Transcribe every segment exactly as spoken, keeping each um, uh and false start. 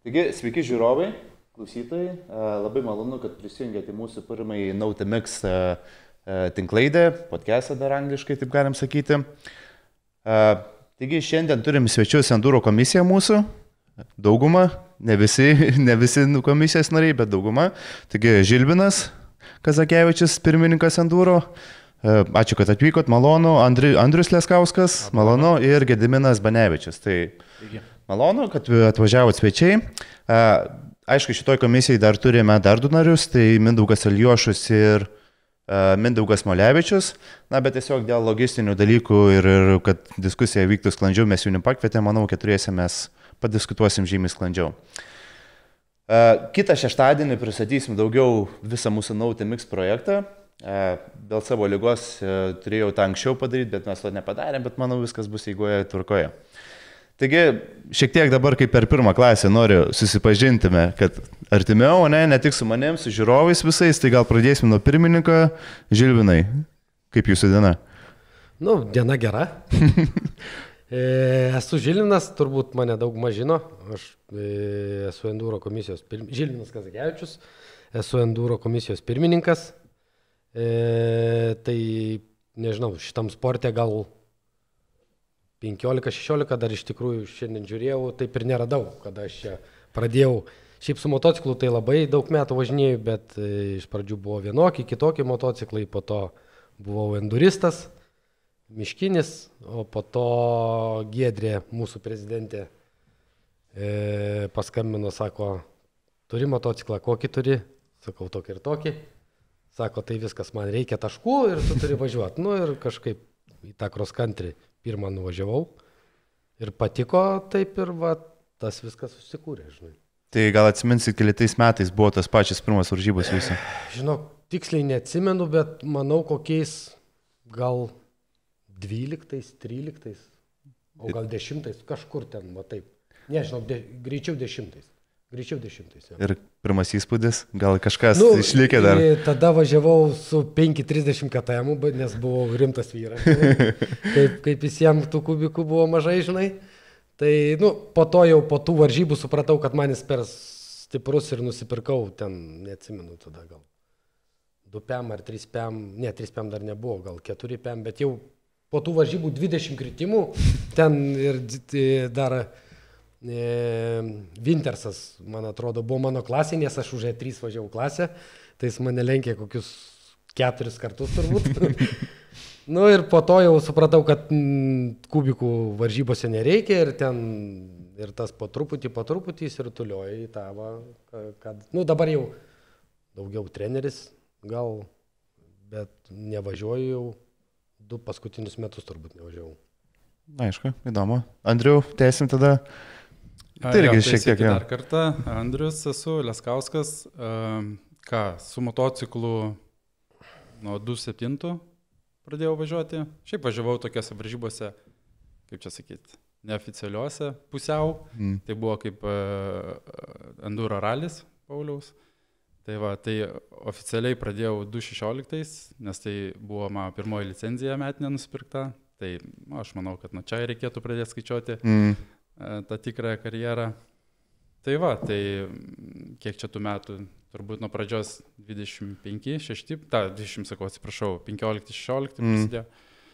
Taigi, sveiki žiūrovai, klausytojai. Labai malonu, kad prisijungėte į mūsų pirmąjį Nautimix tinklaidę, podcastą dar angliškai, taip galim sakyti. Taigi, šiandien turim svečius Enduro komisiją mūsų. Dauguma, ne visi, ne visi komisijos nariai, bet dauguma. Taigi, Žilvinas Kazakevičius, pirmininkas Enduro. Ačiū, kad atvykot, malonu. Andri, Andrius Leskauskas, malonu. Ir Gediminas Banevičius. Tai malonu, kad atvažiavot svečiai. Aišku, šitoj komisijai dar turime dar du narius, tai Mindaugas Aljošus ir Mindaugas Molevičius. Na, bet tiesiog dėl logistinių dalykų ir, ir kad diskusija vyktų sklandžiau, mes jų nepakvietėme, manau, keturiese mes padiskutuosim žymiai sklandžiau. Kitą šeštadienį pristatysim daugiau visą mūsų Nautimix projektą. Dėl savo ligos turėjau tą anksčiau padaryti, bet mes to nepadarėm, bet manau viskas bus eigoje tvarkoje. Taigi, šiek tiek dabar kaip per pirmą klasę noriu susipažintime, kad artimiau, ne, ne tik su manim, su žiūrovais visais, tai gal pradėsim nuo pirmininko. Žilvinai, kaip jūsų diena? Nu, diena gera. Esu Žilvinas, turbūt mane daug mažino. Aš esu Enduro komisijos pirmininkas. Žilvinas Kazakevičius, esu Enduro komisijos pirmininkas. E, tai, nežinau, šitam sporte gal penkiolika šešiolika, dar iš tikrųjų šiandien žiūrėjau, taip ir neradau, kada aš čia pradėjau. Šiaip su motociklu tai labai daug metų važinėjau, bet iš pradžių buvo vienokie, kitokie motociklai, po to buvau enduristas, miškinis, o po to Giedrė, mūsų prezidentė, e, paskambino, sako, turi motociklą, kokį turi? Sakau, tokį ir tokį. Sako, tai viskas, man reikia taškų ir tu turi važiuoti. Nu ir kažkaip į tą cross country pirmą nuvažiavau ir patiko, taip ir va, tas viskas susikūrė, žinai. Tai gal atsiminsit, keliais metais buvo tas pačias pirmas varžybos jūsų? Žinok, tiksliai neatsimenu, bet manau kokiais gal dvyliktais, tryliktais, o gal dešimtais, kažkur ten, va taip. Nežinau, de, greičiau dešimtais. Greičiau dešimtais. Jau. Ir pirmas įspūdis, gal kažkas nu, išlikė dar? Tada važiavau su penki trisdešimt km, nes buvau rimtas vyras. kaip, kaip visiems tų kubikų buvo mažai, žinai. Tai, nu, po to jau po tų varžybų supratau, kad man jis per stiprus ir nusipirkau, ten, neatsimenu tada gal. du pem ar trys pem, ne, trys pem dar nebuvo, gal keturi pem, bet jau po tų varžybų dvidešimt kritimų, ten ir dar... Wintersas, man atrodo, buvo mano klasė, nes aš už E trys važiavau klasę, tai jis mane lenkė kokius keturis kartus turbūt. Nu ir po to jau supratau, kad m, kubikų varžybose nereikia ir ten ir tas po truputį, po truputį įsirutulioja į tą, va, kad, nu dabar jau daugiau treneris gal, bet nevažiuoju jau, du paskutinius metus turbūt nevažiavau. Aišku, įdomu. Andriu, tęsim tada. Tai irgi šiek tiek. Dar kartą, Andrius, esu Leskauskas, ką, su motociklu nuo du septintų pradėjau važiuoti. Šiaip važiavau tokiose varžybose, kaip čia sakyti, neoficialiuose pusiau. Mm. Tai buvo kaip Enduro ralis Pauliaus. Tai va, tai oficialiai pradėjau du šešioliktais, nes tai buvo mano pirmoji licenzija metinė nusipirkta. Tai nu, aš manau, kad nuo čia reikėtų pradėti skaičiuoti. Mm. tą tikrąją karjerą. Tai va, tai kiek čia tų metų, turbūt nuo pradžios dvidešimt penki, šeši, ta, dvidešimt, sakau, atsiprašau, penkiolika šešiolika mm. prasidėjo.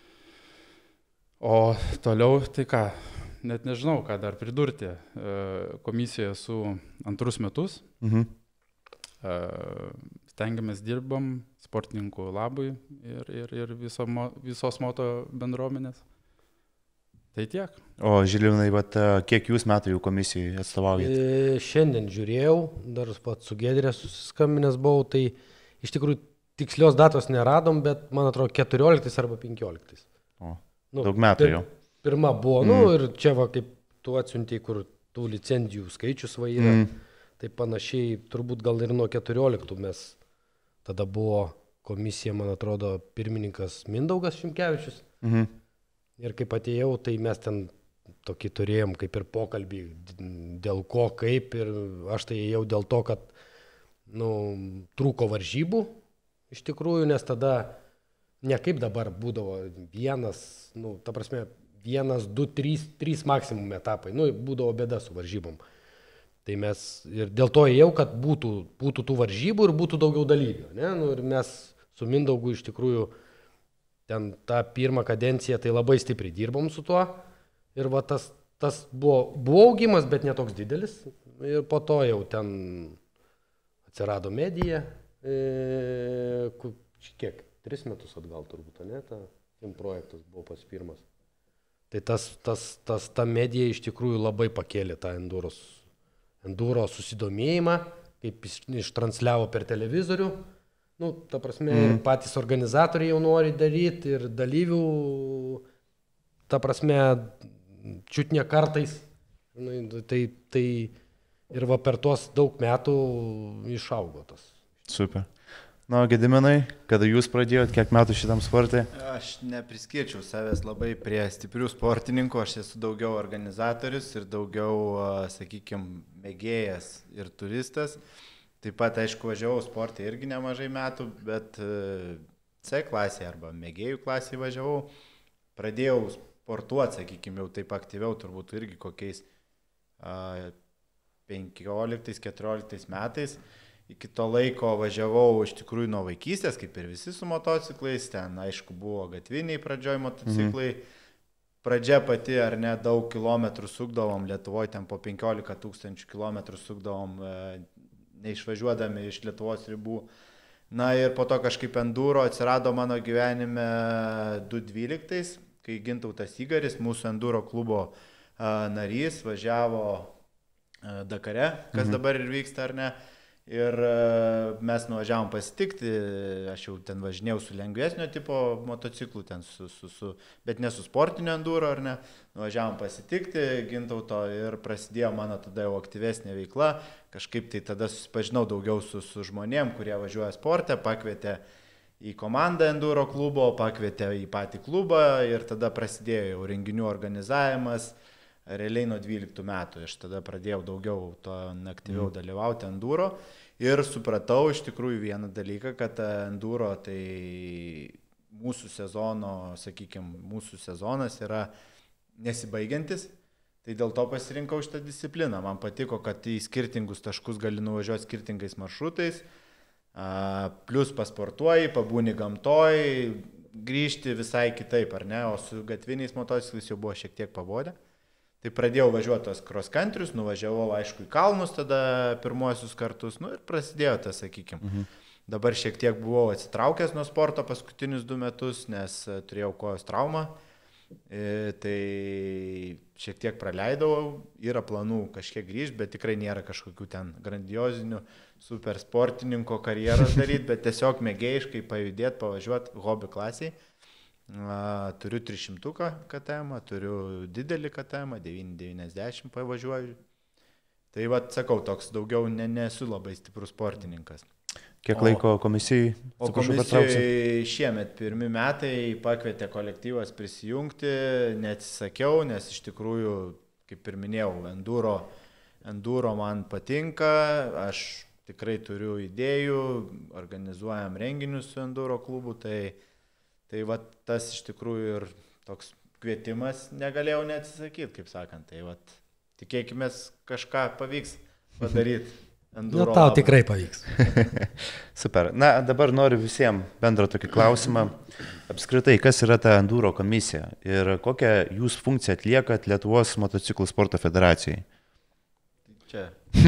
O toliau, tai ką, net nežinau, ką dar pridurti. Komisijoje su antrus metus. Mhm. Stengiamės dirbam sportininkų labui ir, ir, ir viso, visos moto bendruomenės. Tai tiek. O Žilvinai, bet kiek jūs metų jau komisijai atstovaujate? E, šiandien žiūrėjau, dar pats su Giedrė susiskambinęs buvau, tai iš tikrųjų tikslios datos neradom, bet man atrodo keturioliktais arba penkioliktais. O, nu, daug metų pir, jau. Pirma buvo, mm. nu ir čia va kaip tu atsiuntei, kur tų licenzijų skaičius va yra, mm. tai panašiai turbūt gal ir nuo keturioliktų mes tada buvo komisija, man atrodo, pirmininkas Mindaugas Šimkevičius. Mhm. Ir kaip atėjau, tai mes ten tokį turėjom kaip ir pokalbį, dėl ko, kaip, ir aš tai ėjau dėl to, kad nu, trūko varžybų iš tikrųjų, nes tada ne kaip dabar būdavo vienas, nu, ta prasme, vienas, du, trys, trys maksimum etapai, nu, būdavo bėda su varžybom. Tai mes ir dėl to ėjau, kad būtų, būtų tų varžybų ir būtų daugiau dalyvių. Ne? Nu, ir mes su Mindaugu iš tikrųjų ten tą pirmą kadenciją tai labai stipriai dirbom su tuo. Ir va tas, tas buvo, buvo augimas, bet netoks didelis. Ir po to jau ten atsirado medija. E, kiek? Tris metus atgal turbūt, ne? Ta, ten projektas buvo pats pirmas. Tai tas, tas, tas, ta medija iš tikrųjų labai pakėlė tą enduros, enduro susidomėjimą, kaip ištransliavo per televizorių. Nu, ta prasme, mm. patys organizatoriai jau nori daryti ir dalyvių, ta prasme, čiutne kartais. Nu, tai, tai ir va per tuos daug metų išaugo tas. Super. Na, Gediminai, kada jūs pradėjot, kiek metų šitam sportui? Aš nepriskirčiau savęs labai prie stiprių sportininkų, aš esu daugiau organizatorius ir daugiau, sakykime, mėgėjas ir turistas. Taip pat, aišku, važiavau sportą irgi nemažai metų, bet C klasėje arba mėgėjų klasėje važiavau. Pradėjau sportuoti, sakykime, jau taip aktyviau, turbūt irgi kokiais penkioliktais keturioliktais metais. Iki to laiko važiavau iš tikrųjų nuo vaikystės, kaip ir visi su motociklais, ten aišku buvo gatviniai pradžioj motociklai, mhm. pradžia pati ar ne daug kilometrų sukdavom, Lietuvoje ten po penkiolika tūkstančių kilometrų sukdavom, neišvažiuodami iš Lietuvos ribų. Na ir po to kažkaip enduro atsirado mano gyvenime du dvyliktais, kai Gintautas Igaris, mūsų enduro klubo narys, važiavo Dakare, kas mhm. dabar ir vyksta ar ne. Ir mes nuvažiavom pasitikti, aš jau ten važinėjau su lengvesnio tipo motociklu, ten su, su, su, bet ne su sportinio enduro, ar ne. Nuvažiavom pasitikti Gintauto ir prasidėjo mano tada jau aktyvesnė veikla. Kažkaip tai tada susipažinau daugiau su, su žmonėm, kurie važiuoja sporte, pakvietė į komandą enduro klubo, pakvietė į patį klubą ir tada prasidėjo jau renginių organizavimas. Realiai nuo dvyliktų metų aš tada pradėjau daugiau to aktyviau dalyvauti enduro ir supratau iš tikrųjų vieną dalyką, kad enduro tai mūsų sezono, sakykime, mūsų sezonas yra nesibaigiantis, tai dėl to pasirinkau šitą discipliną. Man patiko, kad į skirtingus taškus gali nuvažiuoti skirtingais maršrutais, plus pasportuoji, pabūni gamtoj, grįžti visai kitaip, ar ne, o su gatviniais motociklais jau buvo šiek tiek pabodę. Tai pradėjau važiuoti tos cross country'us, nuvažiavau aišku į kalnus tada pirmuosius kartus, nu ir prasidėjo tas, sakykime. Mhm. Dabar šiek tiek buvau atsitraukęs nuo sporto paskutinius du metus, nes turėjau kojos traumą, e, tai šiek tiek praleidau, yra planų kažkiek grįžti, bet tikrai nėra kažkokių ten grandiozinių super sportininko karjeros daryti, bet tiesiog mėgėjiškai pajudėti, pavažiuoti hobby klasiai. A, turiu trišimtuką K T M, turiu didelį K T M, devyni devyniasdešimt pavažiuoju. Tai va, sakau, toks daugiau ne, nesu labai stiprus sportininkas. Kiek o, laiko komisijai? O komisijai šiemet pirmi metai pakvietė kolektyvas prisijungti, neatsisakiau, nes iš tikrųjų, kaip ir minėjau, enduro, enduro man patinka, aš tikrai turiu idėjų, organizuojam renginius su enduro klubu, tai Tai va tas iš tikrųjų ir toks kvietimas negalėjau neatsisakyti, kaip sakant. Tai va tikėkime kažką pavyks padaryti. Na, tau tikrai pavyks. Super. Na, dabar noriu visiems bendrą tokį klausimą. Apskritai, kas yra ta enduro komisija ir kokią jūs funkciją atliekat Lietuvos motociklų sporto federacijai? Čia.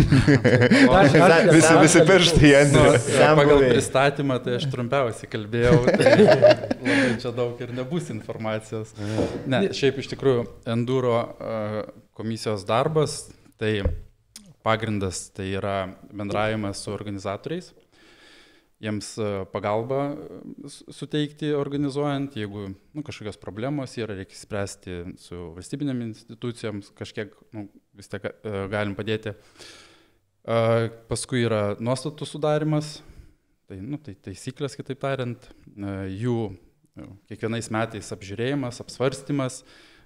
visi, visi pirštai Andriu. Pagal pristatymą, tai aš trumpiausiai kalbėjau, tai labai čia daug ir nebus informacijos. Ne, šiaip iš tikrųjų enduro komisijos darbas, tai pagrindas tai yra bendravimas su organizatoriais, jiems pagalbą suteikti organizuojant, jeigu nu, kažkokios problemos yra, reikia spręsti su valstybinėm institucijoms, kažkiek nu, vis tiek galim padėti. Paskui yra nuostatų sudarimas, tai, nu, tai taisyklės, kitaip tariant, jų kiekvienais metais apžiūrėjimas, apsvarstymas,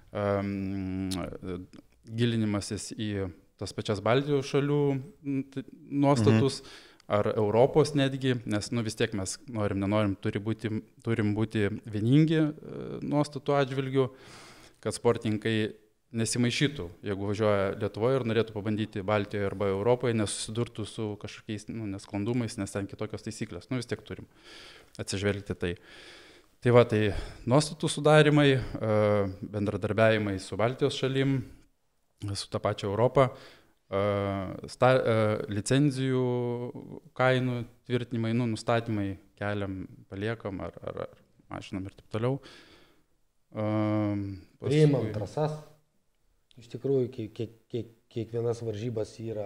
gilinimasis į tas pačias Baltijos šalių nuostatus, mhm. ar Europos netgi, nes nu, vis tiek mes norim, nenorim, turi būti, turim būti vieningi nuostatų atžvilgių, kad sportininkai nesimaišytų, jeigu važiuoja Lietuvoje ir norėtų pabandyti Baltijoje arba Europoje, nesusidurtų su kažkokiais nu, nesklandumais, nes ten kitokios taisyklės. Nu vis tiek turim atsižvelgti tai. Tai va, tai nuostatų sudarimai, bendradarbiavimai su Baltijos šalim, su tą pačią Europą, sta, licenzijų kainų tvirtinimai, nu, nustatymai keliam, paliekam ar, ar, ar mažinam ir taip toliau. Priimam trasas. Iš tikrųjų, kiek, kiek, kiek, kiekvienas varžybas yra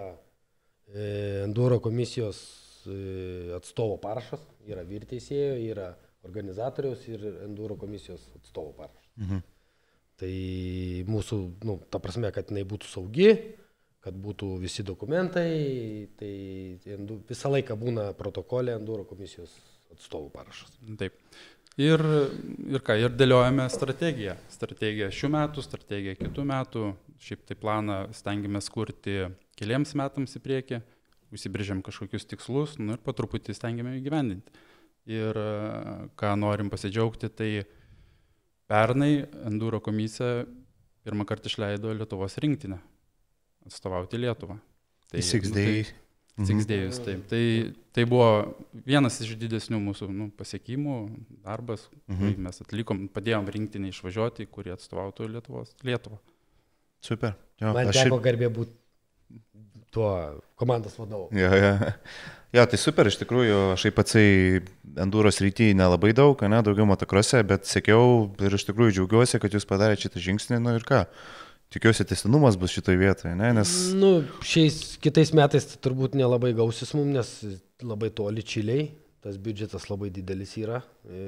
e, enduro komisijos e, atstovo parašas, yra vyr teisėjo, yra organizatoriaus ir enduro komisijos atstovo parašas. Mhm. Tai mūsų, nu, ta prasme, kad jinai būtų saugi, kad būtų visi dokumentai, tai endu, visą laiką būna protokolė enduro komisijos atstovų parašas. Taip. Ir, ir ką, ir dėliojame strategiją. Strategiją šių metų, strategiją kitų metų. Šiaip tai planą stengiamės kurti keliems metams į priekį, užsibrėžiam kažkokius tikslus, nu ir po truputį stengiamės įgyvendinti. Ir ką norim pasidžiaugti, tai pernai enduro komisija pirmą kartą išleido Lietuvos rinktinę atstovauti Lietuvą. Tai, Six nu, tai, Six Days, taip. Tai, tai buvo vienas iš didesnių mūsų nu, pasiekimų, darbas, mhm. kurį mes atlikom, padėjom rinktinį išvažiuoti, kurį atstovautų Lietuvos, Lietuvą. Super. Jo, Man aš teko šiaip... garbė būti tuo komandos vadovu. Ja, ja. ja, tai super, iš tikrųjų, aš pats enduros rytyje nelabai daug, ne, daugiau motokrose, bet sekiau ir iš tikrųjų džiaugiuosi, kad jūs padarėte šitą žingsnį, nu ir ką. Tikiuosi, tęstinumas bus šitoje vietoje, ne? Nes... Nu, šiais kitais metais tai turbūt nelabai gausis mums, nes labai toli Čiliai, tas biudžetas labai didelis yra. E,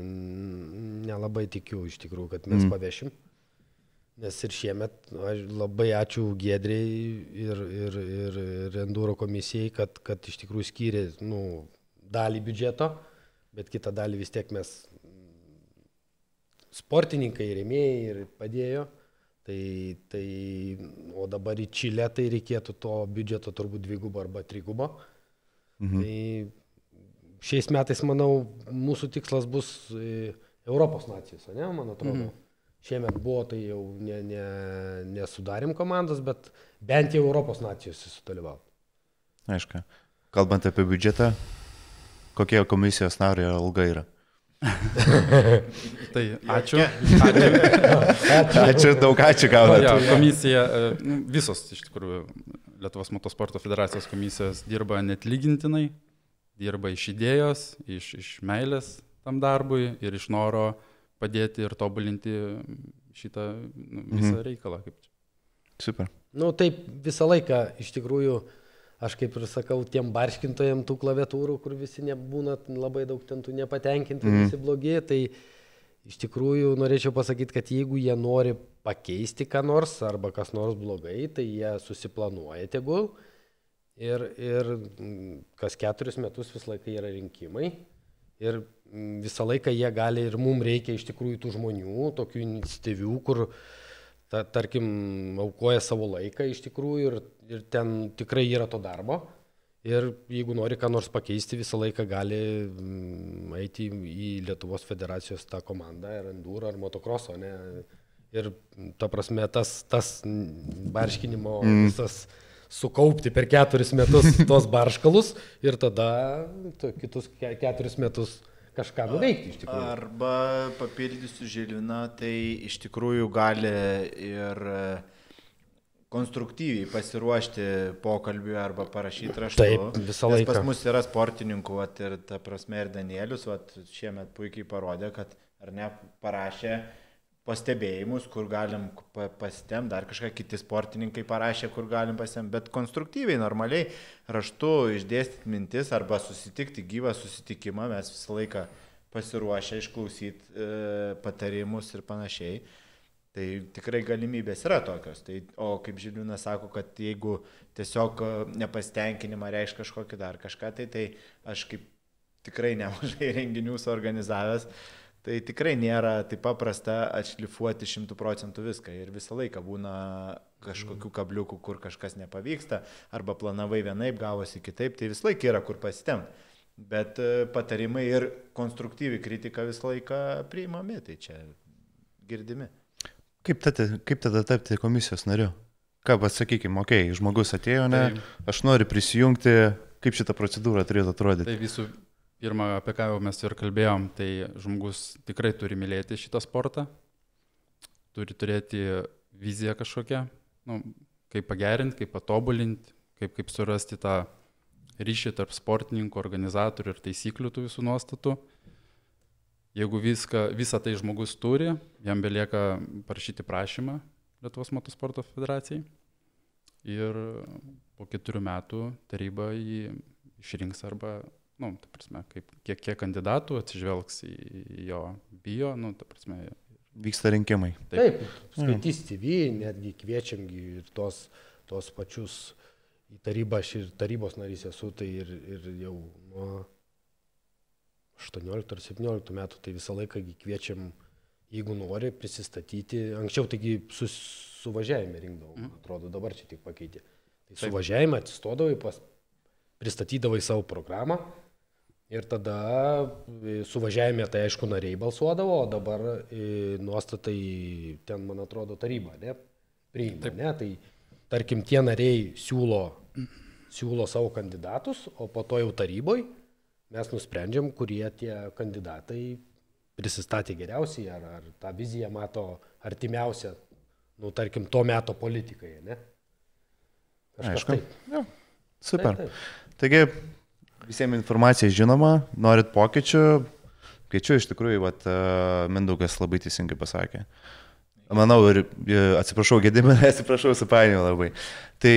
nelabai tikiu iš tikrųjų, kad mes mm. pavešim. Nes ir šiemet aš labai ačiū Giedriai ir, ir, ir, ir enduro komisijai, kad, kad iš tikrųjų skyrė nu, dalį biudžeto, bet kitą dalį vis tiek mes sportininkai, rėmėjai ir padėjo. Tai, tai, o dabar į Čilę tai reikėtų to biudžeto turbūt dvigubo arba trigubo. Mhm. Tai šiais metais, manau, mūsų tikslas bus Europos nacijos, ne, man atrodo. Mhm. Šiemet buvo, tai jau ne, ne, nesudarėm komandos, bet bent jau Europos nacijos sudalyvauti. Aišku. Kalbant apie biudžetą, kokie komisijos nario alga yra? Tai ačiū. Ačiū. ačiū. ačiū, daug ačiū gaunate. Ja, komisija, visos iš tikrųjų Lietuvos motosporto federacijos komisijos dirba netlygintinai, dirba iš idėjos, iš, iš meilės tam darbui ir iš noro padėti ir tobulinti šitą nu, visą mhm. reikalą. Kaip čia. Super. Nu taip visą laiką iš tikrųjų. Aš kaip ir sakau, tiem barškintojam tų klaviatūrų, kur visi nebūna labai daug ten tų nepatenkinti, mm. visi blogi, tai iš tikrųjų norėčiau pasakyti, kad jeigu jie nori pakeisti ką nors arba kas nors blogai, tai jie susiplanuoja tegul ir, ir kas keturis metus visą laiką yra rinkimai ir visą laiką jie gali ir mums reikia iš tikrųjų tų žmonių, tokių iniciatyvių, kur Ta, tarkim, aukoja savo laiką iš tikrųjų ir, ir ten tikrai yra to darbo. Ir jeigu nori ką nors pakeisti, visą laiką gali mm, eiti į Lietuvos federacijos tą komandą, ar enduro, ar motokroso. Ne? Ir ta prasme, tas, tas barškinimo mm. visas sukaupti per keturis metus tos barškalus ir tada to, kitus ke, keturis metus kažką nuveikti iš tikrųjų. Arba papildysiu Žilviną, tai iš tikrųjų gali ir konstruktyviai pasiruošti pokalbiui arba parašyti raštu. Taip, visą laiką. Nes pas mus yra sportininkų, vat, ir ta prasme ir Danielius, vat, šiemet puikiai parodė, kad ar ne parašė pastebėjimus, kur galim pasitemti, dar kažką kiti sportininkai parašė, kur galim pasitemti, bet konstruktyviai, normaliai raštu išdėstyti mintis arba susitikti gyvą susitikimą, mes visą laiką pasiruošę išklausyti e, patarimus ir panašiai. Tai tikrai galimybės yra tokios. Tai, o kaip Žilvinas sako, kad jeigu tiesiog nepasitenkinimą reiškia kažkokį dar kažką, tai, tai aš kaip tikrai nemažai renginių suorganizavęs, tai tikrai nėra taip paprasta atšlifuoti šimtų procentų viską ir visą laiką būna kažkokių kabliukų, kur kažkas nepavyksta, arba planavai vienaip, gavosi kitaip, tai visą laiką yra kur pasitemti. Bet patarimai ir konstruktyvi kritika visą laiką priimami, tai čia girdimi. Kaip, tada, kaip tada tapti komisijos nariu? Ką pasakykime, okei, okay, žmogus atėjo, ne, tai, aš noriu prisijungti, kaip šitą procedūrą turėtų atrodyti? Tai visų pirma, apie ką jau mes ir kalbėjom, tai žmogus tikrai turi mylėti šitą sportą, turi turėti viziją kažkokią, nu, kaip pagerinti, kaip patobulinti, kaip, kaip surasti tą ryšį tarp sportininkų, organizatorių ir taisyklių tų visų nuostatų. Jeigu viską, visą tai žmogus turi, jam belieka parašyti prašymą Lietuvos motosporto federacijai ir po keturių metų taryba jį išrinks arba, nu, ta prasme, kaip, kiek, kiek kandidatų atsižvelgs į, į jo bio, nu, ta prasme. Vyksta rinkimai. Taip, Taip skaitys T V, netgi kviečiam ir tos, tos pačius į tarybą, aš ir tarybos narys esu, tai ir, ir jau nuo aštuonioliktų ar septynioliktų metų, tai visą laiką kviečiam, jeigu nori prisistatyti. Anksčiau taigi su, suvažiavime rinkdavau, man atrodo, dabar čia tik pakeitė. Tai suvažiavime atsistodavai, pas, pristatydavai savo programą ir tada suvažiavime tai aišku nariai balsuodavo, o dabar e, nuostatai ten, man atrodo, taryba, ne? Priima, ne? Tai tarkim, tie nariai siūlo, siūlo savo kandidatus, o po to jau taryboj mes nusprendžiam, kurie tie kandidatai prisistatė geriausiai, ar, ar tą viziją mato artimiausią, nu, tarkim, to meto politikai, ne? Kažkas Aišku. Taip. Jo, super. Taip, taip. Taigi, visiems informacija žinoma, norit pokyčių, kviečiu iš tikrųjų, vat, Mindaugas labai teisingai pasakė. Manau, ir atsiprašau, Gediminą, atsiprašau, supainiau labai. Tai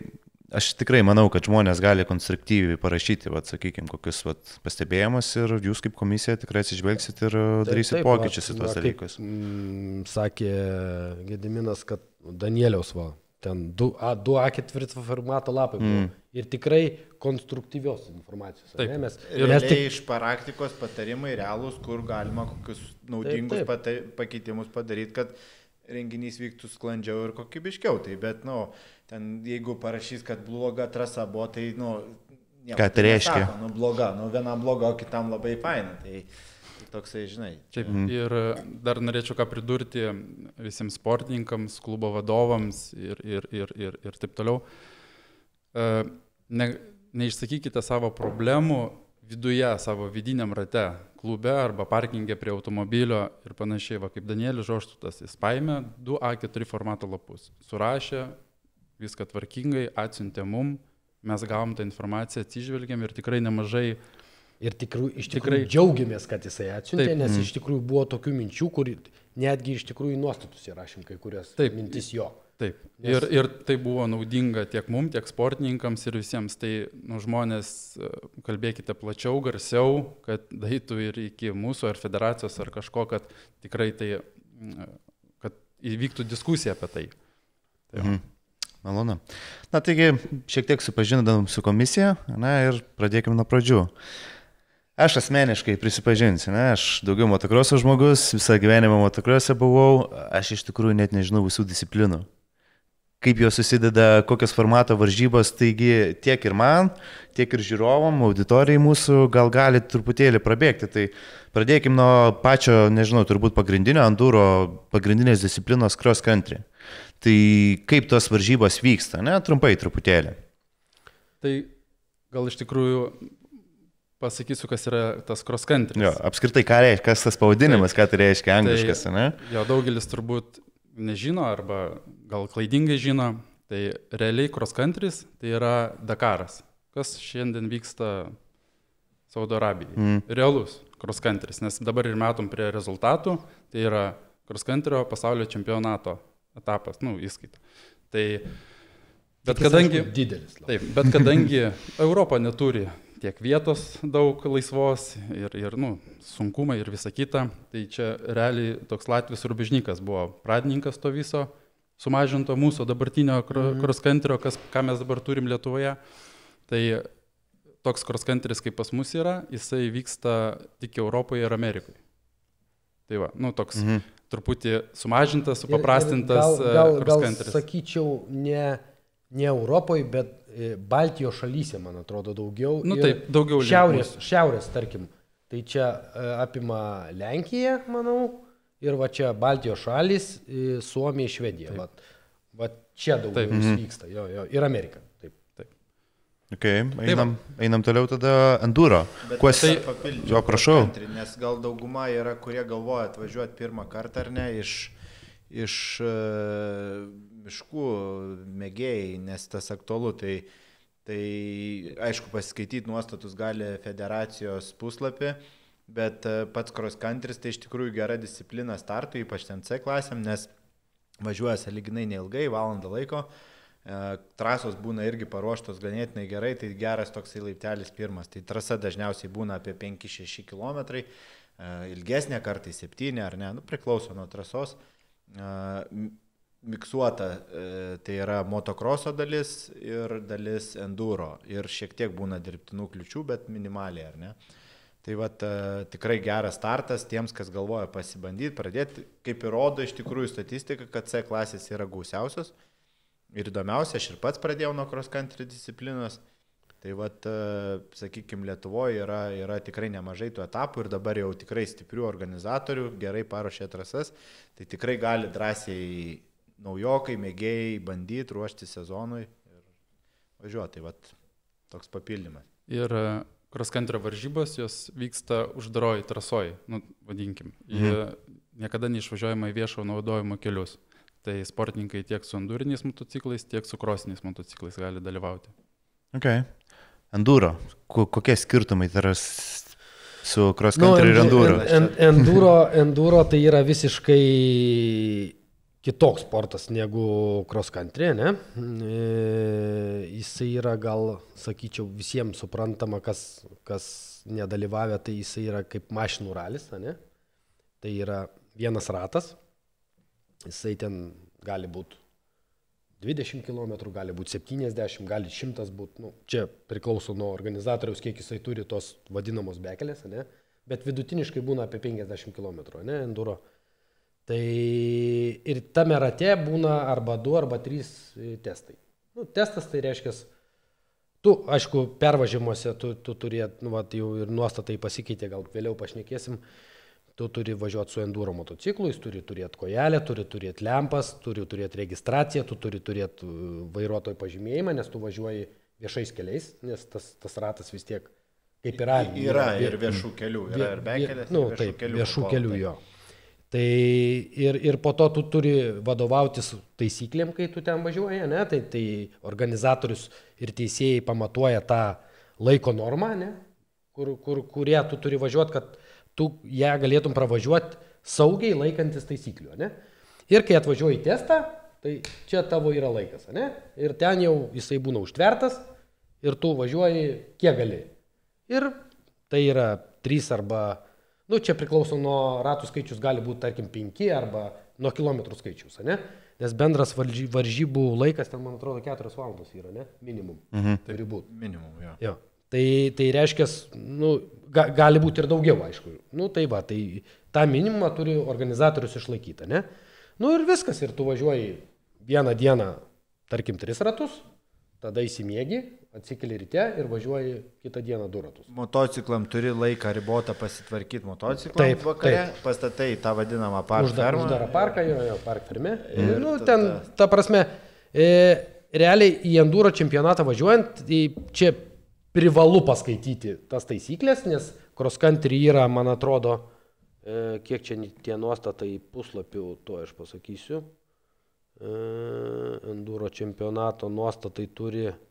aš tikrai manau, kad žmonės gali konstruktyviai parašyti, vat, sakykime, kokius vat, pastebėjimus ir jūs kaip komisija tikrai atsižvelgsit ir darysit taip, pokyčius į tuos dalykus. Mm, sakė Gediminas, kad Danieliaus va, ten du A ketvirto formato lapai buvo. Mm. Ir tikrai konstruktyvios informacijos. Taip. Ne? Mes, ir mes tik iš praktikos patarimai realūs, kur galima kokius naudingus taip, taip. Pata, pakeitimus padaryti, kad renginys vyktų sklandžiau ir kokybiškiau. Tai bet, nu, ten jeigu parašys, kad bloga trasa buvo, tai, nu, ką tai reiškia? Nesako, nu, bloga, nu, vienam bloga, o kitam labai faina. Tai, tai toksai, žinai. Taip, mm. Ir dar norėčiau ką pridurti visiems sportininkams, klubo vadovams ir, ir, ir, ir, ir taip toliau. Ne, neišsakykite savo problemų viduje, savo vidiniam rate, klube arba parkingė prie automobilio ir panašiai, va, kaip Danielius Žoštutas, jis paėmė du A keturi formato lapus, surašė, viską tvarkingai, atsiuntė mum, mes gavom tą informaciją, atsižvelgėm ir tikrai nemažai. Ir tikrų, iš tikrųjų tikrai džiaugiamės, kad jisai atsiuntė, taip, nes mm. iš tikrųjų buvo tokių minčių, kur netgi iš tikrųjų nuostatus įrašėm kai kurias taip, mintis jo. Taip, nes ir, ir tai buvo naudinga tiek mum, tiek sportininkams ir visiems. Tai, nu, žmonės, kalbėkite plačiau, garsiau, kad daitų ir iki mūsų ar federacijos ar kažko, kad tikrai tai, kad įvyktų diskusija apie tai. Tai mhm. Malonu. Na, taigi, šiek tiek supažindam su komisija, na, ir pradėkime nuo pradžių. Aš asmeniškai prisipažinsiu, ne, aš daugiau motokroso žmogus, visą gyvenimą motokrose buvau, aš iš tikrųjų net nežinau visų disciplinų. Kaip jos susideda, kokios formato varžybos, taigi tiek ir man, tiek ir žiūrovom, auditorijai mūsų gal gali truputėlį prabėgti. Tai pradėkime nuo pačio, nežinau, turbūt pagrindinio enduro, pagrindinės disciplinos cross country. Tai kaip tos varžybos vyksta, ne, trumpai truputėlį. Tai gal iš tikrųjų pasakysiu, kas yra tas cross country. Jo, apskritai, ką reiškia, kas tas pavadinimas, ką tai reiškia angliškas, tai, ne? Jo, daugelis turbūt nežino arba gal klaidingai žino, tai realiai cross country tai yra Dakaras, kas šiandien vyksta Saudo Arabijai. Mm. Realus cross country, nes dabar ir metom prie rezultatų, tai yra cross country pasaulio čempionato etapas, nu, įskaita. Tai, bet kadangi, didelis, taip, bet kadangi Europa neturi tiek vietos daug laisvos ir, ir nu, sunkumai ir visa kita, tai čia realiai toks Latvijos rubežnikas buvo pradininkas to viso sumažinto mūsų dabartinio cross country, kas, ką mes dabar turim Lietuvoje. Tai toks cross country, kaip pas mus yra, jisai vyksta tik Europoje ir Amerikoje. Tai va, nu, toks mhm. truputį sumažintas, supaprastintas ir, ir gal, gal, cross country. Gal sakyčiau, ne, ne Europoje, bet Baltijos šalyse, man atrodo, daugiau. Nu taip, daugiau. Šiaurės, šiaurės, tarkim. Tai čia apima Lenkiją, manau, ir va čia Baltijos šalis, Suomija, Švedija. Va, va čia daugiau Taip. vyksta, jo, jo, ir Amerika. Taip. Okay, einam, einam toliau tada enduro. Bet Kuo tai esi? papildyčiau Jo, prašau. country, nes gal dauguma yra, kurie galvoja atvažiuoti pirmą kartą ar ne iš, iš uh, miškų mėgėjai, nes tas aktualu. Tai, tai aišku, pasiskaityti nuostatus gali federacijos puslapį, bet uh, pats cross country tai iš tikrųjų gera disciplina startui, ypač ten C klasėm, nes važiuoja sąlyginai neilgai, valandą laiko. Trasos būna irgi paruoštos ganėtinai gerai, tai geras toksai laiptelis pirmas. Tai trasa dažniausiai būna apie penki šeši kilometrai, ilgesnė kartai septyni ar ne, nu, priklauso nuo trasos. Miksuota, tai yra motokroso dalis ir dalis enduro. Ir šiek tiek būna dirbtinų kliučių, bet minimaliai, ar ne. Tai vat, tikrai geras startas tiems, kas galvoja pasibandyti, pradėti. Kaip ir rodo iš tikrųjų statistika, kad C klasės yra gausiausios. Ir įdomiausia, aš ir pats pradėjau nuo cross country disciplinos, tai vat, sakykime, Lietuvoje yra, yra tikrai nemažai tų etapų ir dabar jau tikrai stiprių organizatorių, gerai paruošė trasas, tai tikrai gali drąsiai naujokai, mėgėjai bandyti ruošti sezonui ir važiuoti, tai vat, toks papildymas. Ir cross country varžybos, jos vyksta uždaroj trasoj, nu, vadinkim, jie mhm. niekada neišvažiuojama į viešo naudojimo kelius. Tai sportininkai tiek su enduriniais motociklais, tiek su krosiniais motociklais gali dalyvauti. Ok. Enduro. Kokie skirtumai yra su cross country nu, ir enduro? En, enduro? Enduro tai yra visiškai kitoks sportas negu cross country, ne? E, jisai yra gal, sakyčiau, visiems suprantama, kas, kas nedalyvavę, tai jisai yra kaip mašinų ralis, ne? Tai yra vienas ratas. Jisai ten gali būti dvidešimt kilometrų, gali būti septyniasdešimt, gali šimtas būti. Nu, čia priklauso nuo organizatoriaus, kiek jisai turi tos vadinamos bekelės, ne? Bet vidutiniškai būna apie penkiasdešimt kilometrų, ne, enduro. Tai ir tame rate būna arba du, arba trys testai. Nu, testas tai reiškia, tu, aišku, pervažimuose tu, tu turėt, nu, va, jau ir nuostatai pasikeitė, gal vėliau pašnekėsim. Tu turi važiuoti su enduro motociklu, jis turi turėti kojelę, turi turėti lempas, turi turėti registraciją, tu turi turėti vairuotojo pažymėjimą, nes tu važiuoji viešais keliais, nes tas, tas ratas vis tiek kaip yra. Yra, yra ir viešų kelių, yra ir bekelės, nu, ir viešų taip, kelių. Viešų kelių jo. Tai ir, ir po to tu turi vadovautis taisyklėm, kai tu ten važiuoji, ne? Tai, tai organizatorius ir teisėjai pamatuoja tą laiko normą, ne? Kur, kur, kurie tu turi važiuoti, kad tu ją galėtum pravažiuoti saugiai laikantis taisyklių, ne? Ir kai atvažiuoji į testą, tai čia tavo yra laikas, ne? Ir ten jau jisai būna užtvertas ir tu važiuoji kiek gali. Ir tai yra trys arba, nu čia priklauso nuo ratų skaičius, gali būti tarkim penki arba nuo kilometrų skaičius, ne? Nes bendras varžybų laikas ten, man atrodo, keturios valandos yra, ne? Minimum. Mhm. Turi būti. Minimum, jo. Jo. Tai, tai reiškia, nu, ga, gali būti ir daugiau, aišku. Nu, tai va, tai tą minimumą turi organizatorius išlaikyti, ne? Nu ir viskas, ir tu važiuoji vieną dieną, tarkim, tris ratus, tada įsimiegi, atsikeli ryte ir važiuoji kitą dieną du ratus. Motociklam turi laiką ribotą pasitvarkyti motociklam taip, vakare, taip. Pastatai tą vadinamą park Užda, fermą. Uždarą parką, jo, jo, park ferme. Ir nu, tada... ten, ta prasme, e, realiai į enduro čempionatą važiuojant, tai čia privalu paskaityti tas taisyklės, nes cross country yra, man atrodo, e, kiek čia tie nuostatai puslapių, to aš pasakysiu. E, enduro čempionato nuostatai turi e,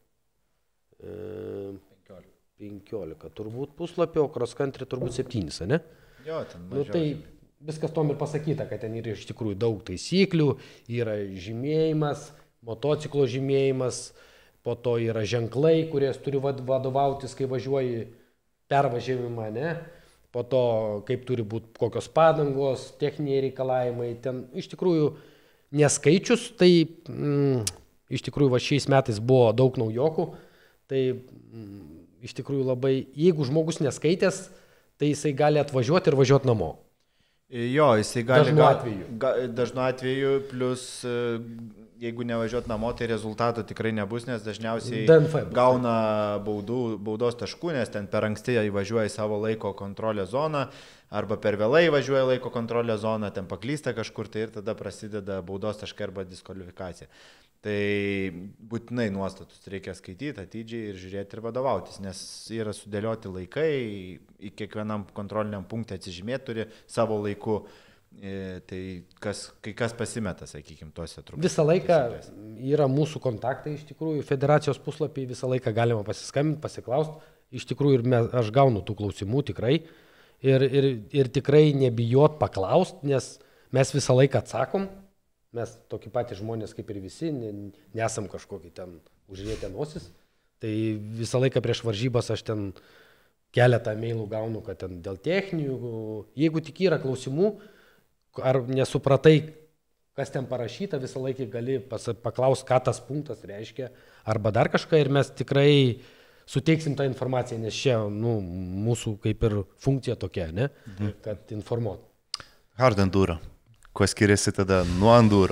penkiolika turbūt puslapių, o cross country turbūt septyni, ne? Jo, ten nu, mažiau. Tai viskas tom ir pasakyta, kad ten yra iš tikrųjų daug taisyklių, yra žymėjimas, motociklo žymėjimas, po to yra ženklai, kuriais turi vadovautis, kai važiuoji pervažiavimą, ne? Po to, kaip turi būti kokios padangos, techniniai reikalavimai. Ten iš tikrųjų neskaičius, tai mm, iš tikrųjų va, šiais metais buvo daug naujokų. Tai mm, iš tikrųjų labai, jeigu žmogus neskaitęs, tai jisai gali atvažiuoti ir važiuoti namo. Jo, jisai gali... Dažnu atveju. Ga, dažnu atveju, plus jeigu nevažiuot namo, tai rezultato tikrai nebus, nes dažniausiai D N F gauna baudų, baudos taškų, nes ten per anksti įvažiuoja į savo laiko kontrolės zoną, arba per vėlai įvažiuoja į laiko kontrolės zoną, ten paklysta kažkur, tai ir tada prasideda baudos taškai arba diskvalifikacija. Tai būtinai nuostatus reikia skaityti atidžiai ir žiūrėti ir vadovautis, nes yra sudėlioti laikai, į kiekvienam kontroliniam punktui atsižymėti turi savo laiku. Tai kas, kai kas pasimeta, sakykime, tuose truputį. Visą laiką yra mūsų kontaktai, iš tikrųjų, federacijos puslapį, visą laiką galima pasiskambinti, pasiklausti. Iš tikrųjų, ir mes, aš gaunu tų klausimų tikrai. Ir, ir, ir tikrai nebijot paklausti, nes mes visą laiką atsakom. Mes tokie patys žmonės kaip ir visi, nesam kažkokį ten užrietę nosis. Tai visą laiką prieš varžybas aš ten keletą mailų gaunu, kad ten dėl techninių, jeigu tik yra klausimų, ar nesupratai, kas ten parašyta, visą laiką gali paklausti, ką tas punktas reiškia, arba dar kažką, ir mes tikrai suteiksim tą informaciją, nes čia nu, mūsų kaip ir funkcija tokia, ne? Mhm. Kad informuot. Hard enduro. Kuo skiriasi tada nuo enduro?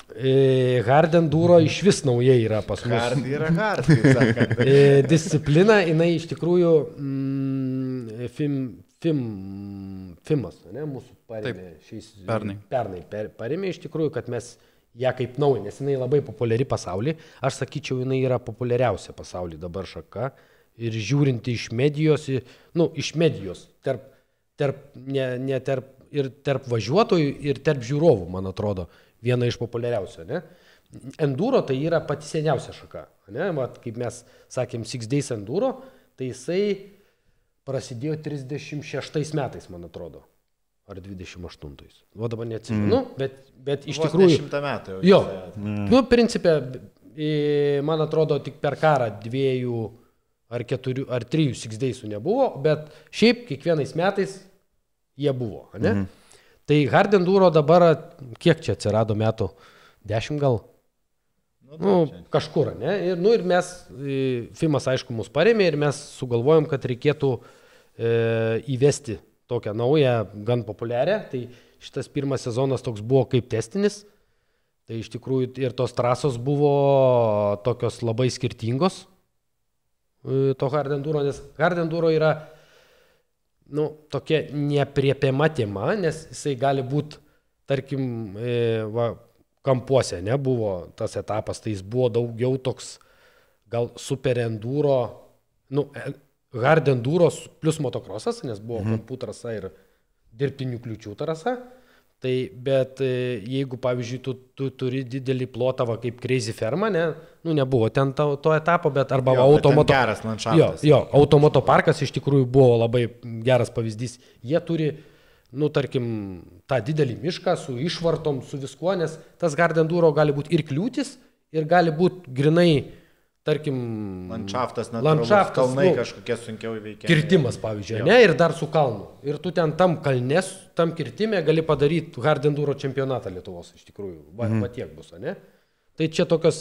E, hard enduro iš vis naujai yra pas mus. Hard yra hard, kaip sakant. E, disciplina, jinai iš tikrųjų mm, film, film, filmas, ne, mūsų parėmė šiais pernai. Pernai per, parėmė iš tikrųjų, kad mes ją kaip nauja, nes jinai labai populiari pasaulyje. Aš sakyčiau, jinai yra populiariausia pasaulyje dabar šaka. Ir žiūrinti iš medijos, nu, iš medijos, tarp, tarp, ne, ne tarp, ir tarp važiuotojų, ir tarp žiūrovų, man atrodo, viena iš populiariausių, ne? Enduro tai yra pati seniausia šaka, ne? Vat, kaip mes sakėm, Six Days Enduro, tai jisai prasidėjo trisdešimt šeštais metais, man atrodo. Ar dvidešimt aštuntais. O dabar neatsimenu, mm. bet, bet iš Vos tikrųjų... Šimtą metų jau. Jo, mm. nu, principė, man atrodo, tik per karą dviejų ar keturių, ar trijų Six Daysų nebuvo, bet šiaip kiekvienais metais jie buvo, ne? Mm. Tai hard enduro dabar, kiek čia atsirado metų? Dešimt gal? Nu, nu kažkur, ne? Ir, nu, ir mes, filmas aišku mus parėmė ir mes sugalvojom, kad reikėtų e, įvesti tokią naują, gan populiarią. Tai šitas pirmas sezonas toks buvo kaip testinis. Tai iš tikrųjų ir tos trasos buvo tokios labai skirtingos. E, to hard enduro, nes hard enduro yra nu, tokia nepriepiama tema, nes jisai gali būti, tarkim, e, va, kampuose, ne, buvo tas etapas, tai jis buvo daugiau toks, gal super enduro, nu, hard enduro plus motokrosas, nes buvo mhm. kampų trasa ir dirbtinių kliūčių trasa. Tai, bet jeigu, pavyzdžiui, tu, tu turi didelį plotą, va, kaip Crazy Ferma, ne, nu, nebuvo ten to, to etapo, bet arba jo, automoto... Bet geras landšaftas. Jo, jo, automoto parkas iš tikrųjų buvo labai geras pavyzdys. Jie turi, nu, tarkim, tą didelį mišką su išvartom, su viskuo, nes tas hard enduro gali būti ir kliūtis, ir gali būti grinai, tarkim... Landšaftas, natūralus, kalnai nu, kažkokie sunkiau įveikiami. Kirtimas, pavyzdžiui, jo. Ne, ir dar su kalnu. Ir tu ten tam kalnės, tam kirtime gali padaryti hard enduro čempionatą Lietuvos, iš tikrųjų. Va, mm. va tiek bus, ne? Tai čia tokios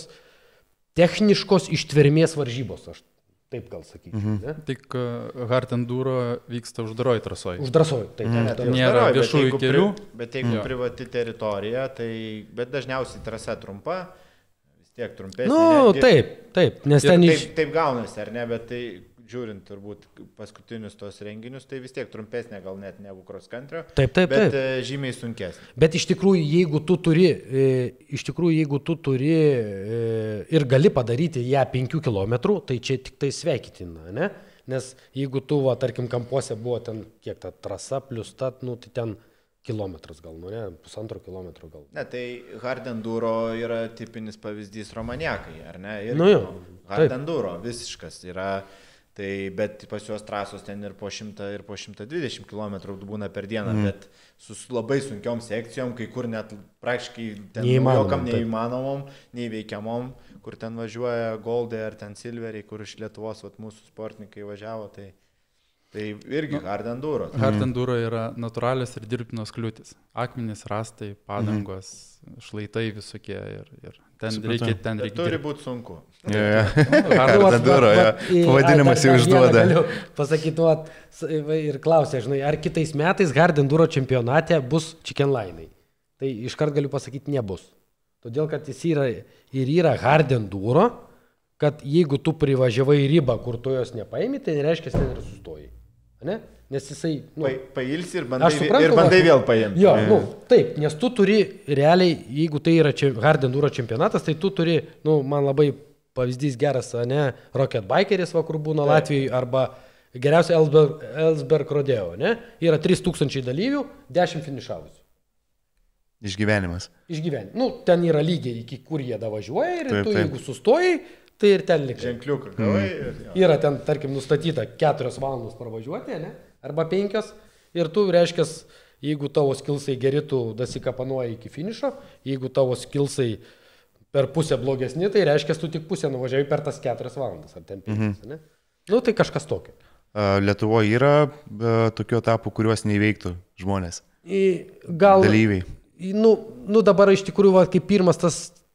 techniškos ištvermės varžybos, aš taip gal sakyčiau. Mm-hmm. Ne? Tik uh, hard enduro vyksta uždaroj trasoj. Uždaroj, tai mm. ten nėra viešųjų kelių. Bet jeigu jo. Privati teritorija, tai, bet dažniausiai trasa trumpa. Tiek trumpesnė. Nu, netgi, taip, taip, nes ten taip, iš... taip gaunasi, ar ne, bet tai žiūrint turbūt paskutinius tos renginius, tai vis tiek trumpesnė gal net negu cross country. Taip, taip, bet taip. Žymiai sunkesnė. Bet iš tikrųjų, jeigu tu turi, e, iš tikrųjų, jeigu tu turi e, ir gali padaryti ją penkių kilometrų, tai čia tik tai sveikitina, ne? Nes jeigu tu, va, tarkim, kampuose buvo ten kiek ta trasa plus ta, nu, tai ten kilometras gal, nu ne, pusantro kilometro gal. Ne, tai hard enduro yra tipinis pavyzdys romaniakai, ar ne? Ir nu jo, hard taip. Enduro visiškas yra, tai, bet pas juos trasos ten ir po šimtą, ir po šimtą dvidešimt kilometrų būna per dieną, mm. bet su labai sunkiom sekcijom, kai kur net praktiškai ten jokam neįmanomom, neįveikiamom, kur ten važiuoja Goldai ar ten Silveriai, kur iš Lietuvos vat, mūsų sportininkai važiavo, tai Tai irgi nu, hard enduro. Hard enduro yra natūralios ir dirbtinos kliūtis. Akmenys, rastai, padangos, mm. šlaitai visokie ir, ir ten Supratau. reikia, ten reikia. Turi būti sunku. Yeah, yeah. Hard enduro, ja. Pavadinimas jau išduoda. Pasakyti, ir klausė, žinai, ar kitais metais hard enduro čempionate bus chicken line'ai. Tai iškart galiu pasakyti, nebus. Todėl, kad jis yra ir yra hard enduro, kad jeigu tu privažiavai ribą, kur tu jos nepaimi, tai nereiškia, ten ir sustojai. Ne? Nes jisai... Nu, pa, pailsi ir bandai, suprantu, ir bandai va, vėl paimti. Jo, nu, taip, nes tu turi realiai, jeigu tai yra čia hard enduro čempionatas, tai tu turi, nu, man labai pavyzdys geras, ne, Rocket Bikeris, va, kur būna Latvijoje, arba geriausia Ellsberg, Ellsberg Rodeo, ne, yra trys tūkstančiai dalyvių, dešimt finišavusių. Išgyvenimas. Išgyvenimas. Nu, ten yra lygiai, iki kur jie davažiuoja ir taip, tu, taip. Jeigu sustojai, tai ir ten likai. Ženkliuką gavai. Mm. Ir, yra ten, tarkim, nustatyta keturios valandos pravažiuoti, ne, arba penkios, ir tu, reiškia, jeigu tavo skilsai geri, tu dasikapanuoji iki finišo, jeigu tavo skilsai per pusę blogesni, tai reiškia, tu tik pusę nuvažiavai per tas keturias valandas, ar ten penkias, mm-hmm. ne? Nu, tai kažkas tokio. Lietuvoje yra tokių etapų, kuriuos neįveiktų žmonės. Gal, dalyviai. Nu, nu dabar iš tikrųjų, va, kaip pirmas tas,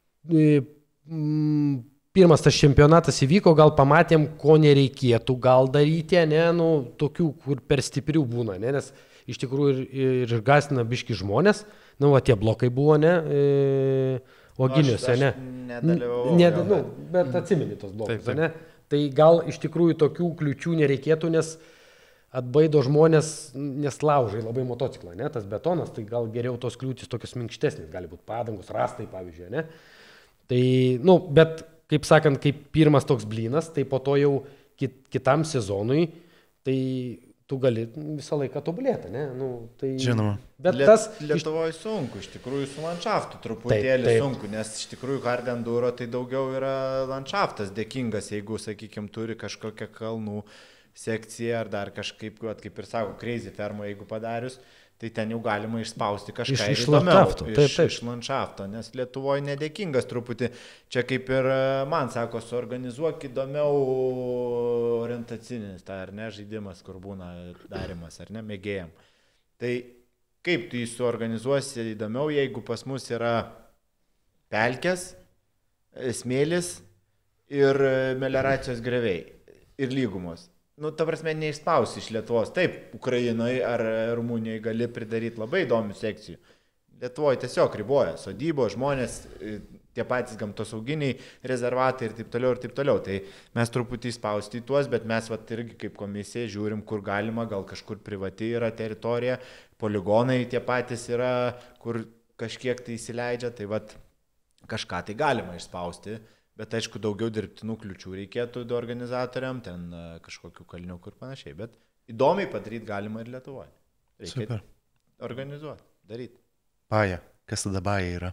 mm, pirmas tas čempionatas įvyko, gal pamatėm, ko nereikėtų gal daryti, ne, nu, tokių, kur per stiprių būna, ne, nes iš tikrųjų ir, ir gasina biški žmonės, nu, va, tie blokai buvo, ne, e, Uoginiuose, ne. Nedalyvau. Ne, nu, bet atsimeni tos blokus, taip, taip. Ne. Tai gal iš tikrųjų tokių kliučių nereikėtų, nes atbaido žmonės, nes laužai labai motociklą, ne, tas betonas, tai gal geriau tos kliūtis tokios minkštesnės, gali būti padangos, rastai, pavyzdžiui, ne. Tai, nu, bet, kaip sakant, kaip pirmas toks blynas, tai po to jau kit, kitam sezonui, tai tu gali visą laiką tobulėti, ne, nu, tai... Žinoma. Bet Liet, tas... Lietuvoje sunku, iš tikrųjų su landšaftu truputėlį taip, taip. sunku, nes iš tikrųjų hard enduro tai daugiau yra landšaftas dėkingas, jeigu, sakykime, turi kažkokią kalnų sekciją ar dar kažkaip, kaip ir sako, crazy fermo, jeigu padarius, tai ten jau galima išspausti kažką iš, iš įdomiau. Landšafto. Iš, taip, taip. iš landšafto, nes Lietuvoje nedėkingas truputį. Čia kaip ir man sako, suorganizuok įdomiau orientacinis, tai ar ne, žaidimas, kur būna darimas, ar ne, mėgėjam. Tai kaip tu jį suorganizuosi įdomiau, jeigu pas mus yra pelkės, smėlis ir melioracijos greviai ir lygumos. Nu, ta prasme, neišspausi iš Lietuvos. Taip, Ukrainoje ar Rumunijoje gali pridaryti labai įdomių sekcijų. Lietuvoje tiesiog riboja sodybo, žmonės, tie patys gamtosauginiai rezervatai ir taip toliau ir taip toliau. Tai mes truputį įspausti į tuos, bet mes vat irgi kaip komisija žiūrim, kur galima, gal kažkur privati yra teritorija, poligonai tie patys yra, kur kažkiek tai įsileidžia, tai vat kažką tai galima išspausti. Bet aišku, daugiau dirbtinų kliučių reikėtų organizatoriam, ten kažkokių kalniukų ir panašiai. Bet įdomiai padaryti galima ir Lietuvoje. Reikia Super. organizuoti, daryti. Baja. Kas tada Baja yra?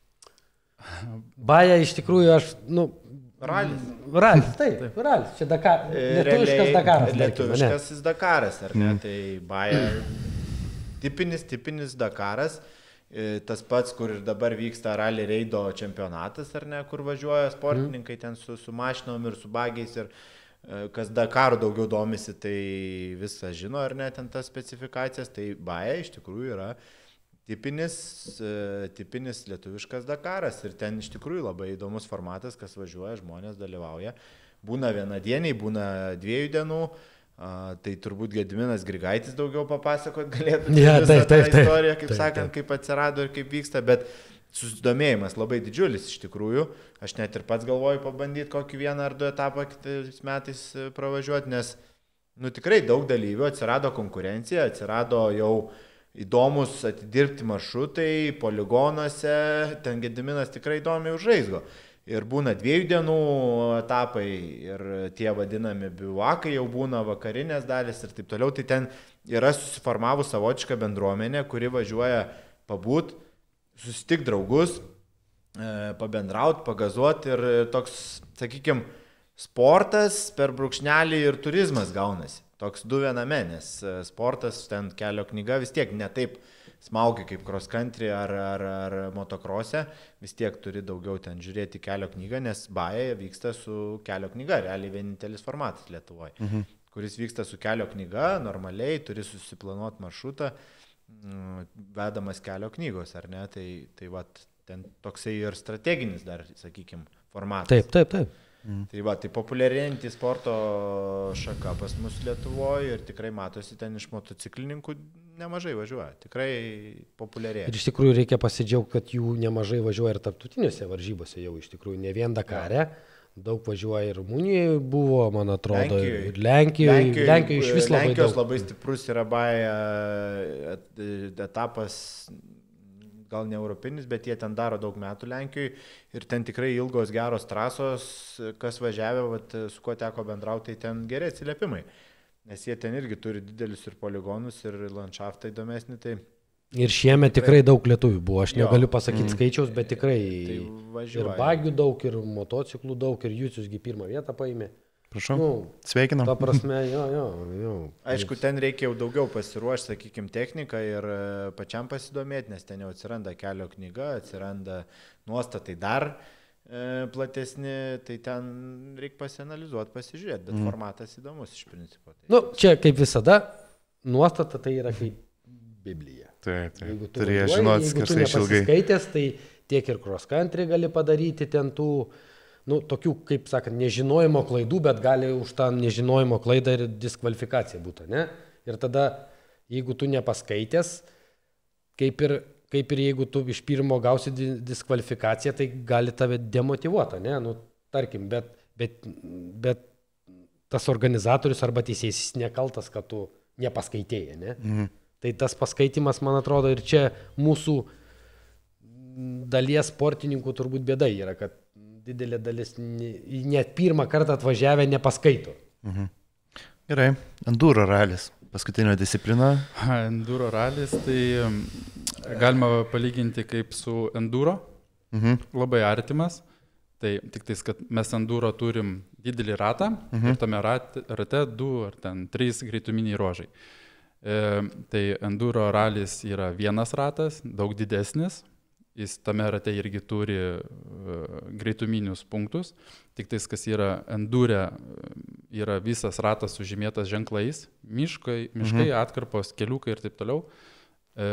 Baja iš tikrųjų aš, nu... Ralis. Ralis, taip, taip. Ralis. Čia Dakar. Lietuviškas Dakaras. Lietuviškasis Dakaras, ar ne? Mm. Tai Baja tipinis, tipinis Dakaras. Tas pats, kur ir dabar vyksta Rally Reido čempionatas, ar ne, kur važiuoja sportininkai ten su, su mašinom ir su bagiais ir kas Dakaru daugiau domisi, tai visą žino, ar ne, ten tas specifikacijas, tai Baja iš tikrųjų yra tipinis, tipinis lietuviškas Dakaras ir ten iš tikrųjų labai įdomus formatas, kas važiuoja, žmonės dalyvauja, būna vienadieniai, būna dviejų dienų. A, tai turbūt Gediminas Grigaitis daugiau papasakot galėtų ja, visą taip, tą taip, istoriją, kaip taip, sakant, taip. kaip atsirado ir kaip vyksta, bet susidomėjimas labai didžiulis iš tikrųjų. Aš net ir pats galvoju pabandyti kokį vieną ar du etapą kitais metais pravažiuoti, nes nu, tikrai daug dalyvių, atsirado konkurencija, atsirado jau įdomus atidirbti maršrutai, poligonuose, ten Gediminas tikrai įdomiai užraizgo. Ir būna dviejų dienų etapai ir tie vadinami bivakai jau būna vakarinės dalis ir taip toliau. Tai ten yra susiformavus savotiška bendruomenė, kuri važiuoja pabūt, susitik draugus, pabendraut, pagazuot ir toks, sakykime, sportas per brūkšnelį ir turizmas gaunasi. Toks du viename, nes sportas, ten kelio knyga vis tiek ne taip smaugia kaip cross country ar, ar, ar motokrose, vis tiek turi daugiau ten žiūrėti kelio knygą, nes Baja vyksta su kelio knyga, realiai vienintelis formatas Lietuvoje, mhm. kuris vyksta su kelio knyga, normaliai turi susiplanuoti maršrutą, vedamas kelio knygos, ar ne, tai, tai vat, ten toksai ir strateginis dar, sakykime, formatas. Taip, taip, taip. Mm. Tai va, tai populiarėjanti sporto šaka pas mus Lietuvoje ir tikrai matosi ten iš motociklininkų nemažai važiuoja, tikrai populiarėja. Ir iš tikrųjų reikia pasidžiaugti, kad jų nemažai važiuoja ir tarptautinėse varžybose jau iš tikrųjų, ne vien Dakare. Daug važiuoja ir Rumunijoje buvo, man atrodo, Lenkijoje. ir Lenkijoje. Lenkijoje, Lenkijoje iš vis labai Lenkijos daug. labai stiprus yra baja etapas, gal ne europinis, bet jie ten daro daug metų Lenkijoje ir ten tikrai ilgos geros trasos, kas važiavė, vat, su kuo teko bendrauti, tai ten geri atsiliepimai. Nes jie ten irgi turi didelius ir poligonus, ir landšaftą įdomesnį. Tai ir šiemet tikrai daug lietuvių buvo, aš Jo. negaliu pasakyti mm. skaičiaus, bet tikrai Tai ir važiuoja. bagių daug, ir motociklų daug, ir Jūciusgi pirmą vietą paėmė. Prašau. Nu, Sveikinam. ta prasme, jo, jo, jo. Aišku, ten reikia jau daugiau pasiruošti, sakykime, techniką ir e, pačiam pasidomėti, nes ten jau atsiranda kelio knyga, atsiranda nuostatai dar e, platesni, tai ten reikia pasianalizuoti, pasižiūrėti, bet mm. formatas įdomus iš principo. Tai Nu, čia kaip visada, nuostata tai yra kaip Biblija. Taip, taip. Jeigu tu Turėjo važiuoji, žinoti, jeigu kas tu tai išilgai. nepasiskaitęs, tai tiek ir cross country gali padaryti ten tų, nu, tokių, kaip sakant, nežinojimo klaidų, bet gali už tą nežinojimo klaidą ir diskvalifikacija būtų, ne? Ir tada, jeigu tu nepaskaitęs, kaip ir, kaip ir jeigu tu iš pirmo gausi di- diskvalifikaciją, tai gali tave demotyvuoti, ne? Nu, tarkim, bet, bet, bet tas organizatorius arba teisėjas jis nekaltas, kad tu nepaskaitėjai, ne? Mhm. Tai tas paskaitimas, man atrodo, ir čia mūsų dalies sportininkų turbūt bėda yra, kad didelė dalis ne- net pirmą kartą atvažiavę nepaskaito. Mhm. Gerai, enduro ralis, paskutinė disciplina. Enduro ralis, tai um, galima palyginti kaip su enduro, Mhm. labai artimas. Tai tik tais, kad mes enduro turim didelį ratą mhm. ir tame rate, rate du ar ten trys greituminiai ruožai. E, tai enduro ralis yra vienas ratas, daug didesnis, jis tame rate irgi turi e, greituminius punktus, tik tais, kas yra endure, yra visas ratas sužymėtas ženklais, miškai, miškai mhm. atkarpos, keliukai ir taip toliau. E,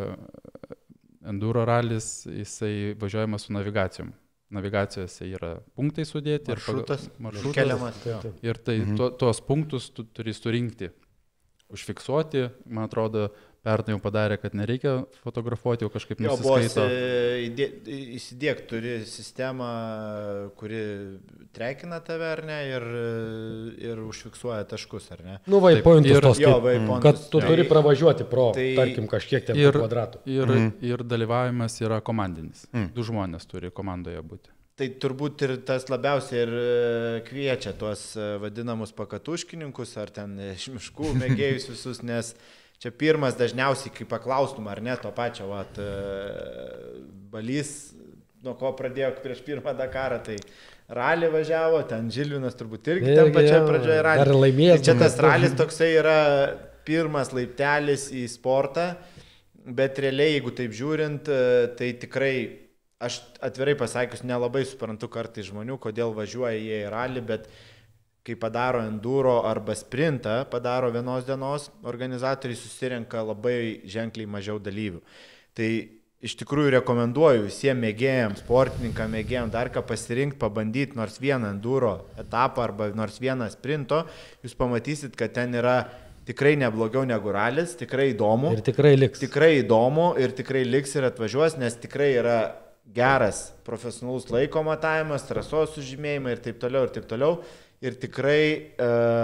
enduro ralis, jisai važiuojamas su navigacijom. Navigacijose yra punktai sudėti maršrutas, ir maršrutas, keliamas. Jo. ir tai mhm. to, tuos punktus tu turi surinkti, užfiksuoti. Man atrodo, pernai jau padarė, kad nereikia fotografuoti, jau kažkaip Jo, buvo nusiskaito. įsidėk, turi sistemą, kuri trekina tave ar ne ir, ir užfiksuoja taškus ar ne. Nu, Taip, vaipointus ir- tos, Jo, kaip, waypointus. kad tu Tai- turi pravažiuoti pro, tai- tarkim, kažkiek ten Ir- kvadratų. Ir, Mhm. ir dalyvavimas yra komandinis. Mm. Du žmonės turi komandoje būti. Tai turbūt ir tas labiausiai ir e, kviečia tuos e, vadinamus pakatuškininkus ar ten iš miškų mėgėjus visus, nes čia pirmas dažniausiai, kai paklaustum ar ne to pačio, vat, e, Balys, nuo ko pradėjo prieš pirmą Dakarą, tai ralį važiavo, ten Žilvinas turbūt irgi ten Irgi, pačioje jo, pradžioje ralį. dar laimėjęs Tai čia tas buvo. ralis toksai yra pirmas laiptelis į sportą, bet realiai, jeigu taip žiūrint, e, tai tikrai aš atvirai pasakius nelabai suprantu kartais žmonių, kodėl važiuoja jie į ralį, bet kai padaro enduro arba sprintą, padaro vienos dienos, organizatoriai susirenka labai ženkliai mažiau dalyvių. Tai iš tikrųjų rekomenduoju visiems mėgėjams, sportininkam, mėgėjams dar ką pasirinkti, pabandyti nors vieną enduro etapą arba nors vieną sprinto, jūs pamatysit, kad ten yra tikrai neblogiau negu ralis, tikrai įdomu. Ir tikrai liks. Tikrai įdomu ir tikrai liks ir atvažiuos, nes tikrai yra geras profesionalus laiko matavimas, trasos sužymėjimai ir taip toliau, ir taip toliau. Ir tikrai,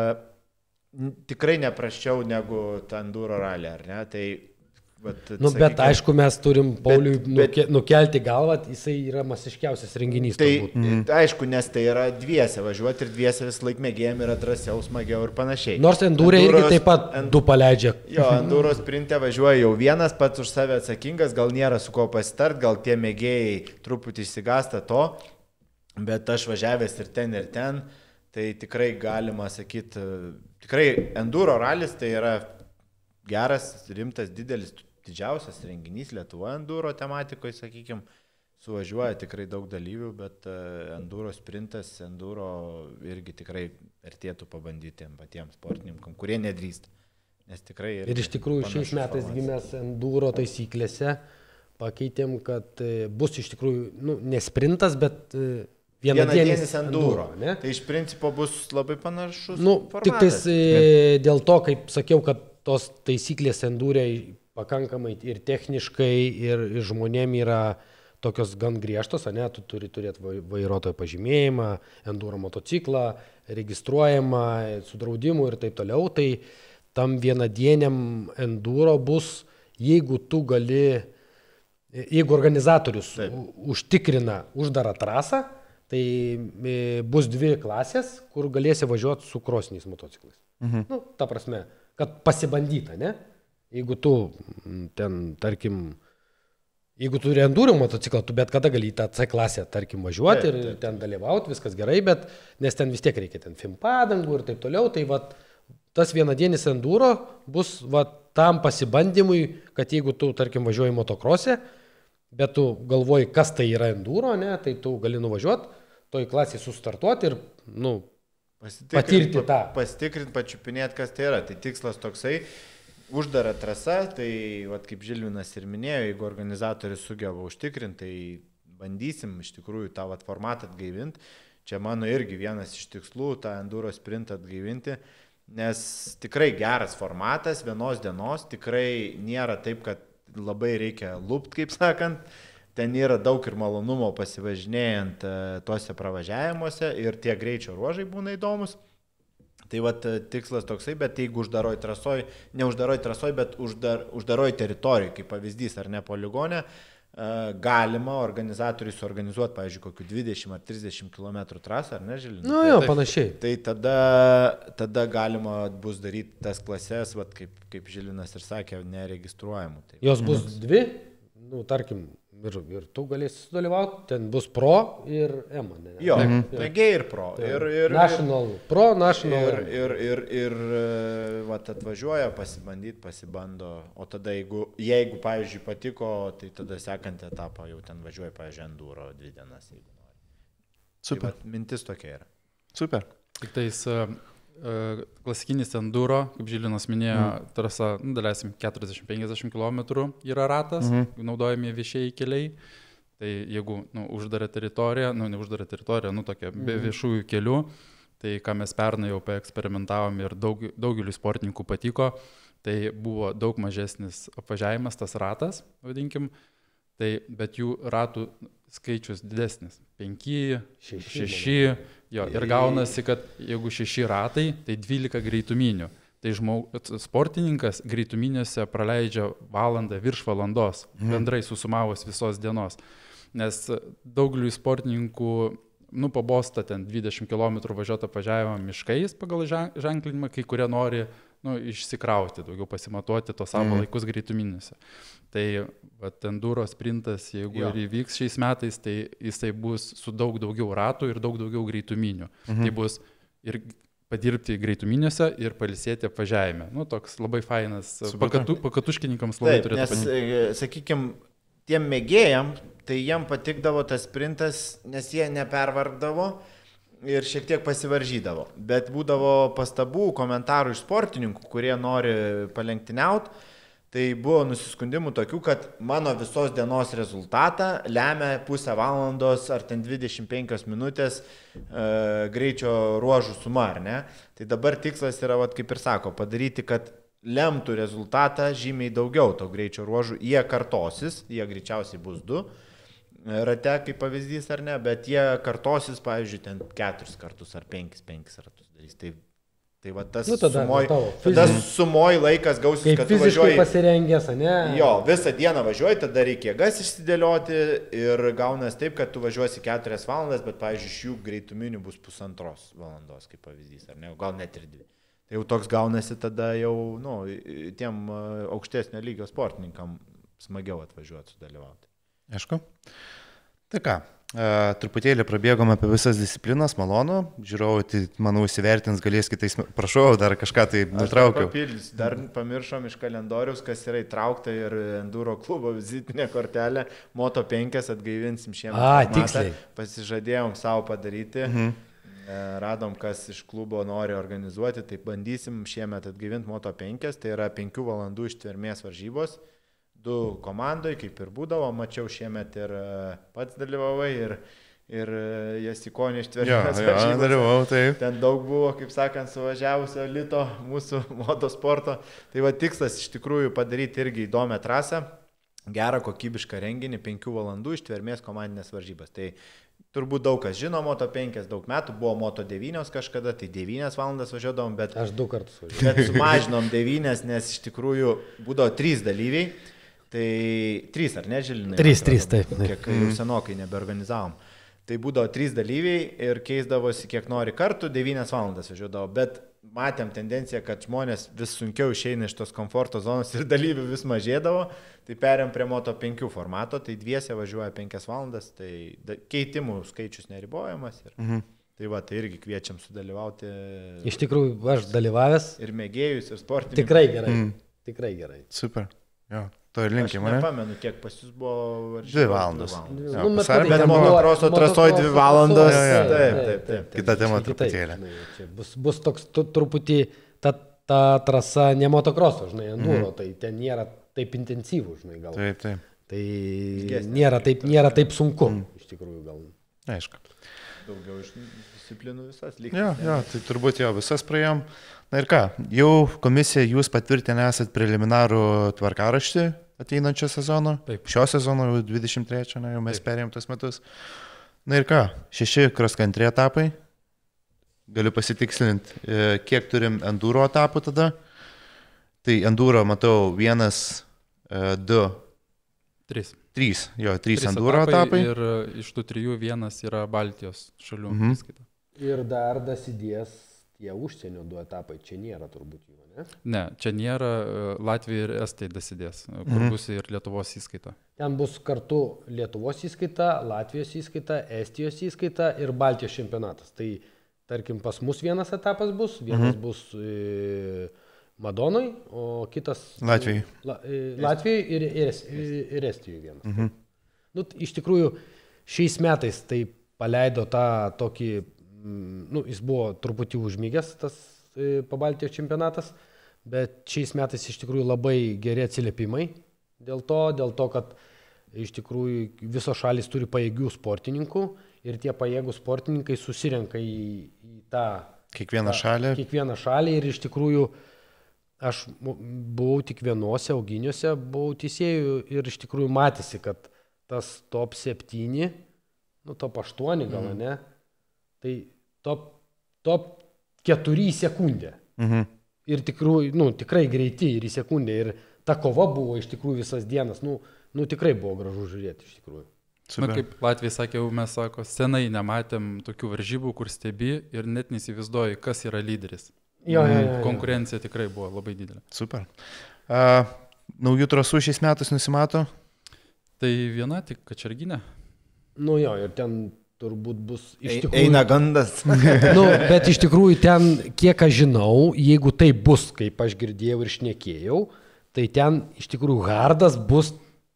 uh, tikrai neprasčiau negu ta enduro ralį, ar ne? Tai, bet, Nu, bet sakykime, aišku, mes turim Pauliui Bet- bet- nuke, nukelti galvą, jisai yra masiškiausias renginys. Tai turbūt. mm. aišku, nes tai yra dviese važiuoti ir dviese vis laik mėgėjim yra drąsiau, smagiau ir panašiai. Nors endūrė irgi Enduros- taip pat en- du paleidžia. Jo, enduro sprinte važiuoja jau vienas, pats už save atsakingas, gal nėra su kuo pasitart, gal tie mėgėjai truputį išsigasta to, bet aš važiavęs ir ten, ir ten, tai tikrai galima sakyti, tikrai enduro ralis tai yra geras, rimtas, didelis, didžiausias renginys Lietuvoje enduro tematikoje, sakykime, suvažiuoja tikrai daug dalyvių, bet uh, enduro sprintas, enduro irgi tikrai vertėtų pabandyti patiems sportininkams, kurie nedrįsta. Nes tikrai Ir iš tikrųjų šiais metais mes enduro taisyklėse pakeitėm, kad e, bus iš tikrųjų, nu, ne sprintas, bet e, vienadienis enduro. Ne? Tai iš principo bus labai panašus. Nu, formatas. tik tais e, dėl to, kaip sakiau, kad tos taisyklės endūriai pakankamai ir techniškai, ir, ir žmonėm yra tokios gan griežtos, ne, tu turi turėti vairuotojo pažymėjimą, enduro motociklą, registruojamą, su draudimu ir taip toliau, tai tam vienadieniam enduro bus, jeigu tu gali, jeigu organizatorius taip. Užtikrina uždarą trasą, tai bus dvi klasės, kur galėsi važiuoti su krosiniais motociklais. Mhm. Nu, ta prasme, kad pasibandyta, ne? Jeigu tu ten, tarkim, jeigu turi enduro motociklą, tu bet kada gali į tą C klasę, tarkim, važiuoti taip, taip. Ir ten dalyvauti, viskas gerai, bet nes ten vis tiek reikia ten film padangų ir taip toliau, tai vat, tas vienadienis enduro bus vat, tam pasibandymui, kad jeigu tu, tarkim, važiuoji motokrose, bet tu galvoji, kas tai yra enduro, ne, tai tu gali nuvažiuoti, toj klasėje sustartuoti ir, nu, patirti tą. Pasitikrinti, pačiupinėti, kas tai yra. Tai tikslas toksai, uždara trasa, tai, vat, kaip Žilvinas ir minėjo, jeigu organizatorius sugeba užtikrinti, tai bandysim iš tikrųjų tą vat, formatą atgaivinti. Čia mano irgi vienas iš tikslų, tą enduro sprintą atgaivinti, nes tikrai geras formatas, vienos dienos, tikrai nėra taip, kad labai reikia lupt, kaip sakant. Ten yra daug ir malonumo pasivažinėjant tuose pravažiavimuose ir tie greičio ruožai būna įdomus. Tai vat tikslas toksai, bet jeigu uždaroj trasoj, ne uždaroj trasoj, bet uždar, uždaroj teritorijai, kaip pavyzdys ar ne poligone, galima organizatoriui suorganizuoti, pavyzdžiui, kokių dvidešimt ar trisdešimt kilometrų trasą, ar ne, Žilvinas? Nu jo, panašiai. Tai tada, tada galima bus daryti tas klases, vat, kaip, kaip Žilvinas ir sakė, neregistruojamų. Taip. Jos bus dvi, nu, tarkim, ir, ir tu galėsi sudalyvauti, ten bus Pro ir EMA. Ne? Jo, mėgiai ir Pro. Ir, ir, national, ir, Pro, National. Ir, ir, ir, ir vat, atvažiuoja, pasibandyti, pasibando. O tada, jeigu, jeigu, pavyzdžiui, patiko, tai tada sekant etapą jau ten važiuoja, pavyzdžiui, enduro dvi dienas, jeigu nori. Super. Tai, vat, mintis tokia yra. Super. Tik tais uh, klasikinis enduro, kaip Žilinas minėjo, mm. trasa, nu, daleisim, keturiasdešimt penkiasdešimt kilometrų yra ratas, mm. naudojami viešieji keliai. Tai jeigu nu, uždarą teritoriją, nu, ne uždarą teritoriją, nu, tokia be mm. viešųjų kelių, tai ką mes pernai jau paeksperimentavome ir daug, daugeliu sportininkų patiko, tai buvo daug mažesnis apvažiavimas, tas ratas, vadinkim, tai, bet jų ratų skaičius didesnis. Penki, šeši, šeši jo, ir gaunasi, kad jeigu šeši ratai, tai dvylika greituminių. Tai žmog, sportininkas greituminiuose praleidžia valandą virš valandos, mhm. bendrai susumavus visos dienos. Nes daugeliu sportininkų, nu, pabosta ten dvidešimt kilometrų važiuoti apvažiavimą miškais pagal ženklinimą, kai kurie nori nu, išsikrauti, daugiau pasimatuoti tos savo mm. laikus greituminiuose. Tai vat, enduro sprintas, jeigu jo. Ir įvyks šiais metais, tai jisai bus su daug daugiau ratų ir daug daugiau greituminių. Mm-hmm. Tai bus ir padirbti greituminiuose ir palisėti apvažiavime. Nu, toks labai fainas, pakatu, pakatuškininkams labai turėtų patikti. Nes, sakykime, tiem mėgėjam, tai jiem patikdavo tas sprintas, nes jie nepervargdavo ir šiek tiek pasivaržydavo. Bet būdavo pastabų, komentarų iš sportininkų, kurie nori palenktyniauti. Tai buvo nusiskundimų tokių, kad mano visos dienos rezultatą lemia pusę valandos ar ten dvidešimt penkios minutės e, greičio ruožų suma, ar ne? Tai dabar tikslas yra, vat, kaip ir sako, padaryti, kad lemtų rezultatą žymiai daugiau to greičio ruožų. Jie kartosis, jie greičiausiai bus du rate, kaip pavyzdys, ar ne, bet jie kartosis, pavyzdžiui, ten keturis kartus ar penkis, penkis ratus darys. Tai Tai va tas nu, tada, sumoj, tada sumoj laikas gausis, kaip kad tu važiuoji. Fiziškai pasirengęs, ne? Jo, visą dieną važiuoji, tada reikia jėgas išsidėlioti ir gaunas taip, kad tu važiuosi keturias valandas, bet, pavyzdžiui, iš jų greituminių bus pusantros valandos, kaip pavyzdys, ar ne? Gal net ir dvi. Tai jau toks gaunasi tada jau, nu, tiem aukštesnio lygio sportininkam smagiau atvažiuoti, sudalyvauti. Aišku. Tai ką? Uh, truputėlį prabėgom apie visas disciplinas, malonu, žiūrovai, tai, manau, įsivertins, galės kitais, prašau, dar kažką tai nutraukiau. Papildys, dar pamiršom iš kalendoriaus, kas yra įtraukta ir enduro klubo vizitinė kortelė, Moto penki atgaivinsim šiemet. A, tiksliai. Pasižadėjom savo padaryti, mhm. radom, kas iš klubo nori organizuoti, tai bandysim šiemet atgaivinti Moto penki, tai yra penkių valandų ištvermės varžybos. Du komandoj, kaip ir būdavo, mačiau šiemet ir pats dalyvavai ir, ir Jasikonė Jo, ištvermės jo, dalyvau, taip. Ten daug buvo, kaip sakant, suvažiavusio elito mūsų motosporto. Tai va tikslas iš tikrųjų padaryti irgi įdomią trasą, gerą kokybišką renginį, penkių valandų ištvermės komandinės varžybas. Tai turbūt daug kas žino, Moto penki daug metų, buvo Moto devyni kažkada, tai devynias valandas važiuodavom, bet... Aš du kartus važiuoju. Bet sumažinom devynias, nes iš tikrųjų būdavo trys dalyviai. Tai trys, ar ne, Žilinai? Trys, trys, taip. Kiek jau senokai nebeorganizavom. Tai būdavo trys dalyviai ir keisdavosi kiek nori kartų, devynias valandas važiuodavo. Bet matėm tendenciją, kad žmonės vis sunkiau išeina iš tos komforto zonos ir dalyvių vis mažėdavo. Tai perėm prie Moto penki formato, tai dviese važiuoja penkias valandas, tai keitimų skaičius neribojamas. Ir... Mhm. Tai va, tai irgi kviečiam sudalyvauti. Iš tikrųjų, aš dalyvavęs. Ir mėgėjus, ir sportininkus. Tikrai gerai. Mm. Tikrai gerai. Super. Jo. To ir linkim, ne? Aš nepamenu, kiek pas jūs buvo varžybos. Dvi valandos. Ja, nu, bet motokroso trasoj dvi valandos. Ja, ja. Taip, taip, taip, taip. Kita tema truputėlė. Bus, bus toks tu, truputį, ta, ta trasa ne motokroso, žinai, enduro, mm. tai ten nėra taip intensyvų, žinai, gal. Taip, taip. Tai Gesnė, nėra, taip, nėra taip sunku, mm. iš tikrųjų, gal. Aišku. Daugiau iš disciplinų visas lyg. Jo, jo, tai turbūt jo visas praėjom. Na ir ką, jau komisija jūs patvirtinę esat preliminarų tvarkaraštį ateinančio sezono. Taip. Šio sezono jau dvidešimt trečio, na, jau mes perėjom tas metus. Na ir ką, šeši cross country etapai. Galiu pasitikslinti, kiek turim enduro etapų tada. Tai enduro matau vienas, du, tris. Trys, jo, trys, trys enduro etapai. Ir iš tų trijų vienas yra Baltijos šalių. Mhm. Ir dar dasidės tie užsienio du etapai, čia nėra turbūt jų, ne? Ne, čia nėra, Latvija ir Estai dasidės, kur Mhm. bus ir Lietuvos įskaita. Ten bus kartu Lietuvos įskaita, Latvijos įskaita, Estijos įskaita ir Baltijos čempionatas. Tai tarkim pas mus vienas etapas bus, vienas mhm. bus e, Madonoj, o kitas Latvijai. La, e, Latvijai ir, ir, ir, ir Estijai vienas. Mhm. Nu, iš tikrųjų, šiais metais tai paleido tą tokį, nu, jis buvo truputį užmygęs tas e, Pabaltijos čempionatas, bet šiais metais iš tikrųjų labai geri atsiliepimai dėl to, dėl to, kad iš tikrųjų visos šalys turi pajėgių sportininkų ir tie pajėgų sportininkai susirenka į, į tą Kiekvieną tą, šalį. Kiekvieną šalį ir iš tikrųjų aš buvau tik vienose auginiuose, buvau teisėjų ir iš tikrųjų matėsi, kad tas top septyni, nu top aštuoni gal, mm. ne? Tai top, top keturi į sekundę. Mhm. Ir tikrųjų, nu, tikrai greiti ir į sekundę. Ir ta kova buvo iš tikrųjų visas dienas. Nu, nu tikrai buvo gražu žiūrėti iš tikrųjų. Super. Na, kaip Latvijai sakė, mes sako, senai nematėm tokių varžybų, kur stebi ir net neįsivaizduoji, kas yra lyderis. Jo, jo, jo, jo. Konkurencija tikrai buvo labai didelė. Super. Uh, naujų trasų šiais metais nusimato? Tai viena tik Kačerginė. Nu jo, ir ten turbūt bus iš tikrųjų... Eina gandas. Nu, bet iš tikrųjų ten, kiek aš žinau, jeigu tai bus, kaip aš girdėjau ir šnekėjau, tai ten iš tikrųjų hardas bus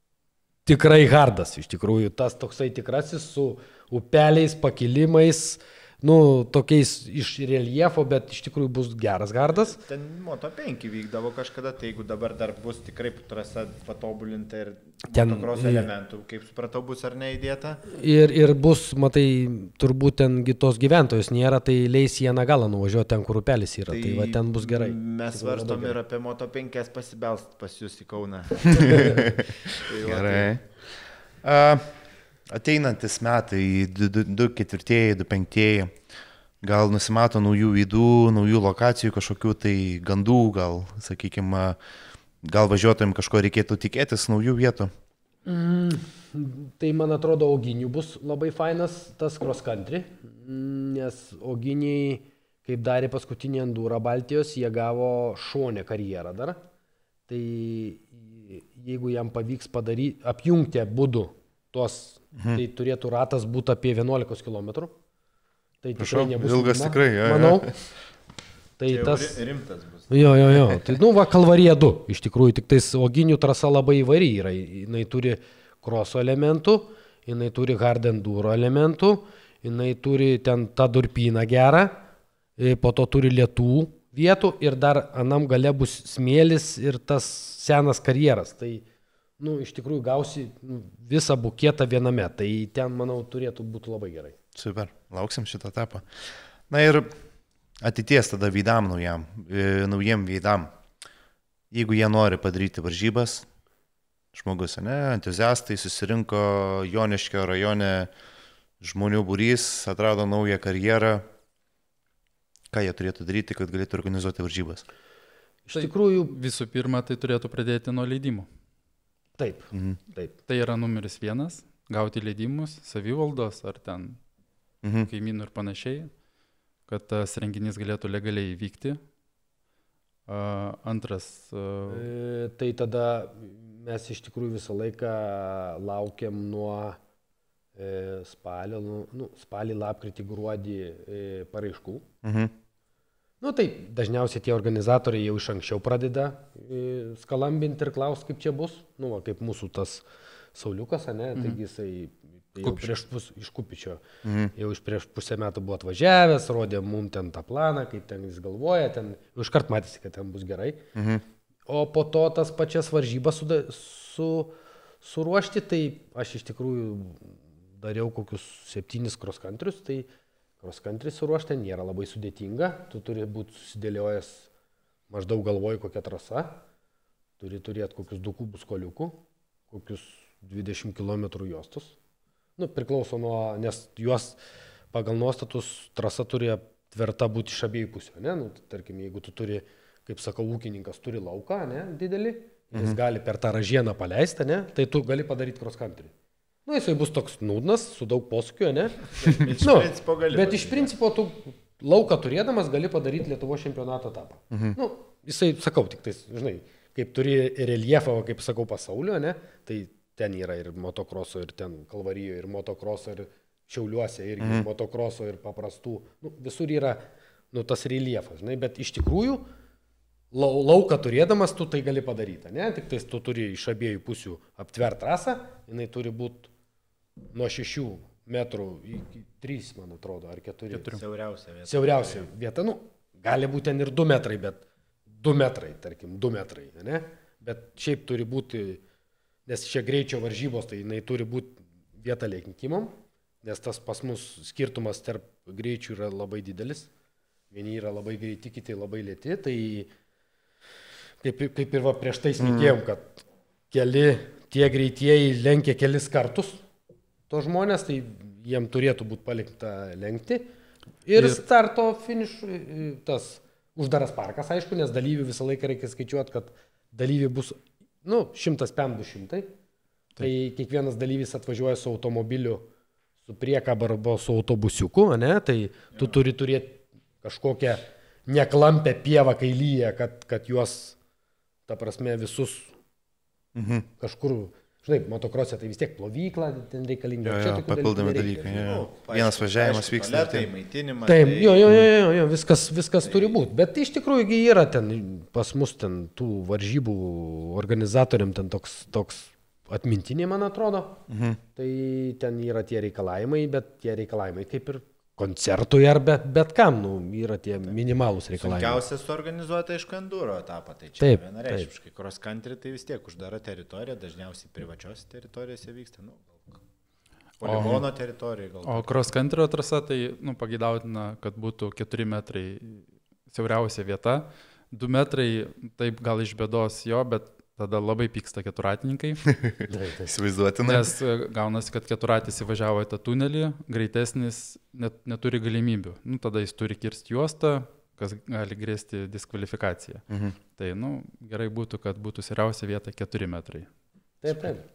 tikrai hardas. Iš tikrųjų tas toksai tikrasis su upeliais, pakilimais, nu, tokiais iš reljefo, bet iš tikrųjų bus geras hardas. Ten Moto penki vykdavo kažkada, tai jeigu dabar dar bus tikrai trasa patobulinta ir ten motocross elementų, kaip supratau, bus ar neįdėta. Ir, ir bus, matai, turbūt tengi tos gyventojus nėra, tai leis jie nagalą nuvažiuoti ten, kur upelis yra. Tai, tai va ten bus gerai. Mes Tikrai svarstom ir apie Moto penki pasibelst pas jūs į Kauną. Tai gerai. Uh, ateinantis metai, du ketvirtieji, du penktieji, gal nusimato naujų veidų, naujų lokacijų, kažkokių tai gandų, gal, sakykime, gal važiuotojams kažko reikėtų tikėtis, naujų vietų? Mm, tai man atrodo, Oginių bus labai fainas tas cross country, nes Oginiai, kaip darė paskutinį endurą Baltijos, jie gavo šonę karjerą dar. Tai jeigu jam pavyks padaryti, apjungti būdų tuos, mhm. tai turėtų ratas būti apie vienuolika kilometrų. Tai tikrai Prašau, nebus ilgas lygma, tikrai, jo, manau. Jo. Tai Čia tas... rimtas bus. Jo, jo, jo. Tai, nu, va, Kalvarija du. Iš tikrųjų, tik tais Oginių trasa labai įvairi yra. Jinai turi kroso elementų, jinai turi hard enduro elementų, jinai turi ten tą durpyną gerą, po to turi lietų vietų ir dar anam gale bus smėlis ir tas senas karjeras. Tai, nu, iš tikrųjų gausi nu, visą buketą viename. Tai ten, manau, turėtų būti labai gerai. Super, lauksim šitą etapą. Na ir ateities tada veidam naujam, e, naujiem veidam. Jeigu jie nori padaryti varžybas, žmogus, ne, entuziastai susirinko Joniškio rajone, žmonių būrys, atrado naują karjerą, ką jie turėtų daryti, kad galėtų organizuoti varžybas? Iš tai, tikrųjų, visų pirma, tai turėtų pradėti nuo leidimų. Taip, mhm. taip. Tai yra numeris vienas, gauti leidimus, savivaldos ar ten mhm. kaimynų ir panašiai, kad tas renginys galėtų legaliai vykti. Uh, antras. Uh... E, tai tada mes iš tikrųjų visą laiką laukiam nuo e, spalio, nu, nu, spalį, lapkritį, gruodį e, paraiškų. Mhm. Nu tai dažniausiai tie organizatoriai jau iš anksčiau pradeda e, skalambinti ir klausti, kaip čia bus. Nu, va, kaip mūsų tas Sauliukas, ne, mhm. taigi jisai jau Kupičio. prieš pus, iš Kupičio, mhm. jau iš prieš pusę metų buvo atvažiavęs, rodė mums ten tą planą, kaip ten jis galvoja, ten jau iškart matėsi, kad ten bus gerai. Mhm. O po to tas pačias varžybas su, su, suruošti, tai aš iš tikrųjų dariau kokius septynis cross country'us, tai cross country suruošti nėra labai sudėtinga, tu turi būti susidėliojęs maždaug galvoj kokia trasa, turi turėti kokius du kubus koliukų, kokius dvidešimt kilometrų juostus. Nu, priklauso nuo, nes juos pagal nuostatus trasa turi tvirta būti iš abiejų pusių, ne? Nu, tarkim, jeigu tu turi, kaip sakau, ūkininkas turi lauką, ne, didelį, jis mhm. gali per tą ražieną paleisti, ne, tai tu gali padaryti cross country. Nu, jisai bus toks nūdnas, su daug posūkių, ne? Bet, nu, bet iš principo tu lauką turėdamas gali padaryti Lietuvos čempionato etapą. Mhm. Nu, jisai, sakau, tik tai, žinai, kaip turi reljefą, kaip sakau, pasaulio, ne? Tai ten yra ir motokroso, ir ten Kalvarijoje, ir motokroso, ir Šiauliuose, ir mhm. motokroso, ir paprastų. Nu, visur yra, nu, tas reljefas, žinai, bet iš tikrųjų lauką turėdamas tu tai gali padaryti, ne? Tik tai tu turi iš abiejų pusių aptvert trasą, jinai turi būti nuo šešių metrų iki trys, man atrodo, ar keturi. Siauriausia vieta. Siauriausia vieta, nu, gali būti ten ir du metrai, bet du metrai, tarkim, du metrai, ne? Bet šiaip turi būti, nes čia greičio varžybos, tai jinai turi būti vieta lenkimam, nes tas pas mus skirtumas tarp greičių yra labai didelis. Vieni yra labai greiti, kiti labai lėti, tai kaip, kaip ir va prieš tai šnekėjom, kad keli tie greitieji lenkia kelis kartus to žmonės, tai jiem turėtų būti palikta lenkti. Ir, ir starto finišų, tas uždaras parkas, aišku, nes dalyvių visą laiką reikia skaičiuoti, kad dalyvių bus, nu, šimtas pem du šimtai. Tai kiekvienas dalyvis atvažiuoja su automobiliu, su priekaba arba su autobusiuku, ne? Tai tu turi turėti kažkokią neklampę pievą kailyje, kad, kad juos, ta prasme, visus mhm. kažkur, žinai, motokrose tai vis tiek plovykla, ten reikalinga. Jo, jo, papildomi dalykai. Jo. Vienas važiavimas vyksta. Tai maitinimas. Taip, jo, jo, jo, jo, viskas, viskas tai turi būti. Bet iš tikrųjų yra ten, pas mus ten tų varžybų organizatoriam ten toks, toks atmintinė, man atrodo. Mhm. Tai ten yra tie reikalavimai, bet tie reikalavimai kaip ir koncertui ar bet, bet kam, nu, yra tie minimalūs reikalavimai. Sunkiausia suorganizuota iš enduro etapą, tai čia taip, vienareikšmiškai. Cross country tai vis tiek uždara teritorija, dažniausiai privačios teritorijose vyksta, nu, poligono teritorija. Gal o cross country trasa tai, nu, pageidautina, kad būtų keturi metrai siauriausia vieta, du metrai, taip gal iš bėdos jo, bet tada labai pyksta keturatininkai. Įsivaizduotina. Nes gaunasi, kad keturatis įvažiavo į tą tunelį, greitesnis net, neturi galimybių. Nu, tada jis turi kirsti juostą, kas gali grėsti diskvalifikaciją. Mhm. Tai, nu, gerai būtų, kad būtų siauriausia vieta keturi metrai. Taip, taip.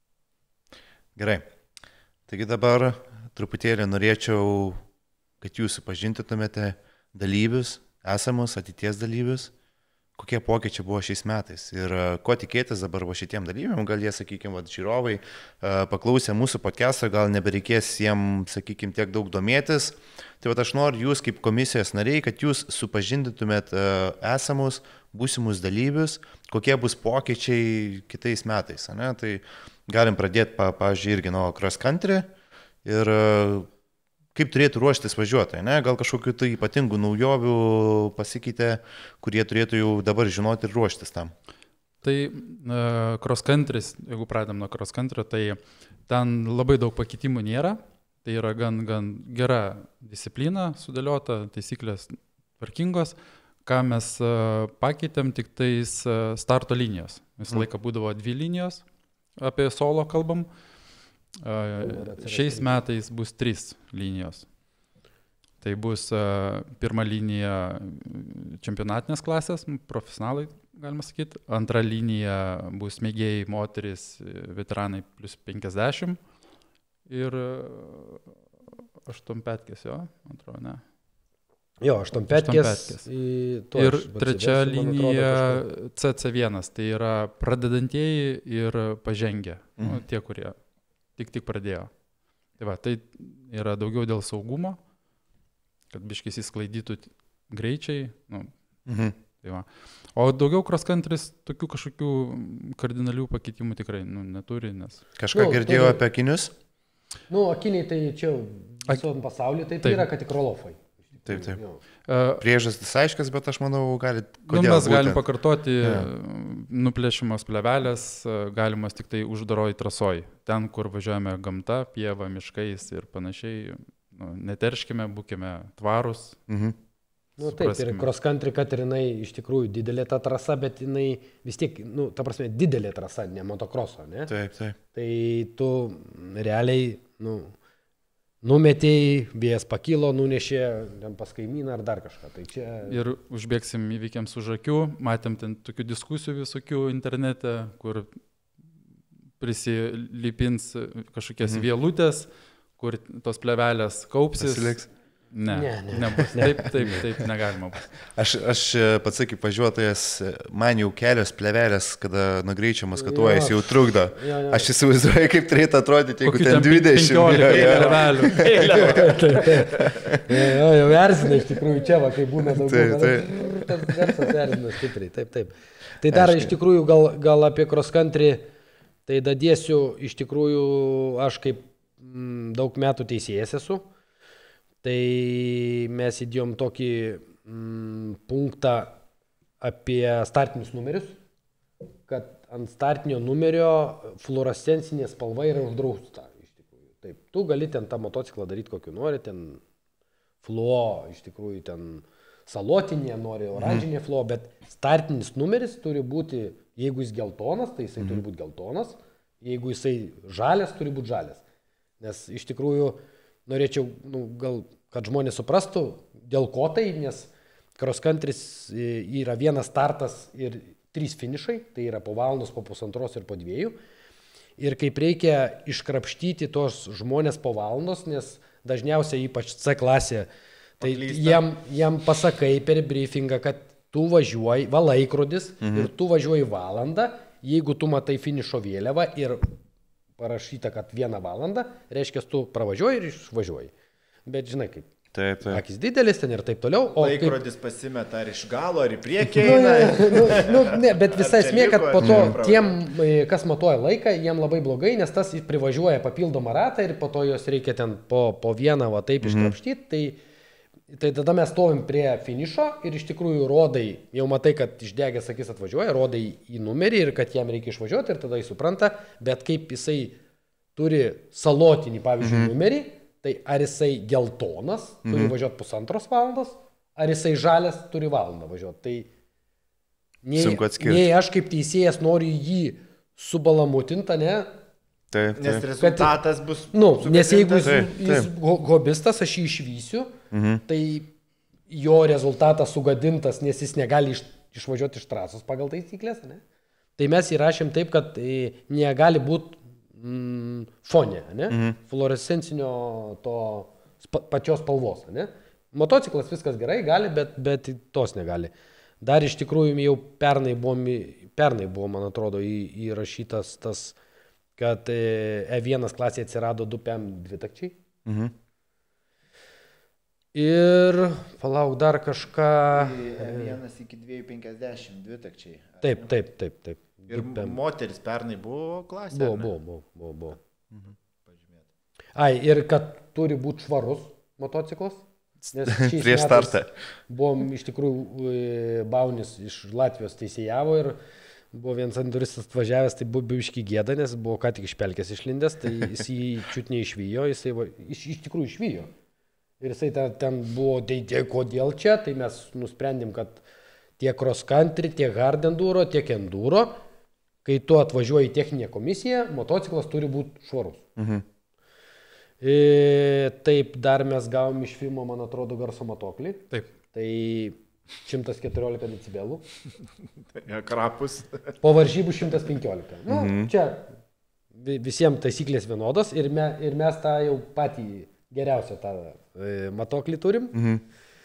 Gerai. Taigi dabar truputėlį norėčiau, kad jūs supažintumėte dalyvius, esamus ateities dalyvius. Kokie pokyčiai buvo šiais metais ir ko tikėtis dabar va šitiem dalyviam, gal jie, sakykime, žiūrovai paklausė mūsų podcast'o, gal nebereikės jiem, sakykime, tiek daug domėtis. Tai va aš noriu jūs kaip komisijos nariai, kad jūs supažindintumėt esamus, būsimus dalyvius, kokie bus pokyčiai kitais metais. Ne? Tai galim pradėti, pavyzdžiui, irgi nuo cross country ir kaip turėtų ruoštis važiuotojai, ne? Gal kažkokių tai ypatingų naujovių pasikeitė, kurie turėtų jau dabar žinoti ir ruoštis tam. Tai uh, cross country, jeigu pradėm nuo cross country, tai ten labai daug pakeitimų nėra. Tai yra gan, gan gera disciplina sudėliota, taisyklės tvarkingos. Ką mes uh, pakeitėm, tik tais uh, starto linijos. Visą laiką būdavo dvi linijos, apie solo kalbam. Uh, šiais metais bus trys linijos. Tai bus uh, pirma linija čempionatinės klasės, profesionalai, galima sakyti. Antra linija bus mėgėjai, moteris, veteranai plus penkiasdešimt. Ir aštuonpetkės, jo, atrodo, ne. Jo, aštuonpetkės. Ir trečia linija C C vienas, tai yra pradedantieji ir pažengę, mhm. nu, tie, kurie tik tik pradėjo. Tai va, tai yra daugiau dėl saugumo, kad biškis įsklaidytų greičiai. Nu, mhm. Tai va. O daugiau cross country's tokių kažkokių kardinalių pakeitimų tikrai nu, neturi, nes... Kažką nu, girdėjau tai... apie akinius? Nu, akiniai tai čia visom pasaulyje, tai, tai yra, kad tik rolofai. Taip, taip. Uh, Priežastis aiškas, bet aš manau, galit... Nu, mes galim pakartoti, ja. Nuplėšimos plevelės, galimas tik tai uždaroj trasoj. Ten, kur važiuojame gamta, pieva, miškais ir panašiai, nu, neterškime, būkime tvarus. Mhm. Nu, taip, ir cross country, kad ir jinai iš tikrųjų didelė ta trasa, bet jinai vis tiek, nu, ta prasme, didelė trasa, ne motokroso, ne? Taip, taip. Tai tu realiai, nu, numetėjai, vėjas pakilo, nunešė ten pas kaimyną ar dar kažką. Tai čia... Ir užbėgsim įvykiams už akių, matėm ten tokių diskusijų visokių internete, kur prisilipins kažkokias mhm. vielutės, kur tos plevelės kaupsis. Pasiliks. Ne, ne, ne. Nebus. Taip, taip, taip, negalima bus. Aš, aš pats kaip važiuotojas, man jau kelios plevelės, kada nagreičiamas katuojas, jau trukdo. Ja, ja. Aš įsivaizduoju, kaip turėtų atrodyti, jeigu ten dvidešimt plevelių. Jau erzina iš tikrųjų čia, va, kai būna daugiau. Taip, taip. Tas garsas erzina stipriai, taip, taip. Tai dar Aiškiai. Iš tikrųjų gal, gal apie cross country, tai dadėsiu, iš tikrųjų aš kaip m, daug metų teisėjas esu. Tai mes įdėjom tokį mm, punktą apie startinius numerius, kad ant startinio numerio fluorescencinė spalva yra uždrausta. Iš tikrųjų. Taip, tu gali ten tą motociklą daryti kokiu nori, ten fluo, iš tikrųjų ten salotinė nori, oranžinė mm. fluo, bet startinis numeris turi būti, jeigu jis geltonas, tai jisai mm. turi būti geltonas, jeigu jisai žalias, turi būti žalias. Nes iš tikrųjų norėčiau, nu, gal, kad žmonės suprastų, dėl ko tai, nes cross country's yra vienas startas ir trys finišai, tai yra po valandos, po pusantros ir po dviejų. Ir kaip reikia iškrapštyti tos žmonės po valandos, nes dažniausiai ypač C klasė, tai jam, jam pasakai per briefingą, kad tu važiuoji, va laikrodis, mhm. ir tu važiuoji valandą, jeigu tu matai finišo vėliavą ir parašyta, kad vieną valandą, reiškia, tu pravažiuoji ir išvažiuoji. Bet žinai kaip, taip, taip. Akis didelis ten ir taip toliau. O laikrodis kaip... pasimeta ar iš galo, ar į priekį eina. Nu, nu, ne, bet visai esmė, kad po to ne. Tiem, kas matuoja laiką, jiem labai blogai, nes tas privažiuoja papildomą ratą ir po to jos reikia ten po, po vieną va taip mhm. iškrapštyti. Tai, tai tada mes stovim prie finišo ir iš tikrųjų rodai, jau matai, kad išdegęs akis atvažiuoja, rodai į numerį ir kad jam reikia išvažiuoti ir tada jis supranta, bet kaip jisai turi salotinį, pavyzdžiui, mhm. numerį, tai ar jisai geltonas, turi mhm. važiuoti pusantros valandos, ar jisai žalias, turi valandą važiuoti. Tai nei, nei aš kaip teisėjas noriu jį subalamutinti, ne? Taip, taip. Nes rezultatas kad, bus... Nu, nes jeigu jis, taip, taip. jis hobistas, aš jį išvysiu, mhm. tai jo rezultatas sugadintas, nes jis negali iš, išvažiuoti iš trasos pagal taisyklės. Ne? Tai mes įrašėm taip, kad negali būti mm, fonė, ne? Mhm. fluorescencinio to spa, pačios spalvos. Ne? Motociklas viskas gerai gali, bet, bet tos negali. Dar iš tikrųjų jau pernai buvo, pernai buvo man atrodo, į, įrašytas tas... kad E vienas klasėje atsirado du P M dvitakčiai. Mhm. Ir, palauk, dar kažką... E vienas iki dviejų penkiasdešimt dvitakčiai. Taip, taip, taip, taip. Ir moteris pernai buvo klasė? Buvo, buvo, buvo, buvo, buvo. Mhm. Pažymėta. Ai, ir kad turi būti švarus motociklas. Prieš startą. Buvom iš tikrųjų, Baunis iš Latvijos teisėjavo ir buvo vienas anduristas atvažiavęs, tai buvo biški gėda, nes buvo ką tik iš pelkės išlindęs, tai jis jį čiut neišvijo, jisai va, iš, iš tikrųjų išvijo. Ir jisai ten, ten buvo, tai kodėl čia, tai mes nusprendėm, kad tiek cross country, tiek hard enduro, tiek enduro, kai tu atvažiuoji į techninę komisiją, motociklas turi būti švarus. Mhm. E, taip, dar mes gavom iš filmo, man atrodo, garso matuoklį. Taip. Tai šimtas keturiolika decibelų. Krapus. Po varžybų šimtas penkiolika. Nu, mhm. Čia visiems taisyklės vienodos ir, me, ir mes tą jau patį geriausią tą e, matuoklį turim. Mhm.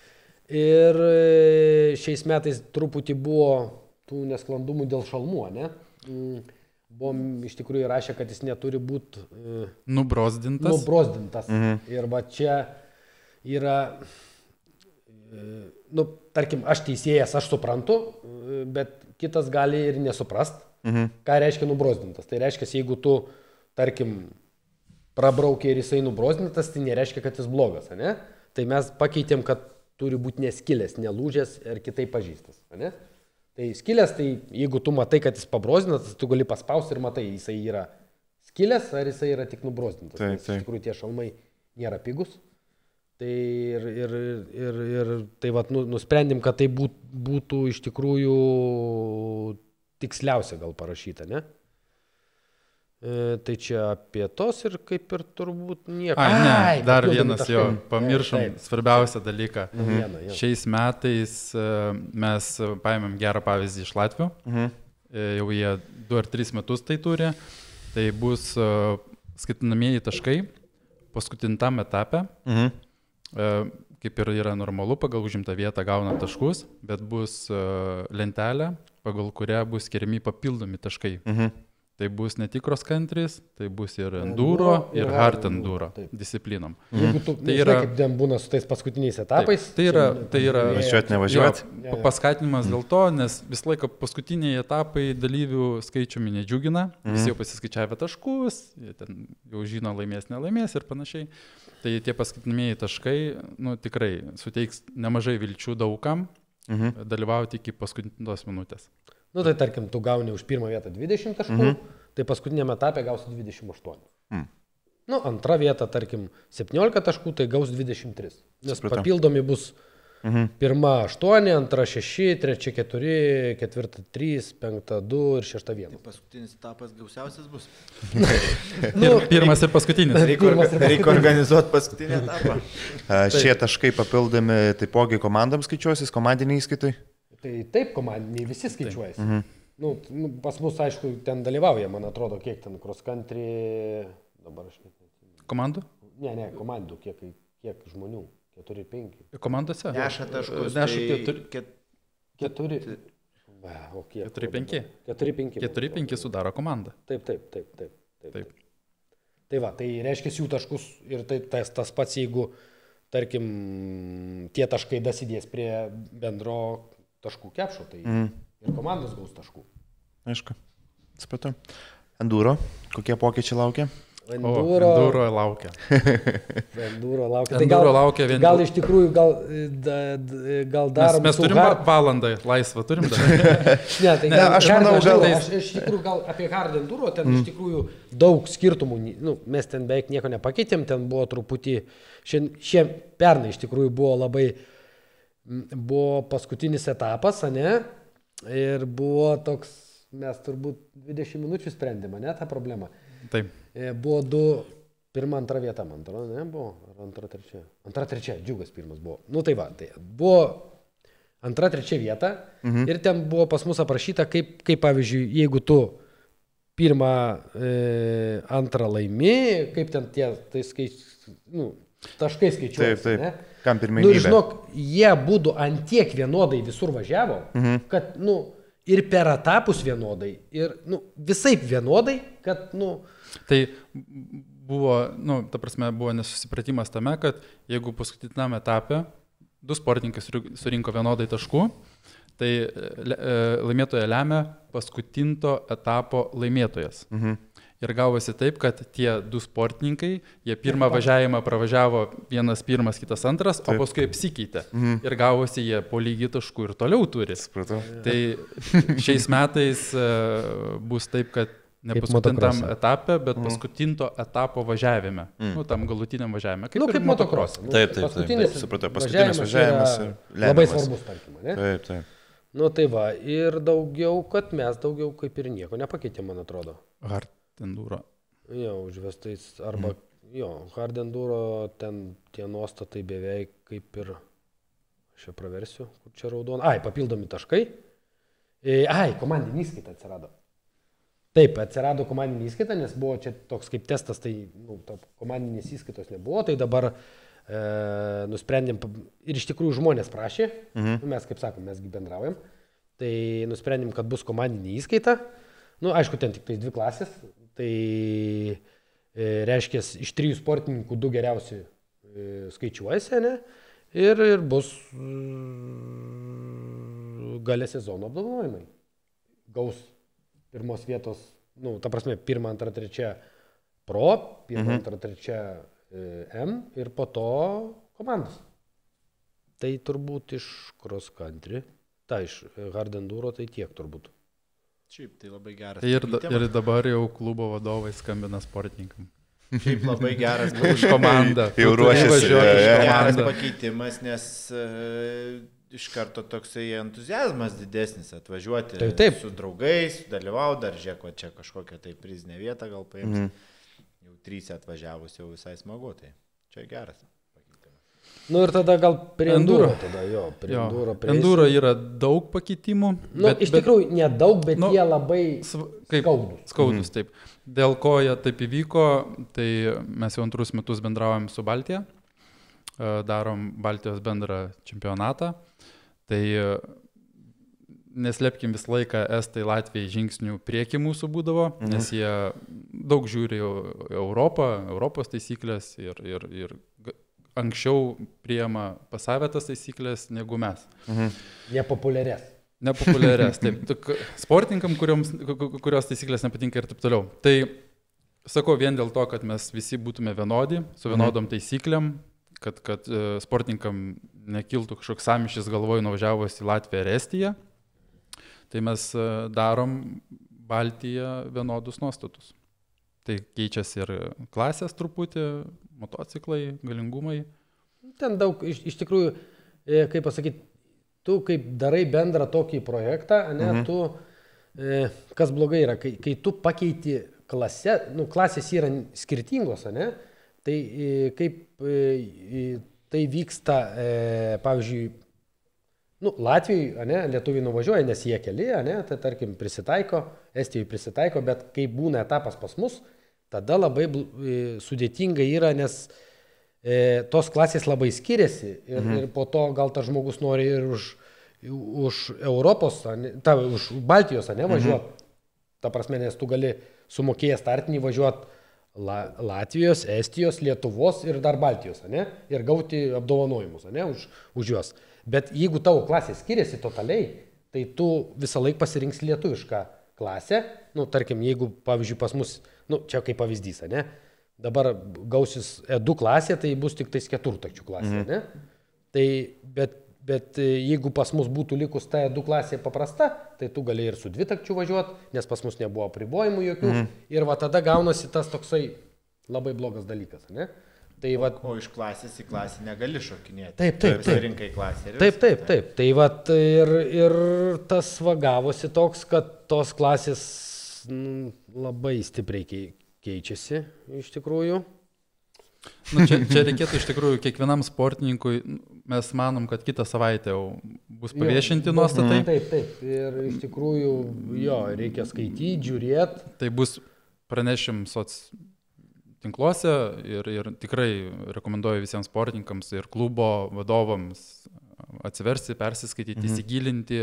Ir e, šiais metais truputį buvo tų nesklandumų dėl šalmų, ne? Mm. Buvom iš tikrųjų rašę, kad jis neturi būti e, nubrozdintas. Nubrozdintas. Mhm. Ir va čia yra, e, nu, tarkim, aš teisėjas, aš suprantu, e, bet kitas gali ir nesuprast, mhm. ką reiškia nubrozdintas. Tai reiškia, jeigu tu, tarkim, prabraukė ir jisai nubrozdintas, tai nereiškia, kad jis blogas, ne? Tai mes pakeitėm, kad turi būti neskilęs, nelūžęs ir kitaip pažįstas, ne? Tai skilęs, tai jeigu tu matai, kad jis pabrozdintas, tu gali paspausti ir matai, jisai yra skilęs ar jisai yra tik nubrozdintas. Taip, taip. Iš tikrųjų tie šalmai nėra pigus. Tai ir, ir, ir, ir tai vat, nu, nusprendėm, kad tai būt, būtų iš tikrųjų tiksliausia gal parašyta, ne? E, tai čia apie tos ir kaip ir turbūt nieko. Ai, ne, Ai, dar vienas jo, pamiršom taip, svarbiausią dalyką. Mhm. Viena, Šiais metais mes paėmėm gerą pavyzdį iš Latvių, mhm. jau jie du ar tris metus tai turi, tai bus skaitinamieji taškai paskutintam etape, mhm. kaip ir yra normalu, pagal užimtą vietą gauna taškus, bet bus lentelė, pagal kurią bus skiriami papildomi taškai. Mhm. Tai bus ne tik cross country, tai bus ir enduro, ir, ir hard enduro disciplinom. Jeigu tu tai yra, kaip ten būna su tais paskutiniais etapais. Taip, tai yra, tai yra važiuoti, nevažiuoti. Jo, paskatinimas dėl to, nes visą laiką paskutiniai etapai dalyvių skaičiumi nedžiugina. Mm. Visi jau pasiskaičiavę taškus, jie ten jau žino laimės, nelaimės ir panašiai. Tai tie paskutiniai taškai, nu, tikrai suteiks nemažai vilčių daugam mm-hmm. dalyvauti iki paskutintos minutės. Nu, tai tarkim, tu gauni už pirmą vietą dvidešimt taškų, mhm. tai paskutiniame etape gausi dvidešimt aštuoni. Mhm. Nu, antra vieta, tarkim, septyniolika taškų, tai gaus dvidešimt tris. Nes Supratau. Papildomi bus mhm. pirma aštuoni, antra šeši, trečia keturi, ketvirta trys, penkta du ir šešta viena. Tai paskutinis etapas gausiausias bus. nu, pirmas ir paskutinis. Reikia reik organizuoti paskutinį etapą. Šie taškai papildomi taipogi komandams skaičiuosis, komandiniai įskaitai? Tai taip, komandiniai visi skaičiuojasi. Mhm. Nu, nu, pas mus, aišku, ten dalyvauja, man atrodo, kiek ten cross country, dabar aš net. Komandų? Ne, ne, komandų, kiek, kiek žmonių, keturi penki. Komandose? Neša taškus. Neša keturi. Ket, keturi. Va, o kiek? Keturi penki. Keturi penki. Keturi penki sudaro komandą. Taip, taip, taip, taip. taip, taip. taip. Tai va, tai reiškia jų taškus ir tai tas, tas pats, jeigu, tarkim, tie taškai dasidės prie bendro taškų kepšo, tai mm. ir komandos gaus taškų. Aišku. Supratau. Enduro, kokie pokyčiai laukia? Enduro, o, enduro laukia. Enduro laukia. Tai gal, laukia vien... gal iš tikrųjų, gal, da, gal darom... Mes, mes turim hard... valandą laisvą, turim dar. ne, tai ne, gal, aš manau, gal... Aš iš tikrųjų gal apie hard enduro, ten mm. iš tikrųjų daug skirtumų, nu, mes ten beveik nieko nepakeitėm, ten buvo truputį, šie, šie pernai iš tikrųjų buvo labai... Buvo paskutinis etapas, ne? Ir buvo toks, mes turbūt dvidešimt minučių sprendėme, ne, tą problemą. Taip. Buvo du, pirma, antra vieta, man atrodo, ne, buvo, ar antra, trečia. Antra, trečia, Džiugas pirmas buvo. Nu tai va, tai buvo antra, trečia vieta mhm. ir ten buvo pas mus aprašyta, kaip, kaip pavyzdžiui, jeigu tu pirmą, e, antrą laimi, kaip ten tie, tai skaičiai, nu, taškai skaičiuojas, taip, taip. Ne? Kam pirmenybė? Nu ir žinok, jie būtų ant tiek vienodai visur važiavo, mhm. kad, nu, ir per etapus vienodai, ir, nu, visaip vienodai, kad, nu... Tai buvo, nu, ta prasme, buvo nesusipratimas tame, kad jeigu paskutiniam etape du sportininkai surinko vienodai taškų, tai laimėtoją lemia paskutinto etapo laimėtojas. Mhm. Ir gavosi taip, kad tie du sportininkai, jie pirmą važiavimą pravažiavo vienas pirmas, kitas antras, taip. O paskui apsikeitė. Mhm. Ir gavosi jie po lygiai taškų ir toliau turi. Supratau. Tai šiais metais bus taip, kad ne paskutintam etape, bet mhm. paskutinto etapo važiavime. Mhm. Nu, tam galutiniam važiavime. Kaip, nu, kaip motocross. Nu, taip, taip, taip, taip. Supratau, paskutinis važiavimas. Labai svarbus, tarkim, ne? Taip, taip. Nu tai va, ir daugiau, kad mes daugiau kaip ir nieko nepakeitėm, man atrodo. Hard enduro. Jo, užvestais, arba, mm. jo, hard enduro, ten tie nuostatai beveik kaip ir, aš čia praversiu, kur čia raudona, ai, papildomi taškai, e, ai, komandinį įskaitą atsirado. Taip, atsirado komandinį įskaitą, nes buvo čia toks kaip testas, tai nu, komandinės įskaitos nebuvo, tai dabar e, nusprendėm, ir iš tikrųjų žmonės prašė, mhm. mes kaip sakom, mesgi bendraujam, tai nusprendėm, kad bus komandinė įskaita, nu, aišku, ten tik tai dvi klasės, tai e, reiškia, iš trijų sportininkų du geriausi e, skaičiuojasi, ne, ir, ir bus mm, gale sezono apdovanojimai. Gaus pirmos vietos, nu, ta prasme, pirmą, antrą, trečią pro, pirmą, mhm. antrą, trečią M ir po to komandos. Tai turbūt iš cross country, tai iš hard enduro, tai tiek turbūt. Šiaip tai labai geras. Ir, da, ir dabar jau klubo vadovai skambina sportininkam. Šiaip labai geras už komandą. Jau ruošiasi. Geras pakeitimas, nes uh, iš karto toksai entuzijazmas didesnis atvažiuoti taip, taip. Su draugais, dalyvauti, dar žiūrėk, čia kažkokią tai prizinę vietą gal paims. Mm. Jau trys atvažiavus, jau visai smagu, tai čia geras. Nu ir tada gal prie enduro, tada jo, prie jo. Enduro prieisi. Enduro yra daug pakeitimų. Nu, bet, iš tikrųjų bet, nedaug, bet nu, jie labai kaip, skaudus. Skaudus, mm. taip. Dėl ko jie taip įvyko, tai mes jau antrus metus bendraujam su Baltija, darom Baltijos bendrą čempionatą. Tai neslėpkim visą laiką Estai, Latvijai žingsnių prieki mūsų būdavo, mm. nes jie daug žiūri Europą, Europos taisyklės ir, ir, ir anksčiau priema pas save tas taisyklės negu mes. Mhm. Nepopuliarės. Nepopuliarės, taip. Sportininkam, kurioms, kurios taisyklės nepatinka ir taip toliau. Tai sakau vien dėl to, kad mes visi būtume vienodi, su vienodom taisyklėm, kad, kad sportininkam nekiltų kažkoks samišis galvoj nuvažiavus į Latviją ir Estiją. Tai mes darom Baltiją vienodus nuostatus. Tai keičiasi ir klasės truputį, motociklai, galingumai. Ten daug, iš, iš tikrųjų, e, kaip pasakyti, tu kaip darai bendrą tokį projektą, ne, mhm. tu, e, kas blogai yra, kai, kai tu pakeiti klasę, nu, klasės yra skirtingos, ne, tai e, kaip e, tai vyksta, e, pavyzdžiui, nu, Latvijai, ne, lietuviai nuvažiuoja, nes jie keli, ne, tai tarkim prisitaiko, Estijai prisitaiko, bet kai būna etapas pas mus, tada labai sudėtinga yra, nes e, tos klasės labai skiriasi ir, mhm. ir po to gal tas žmogus nori ir už, už Europos, ne, ta, už Baltijos, ne, važiuoti. Mhm. Ta prasme, nes tu gali sumokėjęs startinį važiuoti La, Latvijos, Estijos, Lietuvos ir dar Baltijos, ne, ir gauti apdovanojimus, ne, už, už juos. Bet jeigu tavo klasė skiriasi totaliai, tai tu visą laiką pasirinksi lietuvišką klasę. Nu, tarkim, jeigu, pavyzdžiui, pas mus, nu, čia kaip pavyzdys, ne, dabar gausis E du klasė, tai bus tik tais keturtakčių klasė, ne. Tai, bet, bet jeigu pas mus būtų likus ta E du klasė paprasta, tai tu gali ir su dvitakčiu važiuoti, nes pas mus nebuvo apribojimų jokių. Mhm. Ir va tada gaunasi tas toksai labai blogas dalykas, ne. Tai, o, va, o iš klasės į klasę negali šokinėti. Taip, taip, taip. Rinkai klasę. Taip, taip, taip. Tai va, ir, ir tas va gavosi toks, kad tos klasės n, labai stipriai keičiasi iš tikrųjų. Nu, čia, čia reikėtų iš tikrųjų kiekvienam sportininkui, mes manom, kad kitą savaitę jau bus paviešinti jo, nuostatai. Taip, taip. Ir iš tikrųjų, jo, reikia skaityti, žiūrėti. Tai bus pranešim soc tinkluose ir, ir tikrai rekomenduoju visiems sportininkams ir klubo vadovams atsiversti, persiskaityti, mhm. įsigilinti.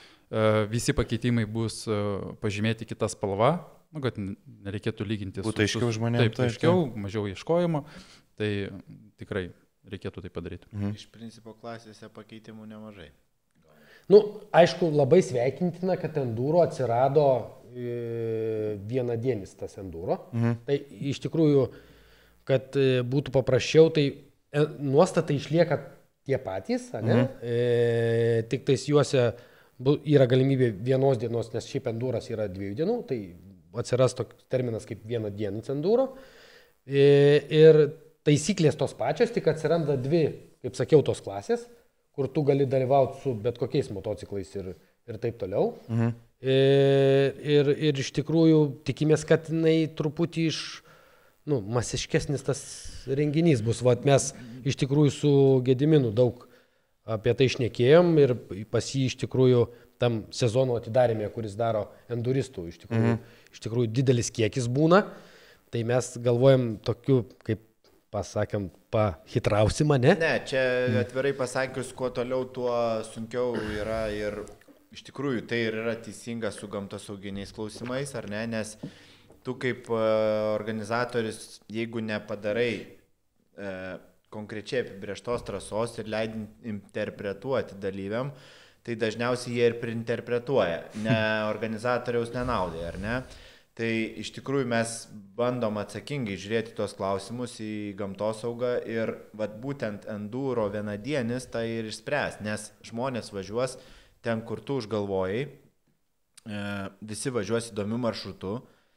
Visi pakeitimai bus pažymėti kitą spalvą, nu, kad nereikėtų lyginti. Būtų aiškiau žmonėms. Taip, taip, aiškiau, mažiau ieškojimo. Tai tikrai reikėtų tai padaryti. Mhm. Iš principo klasėse pakeitimų nemažai. Nu, aišku, labai sveikintina, kad enduro atsirado vienadienis tas enduro. Mhm. Tai iš tikrųjų, kad būtų paprasčiau, tai nuostatai išlieka tie patys, ne? Mhm. E, tik tais juose yra galimybė vienos dienos, nes šiaip enduras yra dviejų dienų, tai atsiras toks terminas kaip vienadienis enduro. E, ir taisyklės tos pačios, tik atsiranda dvi, kaip sakiau, tos klasės, kur tu gali dalyvauti su bet kokiais motociklais ir, ir taip toliau. Mhm. E, ir, ir iš tikrųjų tikimės, kad jinai truputį iš, nu, masiškesnis tas renginys bus. Vat mes iš tikrųjų su Gediminu daug apie tai šnekėjom ir pas jį iš tikrųjų tam sezono atidarėme, kuris daro enduristų, iš tikrųjų, mhm. iš tikrųjų didelis kiekis būna. Tai mes galvojam tokiu, kaip pasakėm, pahitrausim, ne? Ne, čia atvirai pasakius, kuo toliau, tuo sunkiau yra ir iš tikrųjų tai ir yra teisinga su gamtosauginiais klausimais, ar ne, nes tu kaip organizatorius, jeigu nepadarai e, konkrečiai apibrėžtos trasos ir leidin interpretuoti dalyviam, tai dažniausiai jie ir printerpretuoja, ne organizatoriaus nenaudai, ar ne? Tai iš tikrųjų mes bandom atsakingai žiūrėti tuos klausimus į gamtosaugą ir vat, būtent enduro vienadienis tai ir išspręs, nes žmonės važiuos ten, kur tu užgalvojai, visi važiuos įdomiu maršrutu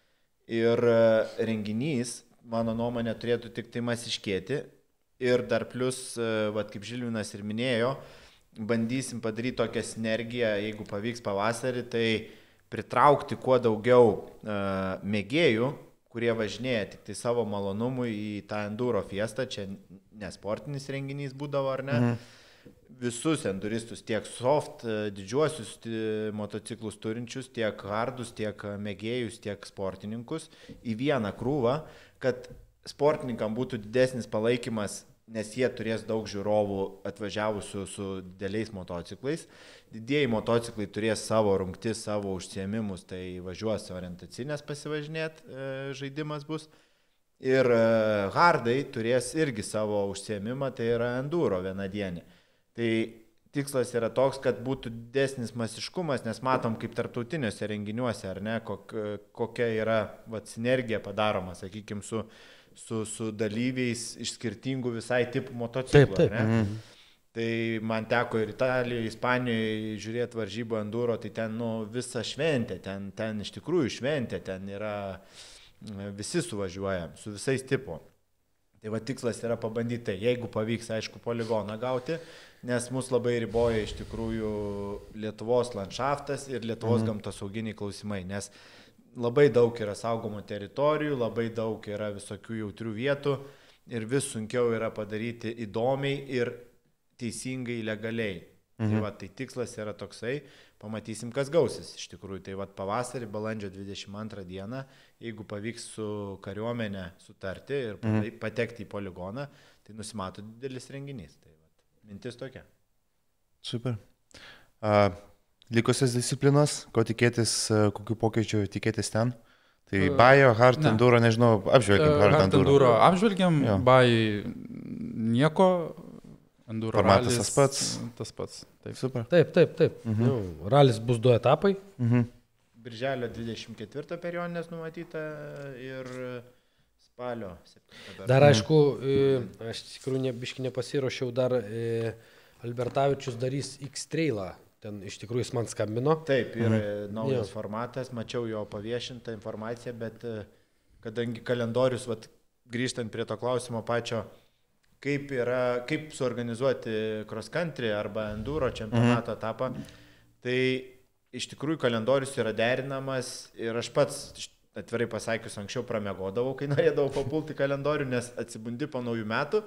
ir renginys, mano nuomonė, turėtų tik tai masiškėti ir dar plus, vat, kaip Žilvinas ir minėjo, bandysim padaryti tokią sinergiją, jeigu pavyks pavasarį, tai pritraukti kuo daugiau uh, mėgėjų, kurie važinėja tik tai savo malonumui į tą enduro fiestą, čia nesportinis renginys būdavo ar ne, mhm. visus enduristus, tiek soft, didžiuosius motociklus turinčius, tiek hardus, tiek mėgėjus, tiek sportininkus į vieną krūvą, kad sportininkam būtų didesnis palaikymas, nes jie turės daug žiūrovų atvažiavusių su dideliais motociklais. Didieji motociklai turės savo rungtis, savo užsiėmimus, tai važiuos orientacinės pasivažinėti, e, žaidimas bus. Ir e, hardai turės irgi savo užsiėmimą, tai yra enduro vienadienį. Tai tikslas yra toks, kad būtų didesnis masiškumas, nes matom, kaip tarptautiniuose renginiuose, ar ne, kok, kokia yra vat, sinergija padaroma, sakykime, su Su, su dalyviais iš skirtingų visai tipų motociklų. Taip, taip. Mhm. Tai man teko ir Italijoje, Ispanijoje žiūrėti varžybų enduro, tai ten nu, visa šventė, ten, ten iš tikrųjų šventė, ten yra visi suvažiuoja, su visais tipų. Tai va tikslas yra pabandyti tai, jeigu pavyks, aišku, poligoną gauti, nes mus labai riboja iš tikrųjų Lietuvos landšaftas ir Lietuvos mhm. gamtosauginiai klausimai, nes labai daug yra saugomų teritorijų, labai daug yra visokių jautrių vietų ir vis sunkiau yra padaryti įdomiai ir teisingai, legaliai. Mhm. Tai, va, tai tikslas yra toksai, pamatysim, kas gausis iš tikrųjų. Tai va, pavasarį, balandžio dvidešimt antrą dieną, jeigu pavyks su kariuomenė sutarti ir mhm. patekti į poligoną, tai nusimato didelis renginys. Tai va, mintis tokia. Super. Uh... Likusios disciplinos, ko tikėtis, kokių pokyčių tikėtis ten? Tai uh, Bajo, Hard ne. Enduro, nežinau, apžvelgiam Hard, Hard Enduro. Enduro apžvelgiam, Bajo nieko, Enduro formatas tas pats. Tas pats. Taip, super. Taip, taip, taip. Mhm. Nu, ralis bus du etapai. Mhm. Birželio dvidešimt ketvirtą perioninės numatyta ir spalio septintą. Dar aišku, aš tikrųjų ne, biškai nepasiruošiau, dar Albertavičius darys X-Trailą. Ten iš tikrųjų jis man skambino. Taip, yra mhm. naujas ja. formatas, mačiau jo paviešintą informaciją, bet kadangi kalendorius, vat, grįžtant prie to klausimo pačio, kaip, yra, kaip suorganizuoti cross country arba enduro čempionato mhm. etapą, tai iš tikrųjų kalendorius yra derinamas ir aš pats, atvirai pasakius, anksčiau pramiegodavau, kai norėdavau papulti kalendorių, nes atsibundi po naujų metų.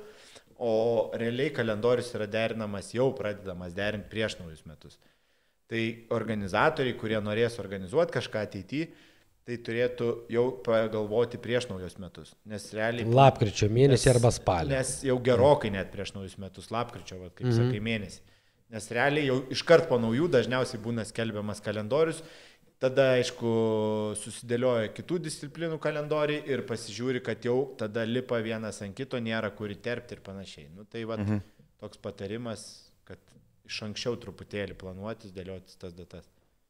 O realiai kalendorius yra derinamas, jau pradedamas derinti prieš naujus metus. Tai organizatoriai, kurie norės organizuoti kažką ateityje, tai turėtų jau pagalvoti prieš naujus metus. Nes realiai... Lapkričio mėnesį nes, arba spalį. Nes jau gerokai net prieš naujus metus, lapkričio, va, kaip mhm. sakai, mėnesį. Nes realiai jau iškart po naujų dažniausiai būna skelbiamas kalendorius. Tada, aišku, susidėlioja kitų disciplinų kalendoriai ir pasižiūri, kad jau tada lipa vienas ant kito, nėra kur įterpti ir panašiai. Nu, tai va, mhm. toks patarimas, kad iš anksčiau truputėlį planuotis, dėliotis tas datas.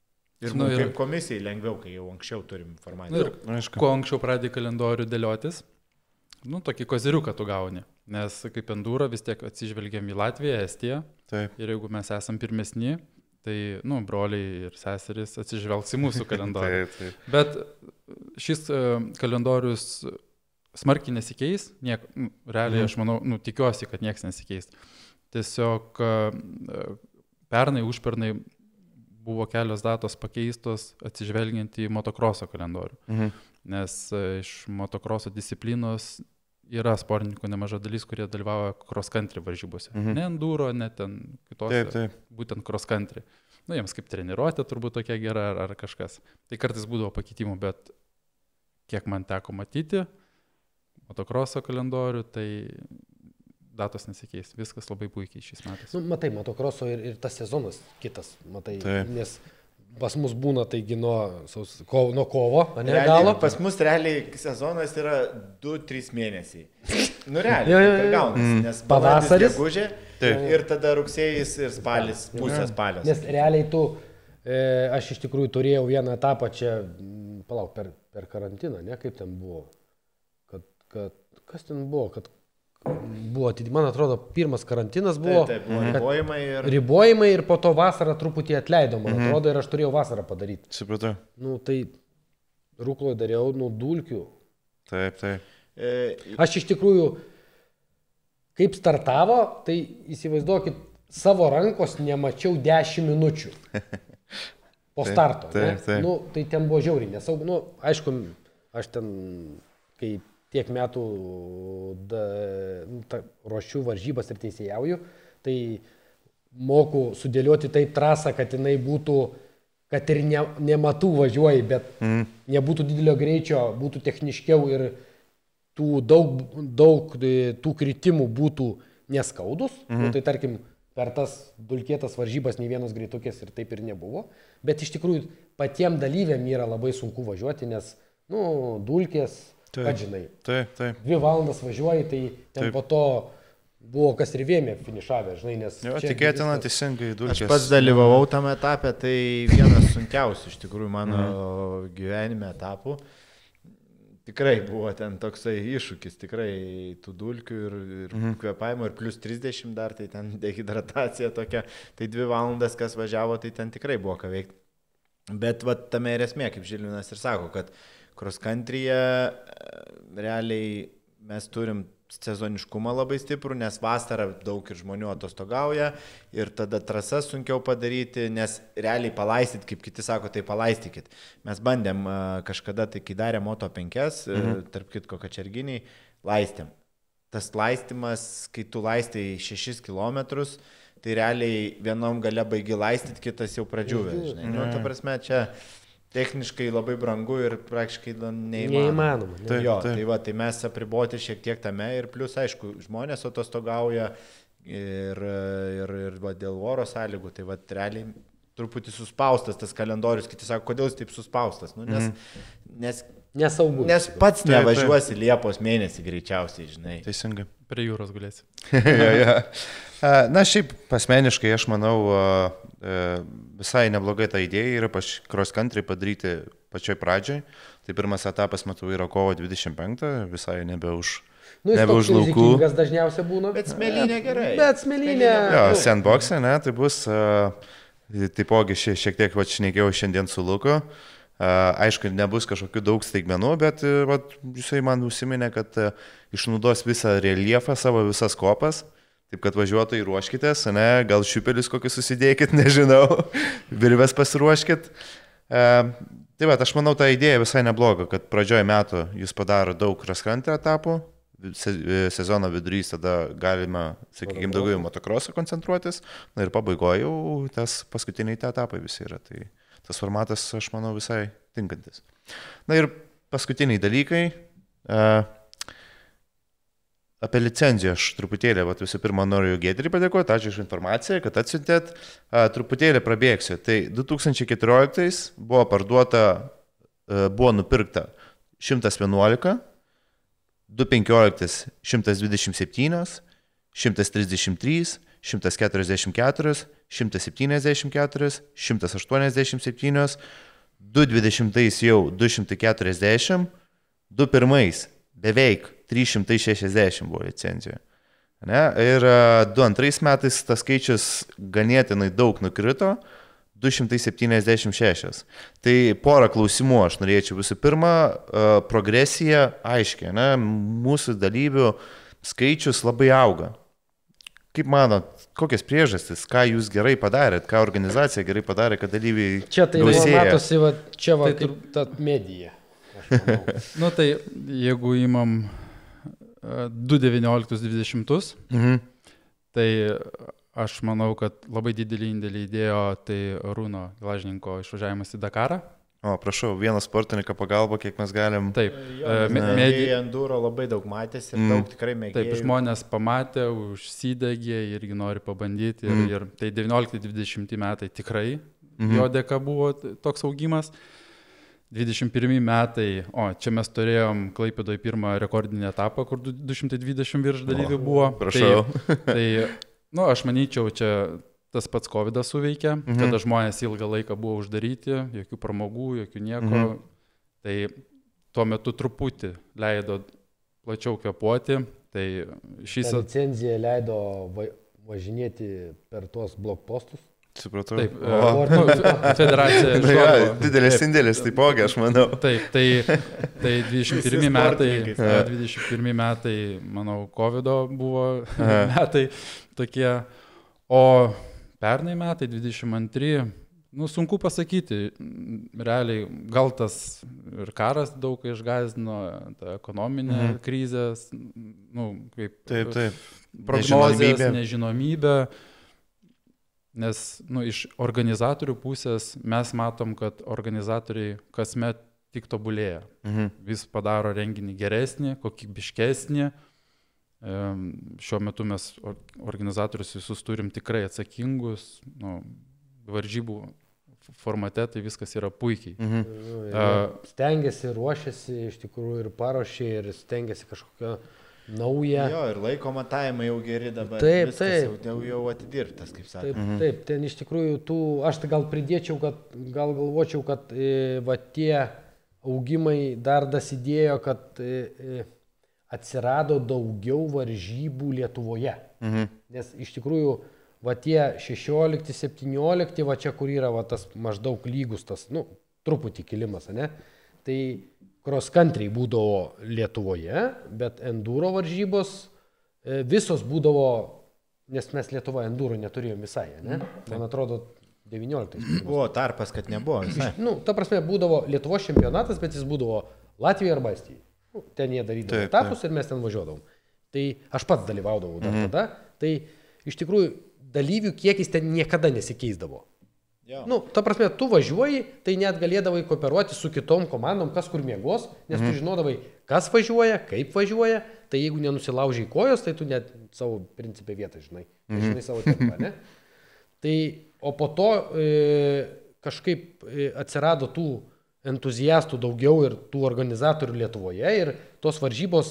Ir nu, mums ir, kaip komisijai lengviau, kai jau anksčiau turim nu, informaciją. ir kuo anksčiau pradėjai kalendorių dėliotis, nu, tokį koziriuką tu gauni. Nes kaip endūra vis tiek atsižvelgiam į Latviją, Estiją. Taip. Ir jeigu mes esam pirmesni, tai, nu, broliai ir seserys atsižvelgs į mūsų kalendorių. Taip, taip. Bet šis uh, kalendorius smarkiai nesikeis, niek, nu, realiai Mhm. aš manau, nu, tikiuosi, kad nieks nesikeis. Tiesiog uh, pernai, užpernai buvo kelios datos pakeistos atsižvelgiant į motokroso kalendorių. Mhm. Nes uh, iš motokroso disciplinos yra sportininkų nemaža dalis, kurie dalyvauja cross country varžybose. Mhm. Ne enduro, ne ten kitose, Taip, taip. būtent cross country. Nu, jiems kaip treniruotė turbūt tokia gera ar, ar kažkas. Tai kartais būdavo pakeitimų, bet kiek man teko matyti motokroso kalendorių, tai datos nesikeis. Viskas labai puikiai šiais metais. Nu, matai, motokroso ir, ir tas sezonas kitas, matai, Taip. nes pas mus būna taigi nuo, saus, kovo, nuo kovo, ne Realiai, galo. pas mus realiai sezonas yra du trys mėnesiai. Nu realiai, Jo, jo, taip ir jo. gaunasi, Mm. nes Pavasaris. gegužė Taip. ir tada rugsėjais ir spalis, pusė spalio. Nes realiai tu, e, aš iš tikrųjų turėjau vieną etapą čia, m, palauk, per, per karantiną, ne, kaip ten buvo. Kad, kad, kas ten buvo, kad buvo, atid- man atrodo, pirmas karantinas buvo. Taip, taip, buvo kad ribojimai ir... Ribojimai ir po to vasarą truputį atleido, man atrodo, ir aš turėjau vasarą padaryti. Supratau. Nu, tai rūkloj dariau, nu, dulkių. Taip, taip. E, Aš iš tikrųjų, kaip startavo, tai įsivaizduokit, savo rankos nemačiau dešimt minučių po Taip, starto. taip, ne? taip. Nu, tai ten buvo žiauriai nesaug. Nu, aišku, aš ten, kai tiek metų da, nu, ta, ruošiu varžybas ir teisėjauju, tai moku sudėlioti taip trasą, kad jinai būtų, kad ir ne, nematų važiuoji, bet Mm. nebūtų didelio greičio, būtų techniškiau ir tų daug, daug tų kritimų būtų neskaudus. Mhm. Nu, tai tarkim, per tas dulkėtas varžybas nei vienos greitukės ir taip ir nebuvo. Bet iš tikrųjų patiem dalyviam yra labai sunku važiuoti, nes, nu, dulkės, Taip. kad žinai, Taip, taip. dvi valandas važiuoji, tai ten Taip. po to buvo kas ir vėmė finišavę, žinai, nes... Jo, čia tikėtina viskas- teisingai Aš dulkės. pats dalyvavau tam etape, tai vienas sunkiausių iš tikrųjų mano Mhm. gyvenime etapų. Tikrai buvo ten toksai iššūkis, tikrai tų dulkių ir, ir Mhm. kvėpavimo, ir plus trisdešimt dar, tai ten dehidratacija tokia, tai dvi valandas kas važiavo, tai ten tikrai buvo ką veikti. Bet va, tame ir esmė, kaip Žilvinas ir sako, kad cross countryje realiai mes turim sezoniškumą labai stiprų, nes vasarą daug ir žmonių atostogauja ir tada trasas sunkiau padaryti, nes realiai palaistyt, kaip kiti sako, tai palaistykit. Mes bandėm a, kažkada, tai kai darė Moto penki, mhm. tarp kitko kačerginiai, laistėm. Tas laistymas, kai tu laistai šešis kilometrus, tai realiai vienom gale baigi laistyti, kitas jau pradžiūvė. Žinai. Nu, ta prasme, čia techniškai labai brangu ir praktiškai neįmanoma. Neįmanoma. Ne? Taip, Jo, taip. tai va, tai mes apriboti šiek tiek tame ir plus, aišku, žmonės atostogauja ir, ir, ir va, dėl oro sąlygų, tai va, realiai truputį suspaustas tas kalendorius, kiti sako, kodėl jis taip suspaustas, nu, nes, mm. nes, Nesaugu. nes pats Taip, nevažiuosi Liepos mėnesį greičiausiai, žinai. Teisingai. Prie jūros gulėsi. ja, ja. Na, šiaip asmeniškai aš manau visai neblogai ta idėja yra pač cross country padaryti pačioj pradžioj. Tai pirmas etapas, matau, yra kovo dvidešimt penktą, visai nebe už, Nu, jis nebe toks už laukų. rizikingas dažniausiai būna. Bet smėlynė gerai. Bet smėlynė. Jo, nu, sandbox'e, ne, tai bus, uh, taipogi šie, šiek tiek va, šnekėjau šiandien su Luku. Uh, aišku, nebus kažkokių daug staigmenų, bet uh, va, jisai man užsiminė, kad uh, išnaudos visą reliefą, savo visas kopas. Taip kad važiuotojai ruoškitės, ne, gal šiupelius kokius susidėkit, nežinau, virves pasiruoškit. Uh, tai va, aš manau, ta idėja visai nebloga, kad pradžioje metų jūs padaro daug cross country etapų, se, sezono vidurys tada galima, sakykime, daugiau į motokrosą koncentruotis, na ir pabaigoje jau tas paskutiniai tie etapai visi yra. Tai tas formatas, aš manau, visai tinkantis. Na ir paskutiniai dalykai. Uh, Apie licenciją aš truputėlį, vat, visų pirma, noriu Giedriui padėkoti, ačiū už informaciją, kad atsiuntėt. Uh, truputėlį prabėgsiu. Tai du tūkstančiai keturioliktais buvo parduota, uh, buvo nupirkta šimtas vienuolika, du tūkstančiai penkioliktais šimtas dvidešimt septyni, šimtas trisdešimt trys, šimtas keturiasdešimt keturi, šimtas septyniasdešimt keturi, šimtas aštuoniasdešimt septyni, du dvidešimtais jau du šimtai keturiasdešimt, du pirmais beveik trys šimtai šešiasdešimt buvo licencijoje. Ne? Ir du antrais metais tas skaičius ganėtinai daug nukrito, du šimtai septyniasdešimt šeši. Tai porą klausimų aš norėčiau. Visų pirma, progresija aiškiai, ne? Mūsų dalyvių skaičius labai auga. Kaip manot, kokias priežastis, ką jūs gerai padarėt, ką organizacija gerai padarė, kad dalyviai čia tai gausėja? Matosi, va, čia va, tai kaip ta medija. Nu tai jeigu imam du devynioliktus dvidešimtus, Mhm. tai aš manau, kad labai didelį indėlį įdėjo tai Arūno Glažninko išvažiavimas į Dakarą. O, prašau, vieną sportininką pagalbą, kiek mes galim. Taip, Jo, e, me- mėgėjai medi- enduro labai daug matėsi ir Mm. daug tikrai mėgėjų. taip, žmonės pamatė, užsidegė, irgi nori pabandyti. Ir, Mhm. ir tai devyniolikti dvidešimti metai tikrai Mhm. jo dėka buvo t- toks augimas. dvidešimt pirmi metai, o čia mes turėjom Klaipėdoje pirmą rekordinį etapą, kur du- du šimtai dvidešimt virš dalyvių buvo. Prašau. Tai, tai nu, aš manyčiau, čia tas pats COVID suveikė, Mhm. kada žmonės ilgą laiką buvo uždaryti, jokių pramogų, jokių nieko. Mhm. Tai tuo metu truputį leido plačiau kvepuoti. Tai šis... Ta licenzija leido va, važinėti per tuos blokpostus. Supratau. Taip, e, O. nu, fe- federacija. Na, ja, žodavo. didelis Taip. indėlis, taipogi, aš manau. Taip, tai, tai dvidešimt pirmi Visi metai, sportininkai, e, dvidešimt pirmi metai, manau, COVID buvo Aha. metai tokie, o pernai metai, dvidešimt antri, nu, sunku pasakyti, realiai gal tas ir karas daug išgąsdino, ta ekonominė Mhm. krizė, nu, kaip Taip, taip. prognozės, Nežinomybė. nežinomybė. Nes nu, iš organizatorių pusės mes matom, kad organizatoriai kasmet tik tobulėja. Mhm. Vis padaro renginį geresnį, kokybiškesnį. Ehm, Šiuo metu mes or- organizatorius visus turim tikrai atsakingus. Nu, varžybų formate tai viskas yra puikiai. Mhm. Nu, ir A- stengiasi, ruošiasi, iš tikrųjų ir paruošė, ir stengiasi kažkokią naują. Jo, ir laiko matavimai jau geri dabar. Taip, viskas taip. Jau, jau, jau atidirbtas, kaip sakė. Taip, mhm. taip, ten iš tikrųjų tų, aš tai gal pridėčiau, kad gal galvočiau, kad e, va tie augimai dar dasidėjo, kad e, e, atsirado daugiau varžybų Lietuvoje. Mhm. Nes iš tikrųjų, va tie šešiolikti, septyniolikti, va čia kur yra va tas maždaug lygus tas, nu, truputį kilimas, ne? Tai cross country būdavo Lietuvoje, bet enduro varžybos e, visos būdavo, nes mes Lietuvoje enduro neturėjom visai, ne? Man atrodo, devynioliktais. Buvo tarpas, kad nebuvo. Visai. Nu, ta prasme, būdavo Lietuvos čempionatas, bet jis būdavo Latvijoje arba Estijoje. Nu, ten jie darydavo Taip, etapus ir mes ten važiuodavom. Tai aš pats dalyvaudavau dar mhm. tada. Tai iš tikrųjų dalyvių kiekis ten niekada nesikeisdavo. Jo. Nu, ta prasme, tu važiuoji, tai net galėdavai kooperuoti su kitom komandom, kas kur miegos, nes mhm. tu žinodavai, kas važiuoja, kaip važiuoja, tai jeigu nenusilaužiai kojos, tai tu net savo principę vietą žinai, mhm. žinai savo tempą, ne? Tai, o po to e, kažkaip e, atsirado tų entuziastų daugiau ir tų organizatorių Lietuvoje ir tos varžybos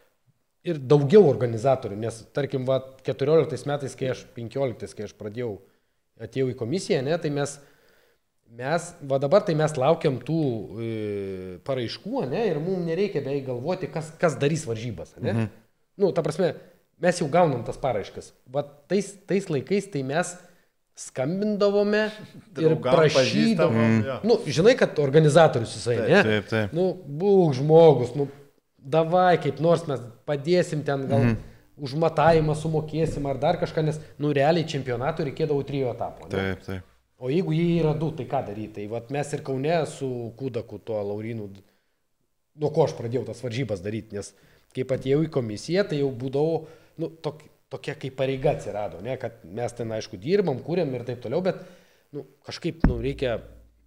ir daugiau organizatorių, nes tarkim, va, keturioliktais metais, kai aš, penkioliktais, kai aš pradėjau, atėjau į komisiją, ne, tai mes, mes, va dabar tai mes laukiam tų e, paraiškų, ne, ir mums nereikia beveik galvoti, kas, kas darys varžybas, ne. Mhm. Nu, ta prasme, mes jau gaunam tas paraiškas. Va tais, tais laikais tai mes skambindavome ir Draugam, prašydavom. pažįstamam, jo. Nu, žinai, kad organizatorius jisai, ne? Taip, taip. Nu, būk žmogus, nu, davai, kaip nors mes padėsim ten, gal mm. už matavimą sumokėsim ar dar kažką, nes, nu, realiai čempionatų reikėdavo trijų etapų. Ne? Taip, taip. O jeigu jie yra du, tai ką daryti? Tai vat, mes ir Kaune su Kudaku, tuo Laurinu, nuo ko aš pradėjau tas varžybas daryti, nes kaip atėjau į komisiją, tai jau būdavo, nu, tok, tokia kaip pareiga atsirado, ne, kad mes ten, aišku, dirbam, kūrėm ir taip toliau, bet, nu, kažkaip, nu, reikia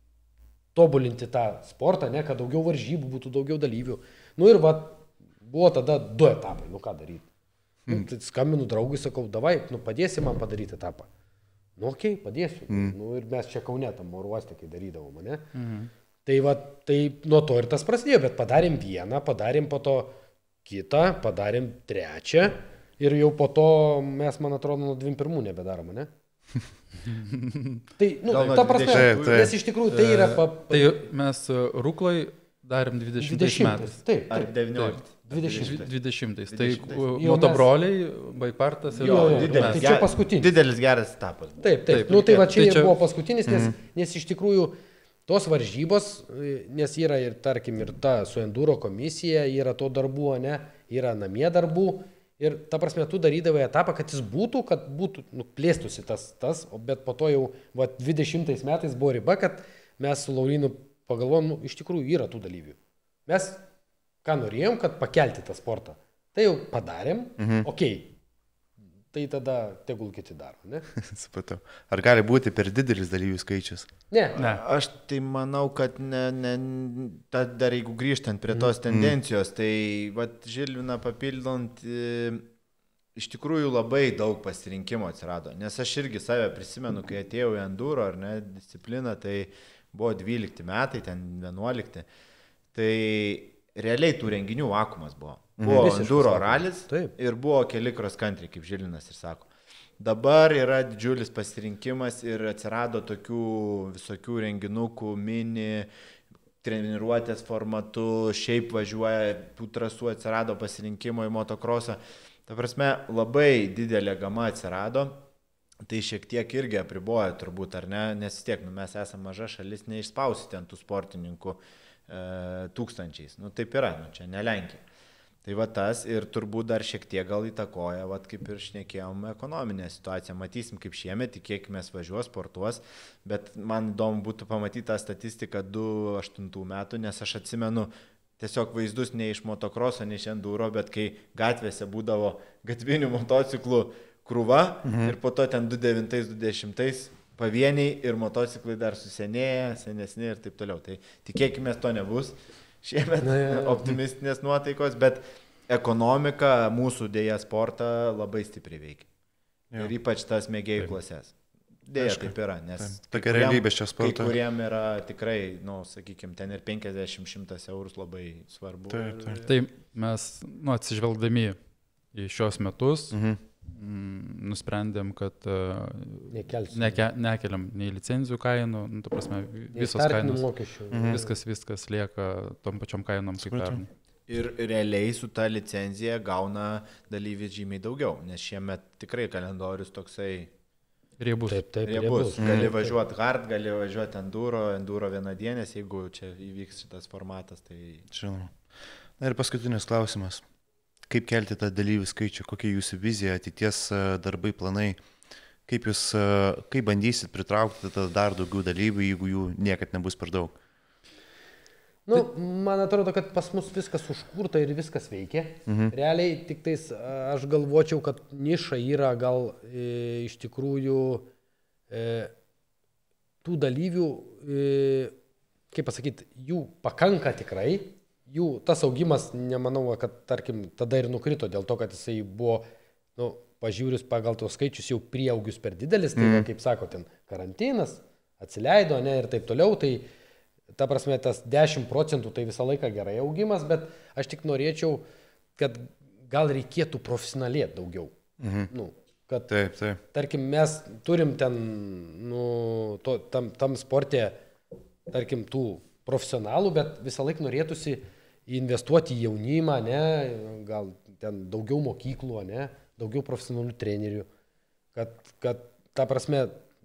tobulinti tą sportą, ne, kad daugiau varžybų būtų, daugiau dalyvių. Nu ir va, buvo tada du etapai, nu ką daryti. Nu, tai skambinu draugui, sakau, davai, nu padėsi man padaryti etapą. Nu okei, okay, padėsiu. Mm. Nu ir mes čia Kaune tam oro uoste, kai darydavom, ne. Mm. Tai va, tai nuo to ir tas prasidėjo, bet padarėm vieną, padarėm po to kitą, padarėm trečią ir jau po to mes, man atrodo, nuo dvidešimt pirmų nebedarom, ne. Tai, nu, Gal nuo ta prasme, dvidešimtųjų. Taip, taip. nes iš tikrųjų tai yra... Pa, pa, Tai mes Rūklai darėm dvidešimtais metais. Taip, Ar taip. devynioliktais? dvidešimtais. dvidešimtais. Tai dvidešimtais. Jau motobroliai, Baipartas ir Jo, jo, ir didelis, tai mes. čia ger- paskutinis. Didelis geras etapas. buvo. Taip, taip. Taip, Nu, tai va čia tai ir čia- buvo paskutinis, nes, nes iš tikrųjų tos varžybos, nes yra ir, tarkim, ir ta su enduro komisija, yra to darbų, ne, yra namie darbų. Ir ta prasme, tu darydavai etapą, kad jis būtų, kad būtų, nu, plėstųsi tas, tas, o bet po to jau, va, dvidešimtais metais buvo riba, kad mes su Laurinu pagalvojom, nu, iš tikrųjų yra tų dalyvių. Mes ką norėjom, kad pakelti tą sportą. Tai jau padarėm, mhm. okei. Okay. Tai tada tegul kiti daro, ne? Supratau. Ar gali būti per didelis dalyvių skaičius? Ne. Ne. Aš tai manau, kad ne, ne, ta, dar jeigu grįžtant prie tos tendencijos, tai vat, Žilviną papildant, e, iš tikrųjų labai daug pasirinkimo atsirado. Nes aš irgi save prisimenu, kai atėjau į enduro ar ne discipliną, tai buvo dvylikti metai, ten vienuolikti. Tai realiai tų renginių vakumas buvo. Buvo Visiškas enduro vakuumas. ralis Taip. ir buvo keli cross country, kaip Žilinas ir sako. Dabar yra didžiulis pasirinkimas ir atsirado tokių visokių renginukų, mini, treniruotės formatu, šiaip važiuoja, tų trasų atsirado pasirinkimo į motokrosą. Ta prasme, labai didelė gama atsirado. Tai šiek tiek irgi apriboja turbūt, ar ne, nes vis tiek, nu, mes esame maža šalis, neišspausite ant tų sportininkų e, tūkstančiais. Nu taip yra, nu, čia ne Lenkija. Tai va tas ir turbūt dar šiek tiek gal įtakoja, va, kaip ir šnekėjom, ekonominę situaciją. Matysim, kaip šiemet, tikėkime, važiuos, sportuos, bet man įdomu būtų pamatyti tą statistiką du tūkstančiai aštuntų metų, nes aš atsimenu tiesiog vaizdus ne iš motokroso, ne iš enduro, bet kai gatvėse būdavo gatvinių motociklų krūva mhm. ir po to ten du devintais, du dešimtais pavieniai ir motociklai dar susenėję, senesni ir taip toliau. Tai tikėkime, to nebus. Šiemet Na, ja, ja. optimistinės nuotaikos, bet ekonomika mūsų dėja sportą labai stipriai veikia. Jo. Ir ypač tas mėgėjų Taip. klasės. Dėja, Aišku. taip yra, nes Taip. kai Tokia kuriem- realybė šio sporto. Kai kuriem yra tikrai, nu, sakykime, ten ir penkiasdešimt šimtas eurų labai svarbu. Taip, taip. Tai mes, nu, atsižvelgdami į šios metus, Mhm. mm, nusprendėm, kad uh, Nekelsiu. neke, nekeliam nei licenzijų kainų, nu, tu prasme, Nei visos startinių kainos, mokesčių. Mhm. viskas, viskas lieka tom pačiom kainom kaip Supratau. pernai. Ir realiai su ta licenzija gauna dalyvis žymiai daugiau, nes šiemet tikrai kalendorius toksai Riebus. Taip, taip, riebus. riebus. Gali važiuoti hard, gali važiuoti enduro, enduro vienadienės, jeigu čia įvyks šitas formatas, tai... Žinoma. Na ir paskutinis klausimas. Kaip kelti tą dalyvių skaičių? Kokia jūsų vizija, ateities e, darbai, planai? Kaip jūs, e, kaip bandysit pritraukti tada dar daugiau dalyvių, jeigu jų niekad nebus per daug? Nu, man atrodo, kad pas mus viskas užkurta ir viskas veikia. Mhm. Realiai tik tais a, aš galvočiau, kad niša yra gal e, iš tikrųjų e, tų dalyvių, e, kaip pasakyti, jų pakanka tikrai. Jų tas augimas, nemanau, kad tarkim tada ir nukrito dėl to, kad jisai buvo, nu, pažiūrėjus pagal tos skaičius jau prieaugius per didelis, tai va, kaip sako, ten karantinas, atsileido, ne, ir taip toliau, tai ta prasme, tas dešimt procentų tai visą laiką gerai augimas, bet aš tik norėčiau, kad gal reikėtų profesionalėti daugiau. Mhm. Nu, kad, Taip, taip. tarkim, mes turim ten, nu, to, tam, tam sportė, tarkim, tų profesionalų, bet visą laiką norėtųsi investuoti į jaunimą, ne, gal ten daugiau mokyklų, ne, daugiau profesionalių trenerių, kad, kad ta prasme,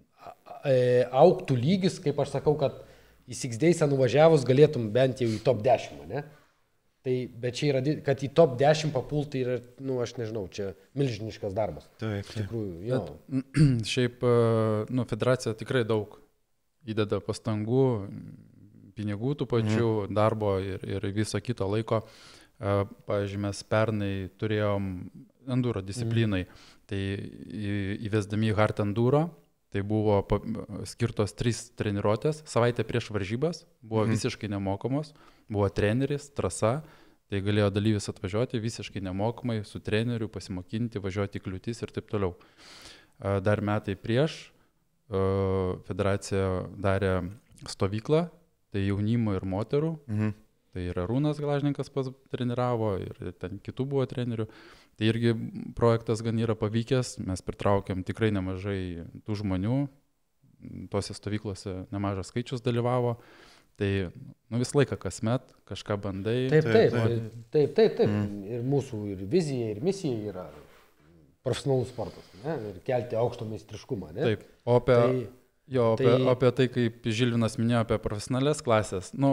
auktų lygis, kaip aš sakau, kad į Six Days'ą nuvažiavus galėtum bent jau į top dešimt, ne? Tai, bet čia yra, kad į top dešimt papulti yra, nu, aš nežinau, čia milžiniškas darbas. Taip, Iš taip. tikrųjų, jo. Bet, šiaip, e, nu, federacija tikrai daug įdeda pastangų, pinigų tų pačių, mhm. darbo ir, ir viso kito laiko. E, Pavyzdžiui, mes pernai turėjom enduro disciplinai, mhm. tai į- įvesdami hard enduro, tai buvo pa- skirtos trys treniruotės, savaitę prieš varžybas, buvo mhm. visiškai nemokamos, buvo treneris, trasa, tai galėjo dalyvis atvažiuoti visiškai nemokamai su treneriu, pasimokinti, važiuoti į kliūtis ir taip toliau. E, Dar metai prieš e, federacija darė stovyklą, tai jaunimo ir moterų, Mhm. tai ir Arūnas Glažninkas pas treniravo, ir ten kitų buvo trenerių. Tai irgi projektas gan yra pavykęs, mes pritraukėm tikrai nemažai tų žmonių, tose stovyklose nemažas skaičius dalyvavo. Tai nu, visą laiką kasmet kažką bandai. Taip, taip, taip, taip, taip, taip. Mm. Ir mūsų ir vizija, ir misija yra profesionalus sportas, ne? Ir kelti aukšto meistriškumą. Ne? Taip, o apie, tai, jo, apie, tai... apie tai, kaip Žilvinas minėjo apie profesionalias klasės, nu,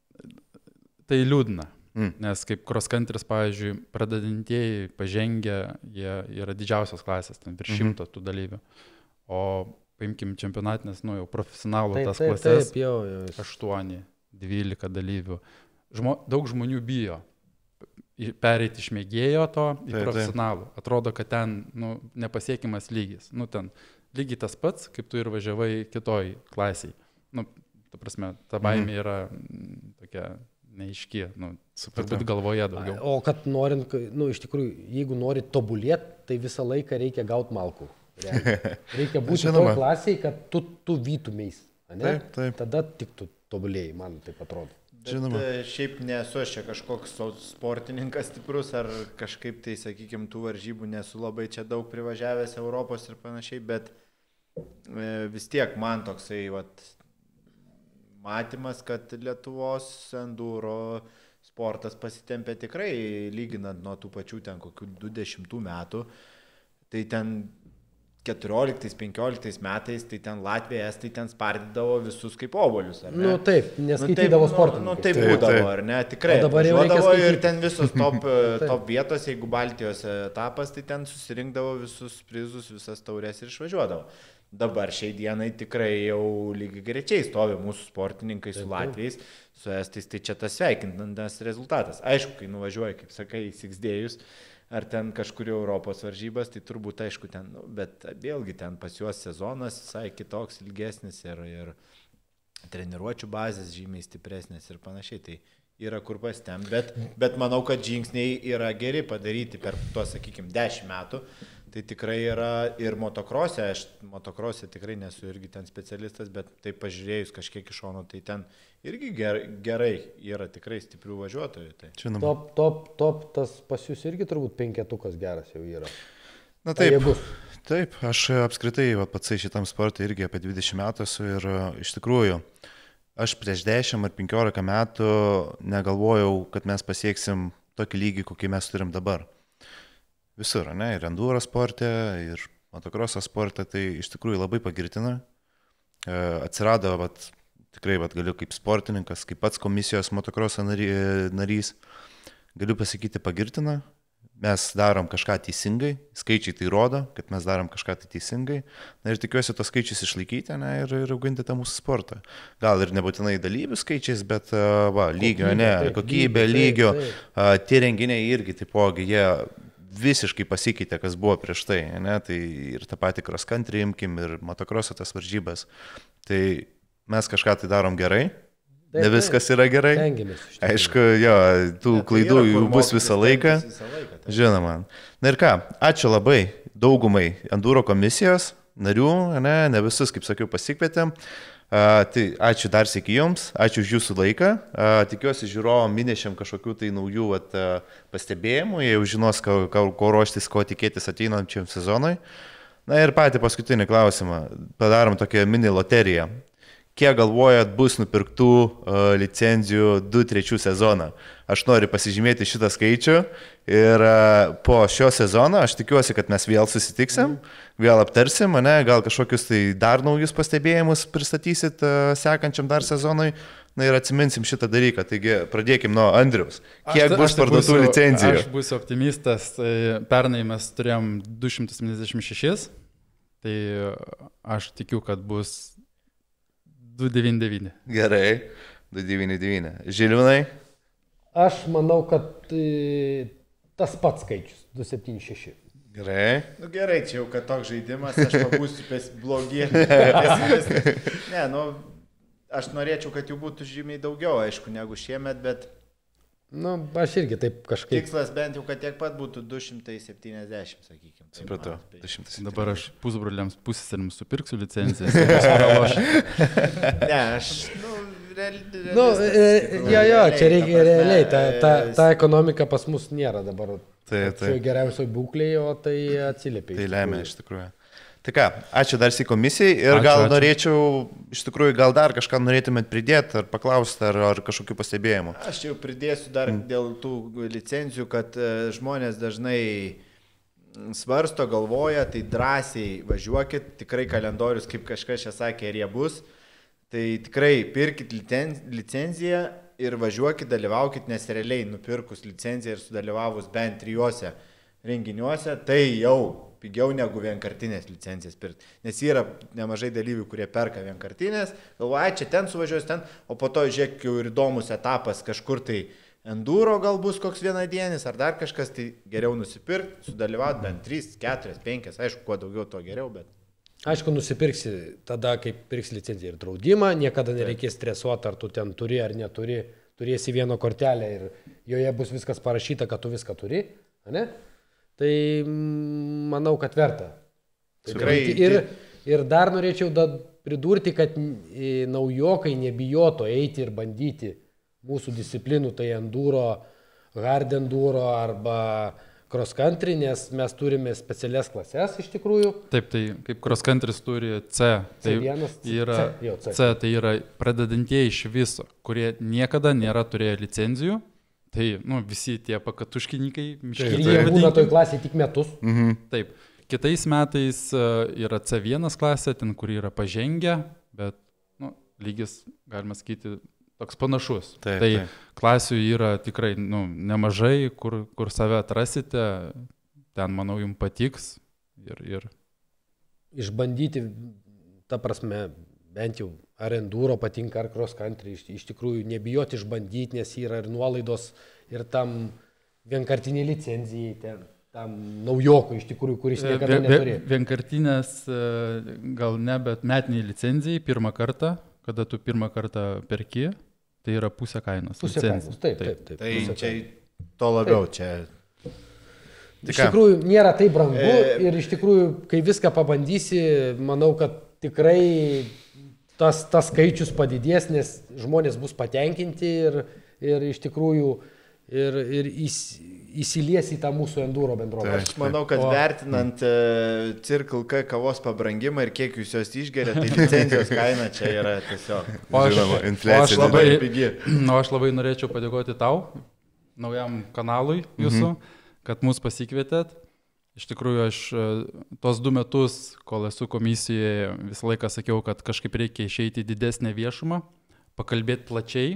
tai liūdna. Mm. Nes kaip cross country, pavyzdžiui, pradedantieji pažengę, jie yra didžiausios klasės, ten virš šimto mm-hmm. tų dalyvių. O paimkim čempionatinės, nu jau profesionalų taip, tas taip, klasės, taip, jau, jau. aštuoni, dvylika dalyvių. Žmo, daug žmonių bijo pereiti iš mėgėjo to į taip, profesionalų. Taip. Atrodo, kad ten nu, nepasiekimas lygis. Nu, ten lygiai tas pats, kaip tu ir važiavai kitoj klasiai. Nu, ta prasme, ta baimė mm. yra tokia neaiški, nu, turbūt galvoje daugiau. O kad norint, nu, iš tikrųjų, jeigu nori tobulėti, tai visą laiką reikia gauti malkų. Reikia būti toj klasiai, kad tu, tu vytumeis. Taip, taip. Tada tik tu tobulėjai, man taip atrodo. Bet žinoma. Šiaip nesu aš čia kažkoks sportininkas stiprus ar kažkaip tai, sakykime, tų varžybų nesu labai čia daug privažiavęs Europos ir panašiai, bet vis tiek man toksai vat, matymas, kad Lietuvos enduro sportas pasitempė tikrai, lyginant nuo tų pačių ten kokių dvidešimtų metų, tai ten keturioliktais penkioliktais metais, tai ten Latvija, Estai ten spardydavo visus kaip obuolius, ar ne? Nu taip, neskaitydavo sportininkai. Nu, nu taip būdavo, ar ne? Tikrai. O dabar jau reikia skaityti. Ir ten visos top, top vietos, jeigu Baltijos etapas, tai ten susirinkdavo visus prizus, visas taurės ir išvažiuodavo. Dabar šiai dienai tikrai jau lygiai grečiai stovi mūsų sportininkai su Latvijais, su Estais, tai čia tas sveikintas rezultatas. Aišku, kai nuvažiuoji, kaip sakai, Sixdėjus, ar ten kažkur Europos varžybas, tai turbūt aišku ten, nu, bet vėlgi ten pas juos sezonas visai kitoks, ilgesnis ir, ir treniruočių bazės žymiai stipresnės ir panašiai, tai yra kur pastem, bet, bet manau, kad žingsniai yra geri padaryti per tuos, sakykime, dešimt metų, tai tikrai yra ir motokrose, aš motokrose tikrai nesu irgi ten specialistas, bet taip pažiūrėjus kažkiek iš šono, tai ten irgi gerai, gerai yra tikrai stiprių važiuotojų. Tai. Top, top, top, tas pas jūs irgi turbūt penketukas geras jau yra. Na taip, taip, aš apskritai va, pats šitam sportui irgi apie dvidešimt metų esu ir iš tikrųjų, aš prieš dešimt ar penkiolika metų negalvojau, kad mes pasieksim tokį lygį, kokį mes turim dabar. Visur, ne, ir enduro sporte, ir motokroso sporte, tai iš tikrųjų labai pagirtina. E, atsirado, vat, tikrai vat, galiu kaip sportininkas, kaip pats komisijos motokroso narys, galiu pasakyti pagirtina. Mes darom kažką teisingai, skaičiai tai rodo, kad mes darom kažką tai teisingai. Na ir tikiuosi tos skaičius išlaikyti, ne, ir, ir auginti tą mūsų sportą. Gal ir nebūtinai dalyvių skaičiais, bet va, lygio, kokybė, ne, kokybė, lygio. A, tie renginiai irgi, taipogi, jie visiškai pasikeitė, kas buvo prieš tai, ne? Tai ir tą patį cross country imkim, ir motokroso tas varžybas. Tai mes kažką tai darom gerai, taip, ne viskas yra gerai. Tengiamės, aišku, jo, tų ne, klaidų tai jų bus visą laiką. Visą laiką tai. Žinoma. Na ir ką, ačiū labai daugumai enduro komisijos narių, ne, ne visus, kaip sakiau, pasikvietėm. Uh, tai ačiū dar sėki jums, ačiū už jūsų laiką, uh, tikiuosi žiūrovom įnešėm kažkokių tai naujų at, uh, pastebėjimų, jie jau žinos, ko, ko, ko ruoštis, ko tikėtis ateinančiam sezonui. Na ir patį paskutinį klausimą, padarom tokią mini loteriją. Kiek galvojat bus nupirktų uh, licenzijų du trečių sezoną? Aš noriu pasižymėti šitą skaičių ir uh, po šio sezono aš tikiuosi, kad mes vėl susitiksim, vėl aptarsim, ne, gal kažkokius tai dar naujus pastebėjimus pristatysit uh, sekančiam dar sezonui. Na ir atsiminsim šitą dalyką. Taigi pradėkim nuo Andriaus. Kiek aš, bus parduotų licenzijų? Aš būsiu optimistas. Pernai mes turėjom du šimtus septyniasdešimt šešis, tai aš tikiu, kad bus du devyni devyni. Gerai, du devyni devyni. Žilvinai? Aš manau, kad e, tas pats skaičius, du septyni šeši. Gerai. Nu gerai, čia jau kad toks žaidimas, aš pabūsiu pes blogį. Ne, nu, aš norėčiau, kad jų būtų žymiai daugiau, aišku, negu šiemet, bet... Nu, aš irgi taip kažkaip... Tikslas bent jau, kad tiek pat būtų du šimtai septyniasdešimt, sakykime. Supratau. Dabar aš pusbroliams, pusseserėms supirksiu licenciją. Ne, aš, nu, real, Nu, jo, jo, čia reikia realiai, ta, ta, ta ekonomika pas mus nėra dabar. Taip, taip. Geriausiai būklėje, o tai atsiliepia. Tai lemia iš tikrųjų. Tai ką, ačiū dar sį komisijai ir ačiū, gal ačiū. norėčiau, iš tikrųjų, gal dar kažką norėtumėt pridėti ar paklausti, ar, ar kažkokių pastebėjimų. Aš jau pridėsiu dar mm. dėl tų licencijų, kad žmonės dažnai svarsto, galvoja, tai drąsiai važiuokit, tikrai kalendorius, kaip kažkas čia sakė, ir jie bus. Tai tikrai pirkit licenciją ir važiuokit, dalyvaukit, nes realiai nupirkus licenciją ir sudalyvavus bent trijuose renginiuose, tai jau pigiau negu vienkartinės licencijas pirkti. Nes yra nemažai dalyvių, kurie perka vienkartinės, galvoja, čia ten suvažiuos ten, o po to žiūrėk, jau ir įdomus etapas kažkur tai enduro gal bus koks vienadienis ar dar kažkas, tai geriau nusipirkti, sudalyvauti bent trys, keturi, penki, aišku, kuo daugiau, to geriau, bet... Aišku, nusipirksi tada, kai pirks licenciją ir draudimą, niekada nereikės stresuoti, ar tu ten turi ar neturi, turėsi vieną kortelę ir joje bus viskas parašyta, kad tu viską turi, ne? Tai manau, kad verta. Tikrai. Ir, ir dar norėčiau da pridurti, kad naujokai nebijoto eiti ir bandyti mūsų disciplinų, tai enduro, hard enduro arba cross country, nes mes turime specialias klases iš tikrųjų. Taip, tai kaip cross country turi C, tai C vienas, yra, C, jo, C. C, tai yra pradedantieji iš viso, kurie niekada nėra turėję licenzijų. Tai, nu, visi tie pakatuškininkai, miškiai. Ir jie būna toj klasėje tik metus. Mhm. Taip. Kitais metais yra C vienas klasė, ten, kur yra pažengę, bet, nu, lygis, galima sakyti, toks panašus. Taip, tai taip. Klasių yra tikrai, nu, nemažai, kur, kur save atrasite, ten, manau, jums patiks. Ir, ir... Išbandyti, ta prasme, bent jau ar enduro patinka, ar cross country, iš, iš tikrųjų nebijoti išbandyti, nes yra ir nuolaidos, ir tam vienkartiniai licenzijai, ten, tam naujokui iš tikrųjų, kuris niekada neturėjo. Vienkartinės gal ne, bet metiniai licenzijai pirmą kartą, kada tu pirmą kartą perki, tai yra pusė kainos. Pusė kainos, taip, taip, taip. Tai čia to labiau, taip. Čia... Iš tikrųjų nėra taip brangu e... ir iš tikrųjų, kai viską pabandysi, manau, kad tikrai tas, tas skaičius padidės, nes žmonės bus patenkinti ir, ir iš tikrųjų ir, ir įs, įsilies į tą mūsų enduro bendrovę. Aš manau, kad o... vertinant uh, Circle K kavos pabrangimą ir kiek jūs jos išgeria, tai licencijos kaina čia yra tiesiog. O aš, Žinoma, o aš, labai, o aš labai norėčiau padėkoti tau, naujam kanalui jūsų, mhm. kad mus pasikvietėt. Iš tikrųjų, aš tos du metus, kol esu komisijoje, visą laiką sakiau, kad kažkaip reikia išeiti į didesnę viešumą, pakalbėti plačiai.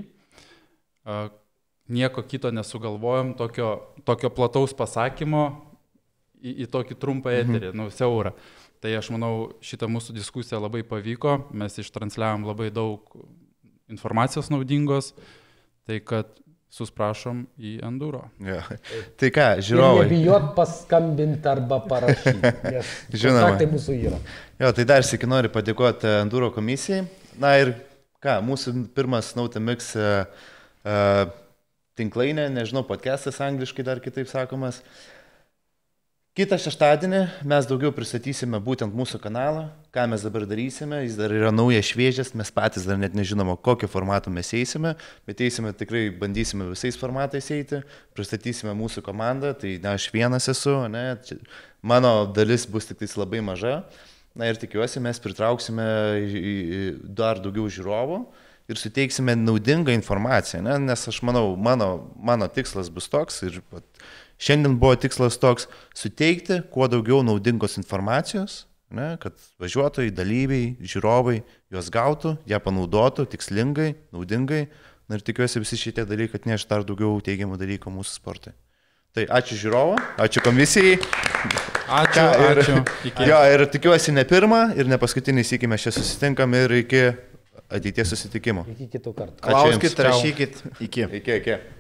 Nieko kito nesugalvojom, tokio, tokio plataus pasakymo į, į tokį trumpą eterį, mhm. nu, siaurą. Tai aš manau, šitą mūsų diskusiją labai pavyko, mes ištransliavom labai daug informacijos naudingos, tai kad susprašom į enduro. Ja. Tai ką, žiūrovai. Ir nebijot paskambinti arba parašyti, nes kontaktai mūsų yra. Jo, tai dar sėki noriu padėkoti enduro komisijai. Na ir ką, mūsų pirmas Nautamix uh, uh, tinklainė, nežinau, podcastas angliškai dar kitaip sakomas. Kitą šeštadienį mes daugiau pristatysime būtent mūsų kanalą, ką mes dabar darysime, jis dar yra naujas, šviežias, mes patys dar net nežinome, kokio formato mes eisime, bet eisime tikrai, bandysime visais formatais eiti, pristatysime mūsų komandą, tai ne aš vienas esu, ne, čia, mano dalis bus tik tais labai maža, na ir tikiuosi mes pritrauksime dar daugiau žiūrovų ir suteiksime naudingą informaciją, ne, nes aš manau, mano, mano tikslas bus toks ir šiandien buvo tikslas toks suteikti kuo daugiau naudingos informacijos, ne, kad važiuotojai, dalyviai, žiūrovai juos gautų, ją panaudotų tikslingai, naudingai. Na ir tikiuosi visi šitie dalykai atneš dar daugiau teigiamų dalykų mūsų sportui. Tai ačiū žiūrovo, ačiū komisijai. Ačiū, Ką, ir, ačiū. Iki. Jo, ir tikiuosi ne pirmą ir ne paskutinį sykį mes čia susitinkam ir iki ateities susitikimo. Iki kitų kartų. Klauskit, rašykit. Iki. Iki, iki.